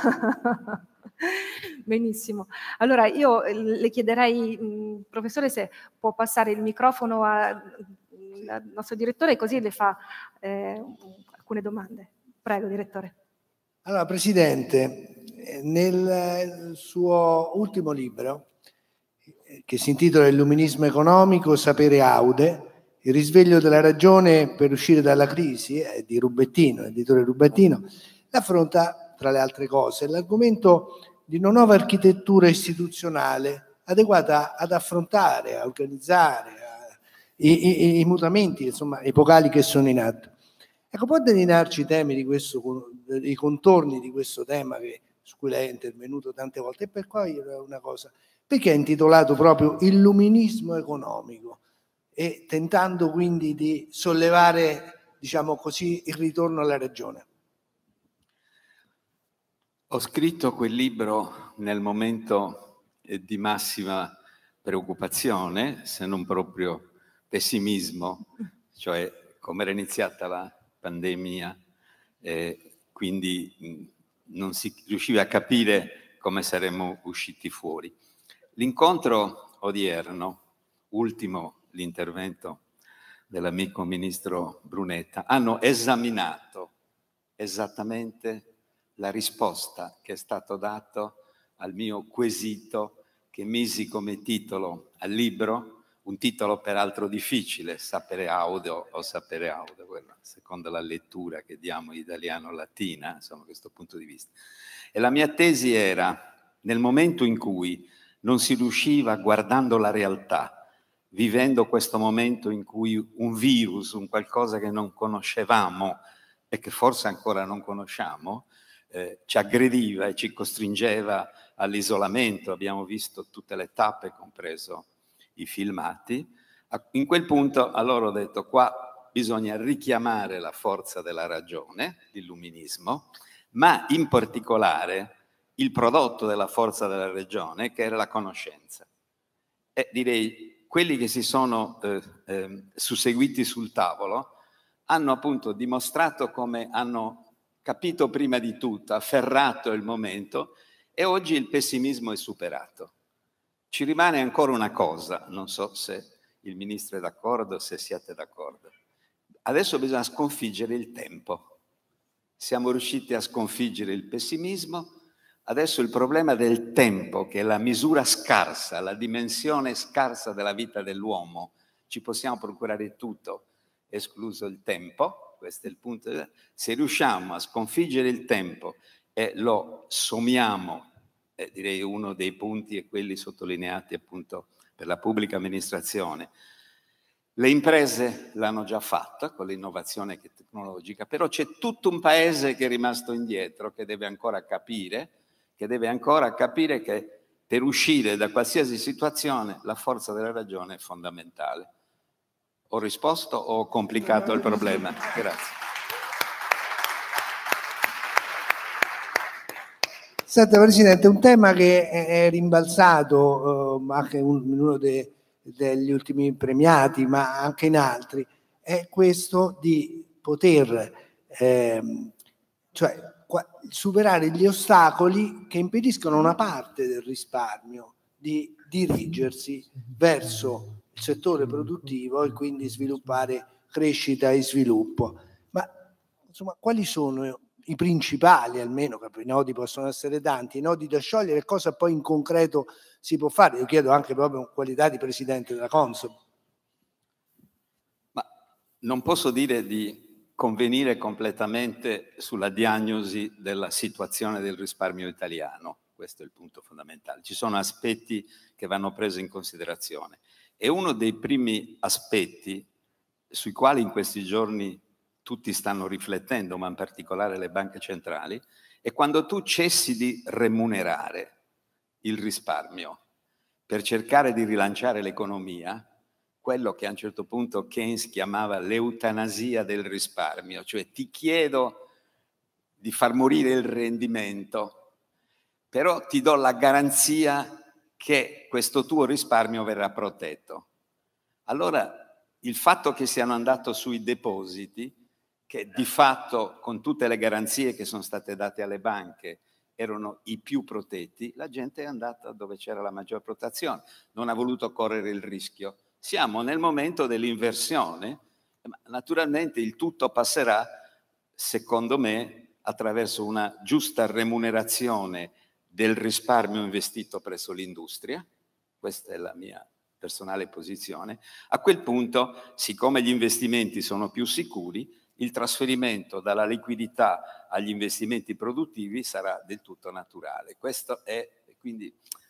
Benissimo. Allora io le chiederei, mh, professore, se può passare il microfono a, al nostro direttore, così le fa eh, alcune domande. Prego, direttore. Allora, Presidente, nel suo ultimo libro, che si intitola Illuminismo economico, sapere aude, il risveglio della ragione per uscire dalla crisi, è di Rubettino, editore Rubettino, affronta, tra le altre cose, l'argomento di una nuova architettura istituzionale adeguata ad affrontare, a organizzare a, i, i, i mutamenti, insomma, epocali che sono in atto. Ecco, può delinearci i temi di questo, i contorni di questo tema che, su cui lei è intervenuto tante volte, e per poi una cosa, perché è intitolato proprio Illuminismo economico, e tentando quindi di sollevare, diciamo così, il ritorno alla ragione. Ho scritto quel libro nel momento di massima preoccupazione, se non proprio pessimismo, cioè come era iniziata la pandemia, eh, quindi non si riusciva a capire come saremmo usciti fuori. L'incontro odierno, ultimo l'intervento dell'amico ministro Brunetta, hanno esaminato esattamente la risposta che è stato dato al mio quesito che misi come titolo al libro, un titolo peraltro difficile, sapere aude o sapere aude, quella, secondo la lettura che diamo italiano-latina, insomma, da questo punto di vista. E la mia tesi era, nel momento in cui non si riusciva, guardando la realtà, vivendo questo momento in cui un virus, un qualcosa che non conoscevamo e che forse ancora non conosciamo, Eh, ci aggrediva e ci costringeva all'isolamento, abbiamo visto tutte le tappe, compreso i filmati. In quel punto allora ho detto, qua bisogna richiamare la forza della ragione, l'illuminismo, ma in particolare il prodotto della forza della ragione, che era la conoscenza. E direi, quelli che si sono eh, eh, susseguiti sul tavolo hanno appunto dimostrato come hanno capito prima di tutto, afferrato il momento, e oggi il pessimismo è superato. Ci rimane ancora una cosa, non so se il Ministro è d'accordo, se siete d'accordo. Adesso bisogna sconfiggere il tempo. siamo riusciti a sconfiggere il pessimismo. Adesso il problema del tempo, che è la misura scarsa, la dimensione scarsa della vita dell'uomo, ci possiamo procurare tutto, escluso il tempo, questo è il punto. Se riusciamo a sconfiggere il tempo e lo sommiamo, eh, direi uno dei punti è quelli sottolineati appunto per la pubblica amministrazione. Le imprese l'hanno già fatta con l'innovazione tecnologica, però c'è tutto un paese che è rimasto indietro, che deve ancora capire, che deve ancora capire che per uscire da qualsiasi situazione la forza della ragione è fondamentale. Ho risposto o ho complicato il problema? Grazie. Senta Presidente, un tema che è rimbalzato eh, anche in uno dei, degli ultimi premiati, ma anche in altri, è questo di poter ehm, cioè, superare gli ostacoli che impediscono a una parte del risparmio di dirigersi verso il settore produttivo e quindi sviluppare crescita e sviluppo. Ma insomma, quali sono i principali, almeno, che i nodi possono essere tanti, i nodi da sciogliere, cosa poi in concreto si può fare? Io chiedo anche proprio in qualità di Presidente della Consob. Ma non posso dire di convenire completamente sulla diagnosi della situazione del risparmio italiano, questo è il punto fondamentale. Ci sono aspetti che vanno presi in considerazione e uno dei primi aspetti sui quali in questi giorni tutti stanno riflettendo, ma in particolare le banche centrali, è quando tu cessi di remunerare il risparmio per cercare di rilanciare l'economia, quello che a un certo punto Keynes chiamava l'eutanasia del risparmio, cioè ti chiedo di far morire il rendimento, però ti do la garanzia che questo tuo risparmio verrà protetto. Allora, il fatto che siano andato sui depositi, che di fatto con tutte le garanzie che sono state date alle banche erano i più protetti, la gente è andata dove c'era la maggior protezione, non ha voluto correre il rischio. Siamo nel momento dell'inversione, ma naturalmente il tutto passerà, secondo me, attraverso una giusta remunerazione del risparmio investito presso l'industria. Questa è la mia personale posizione. A quel punto, siccome gli investimenti sono più sicuri, il trasferimento dalla liquidità agli investimenti produttivi sarà del tutto naturale. Questo è, quindi,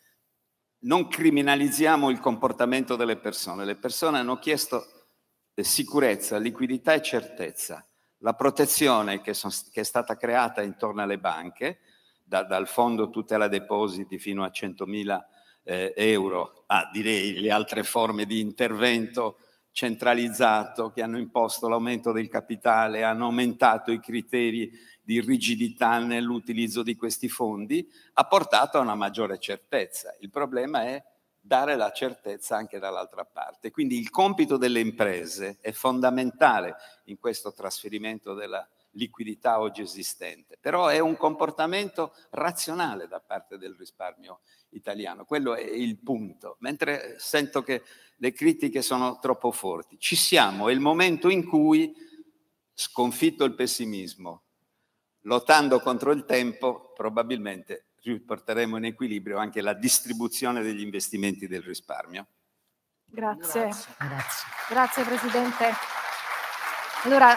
non criminalizziamo il comportamento delle persone. Le persone hanno chiesto sicurezza, liquidità e certezza. La protezione che, son, che è stata creata intorno alle banche, da, dal fondo tutela depositi fino a centomila eh, euro, a direi le altre forme di intervento centralizzato che hanno imposto l'aumento del capitale, hanno aumentato i criteri di rigidità nell'utilizzo di questi fondi, ha portato a una maggiore certezza. Il problema è dare la certezza anche dall'altra parte. Quindi il compito delle imprese è fondamentale in questo trasferimento della liquidità oggi esistente, però è un comportamento razionale da parte del risparmio italiano, quello è il punto, mentre sento che le critiche sono troppo forti. Ci siamo, è il momento in cui, sconfitto il pessimismo, lottando contro il tempo, probabilmente riporteremo in equilibrio anche la distribuzione degli investimenti del risparmio. Grazie. Grazie. Grazie. Grazie Presidente. Allora,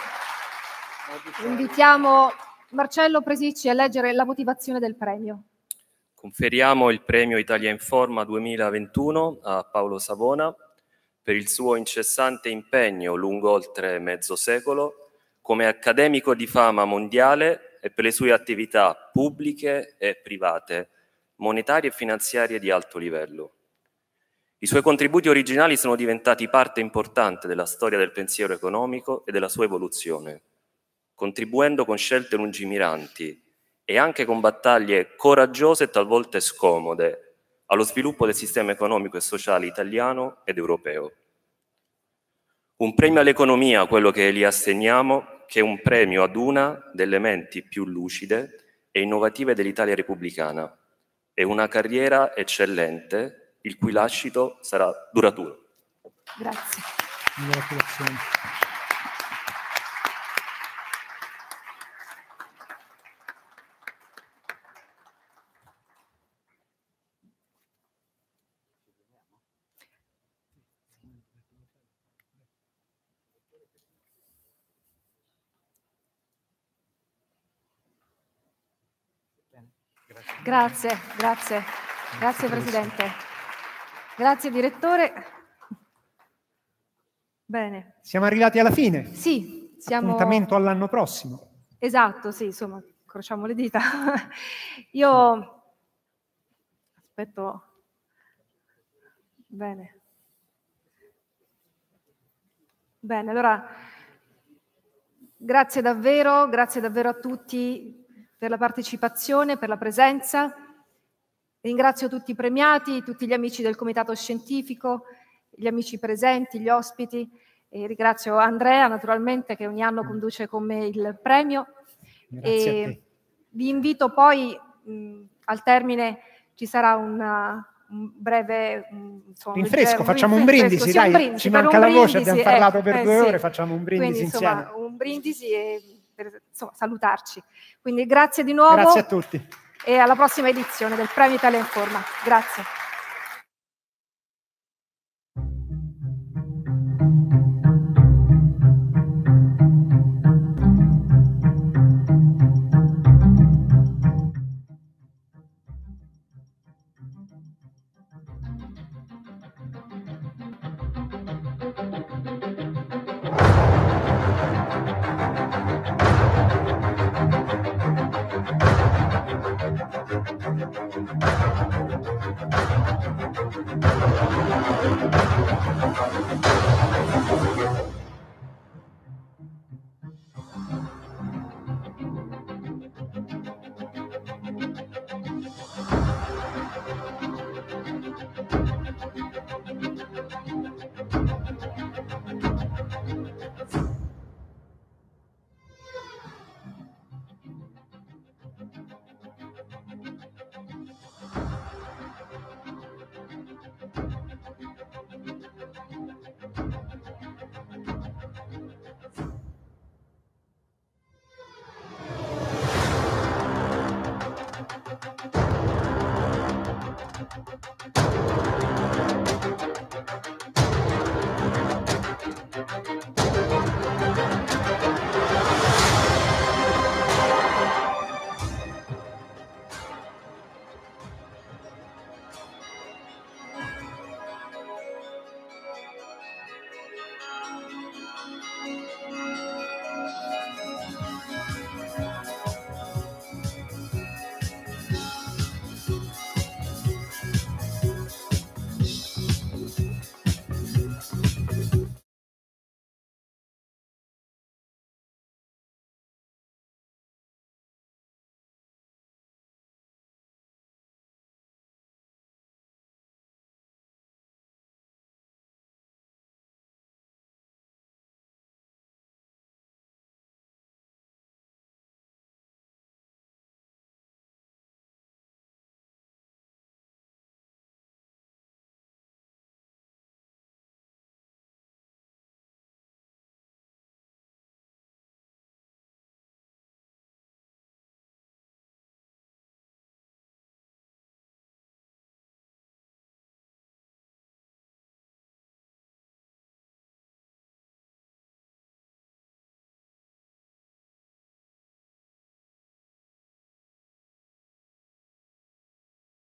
invitiamo Marcello Presicci a leggere la motivazione del premio. Conferiamo il premio Italia in Forma duemilaventuno a Paolo Savona per il suo incessante impegno lungo oltre mezzo secolo come accademico di fama mondiale e per le sue attività pubbliche e private, monetarie e finanziarie di alto livello. I suoi contributi originali sono diventati parte importante della storia del pensiero economico e della sua evoluzione, contribuendo con scelte lungimiranti e anche con battaglie coraggiose e talvolta scomode allo sviluppo del sistema economico e sociale italiano ed europeo. Un premio all'economia, quello che gli assegniamo, che è un premio ad una delle menti più lucide e innovative dell'Italia repubblicana e una carriera eccellente, il cui lascito sarà duraturo. Grazie. Grazie, grazie, grazie Presidente. Grazie Direttore. Bene. Siamo arrivati alla fine. Sì, siamo... Appuntamento all'anno prossimo. Esatto, sì, insomma, incrociamo le dita. Io aspetto. Bene. Bene, allora grazie davvero, grazie davvero a tutti per la partecipazione, per la presenza. Ringrazio tutti i premiati, tutti gli amici del Comitato Scientifico, gli amici presenti, gli ospiti, e ringrazio Andrea naturalmente che ogni anno conduce con me il premio. Grazie e a te. Vi invito poi mh, al termine ci sarà una, un breve mh, insomma, Rinfresco, un facciamo un rinfresco, brindisi, sì, un dai, brindisi, ci per manca un la voce, brindisi, abbiamo parlato eh, per eh, due sì. ore, facciamo un brindisi Quindi, insomma, insieme. un brindisi e per insomma, salutarci. Quindi grazie di nuovo. Grazie a tutti. E alla prossima edizione del Premio Italia Informa. Grazie.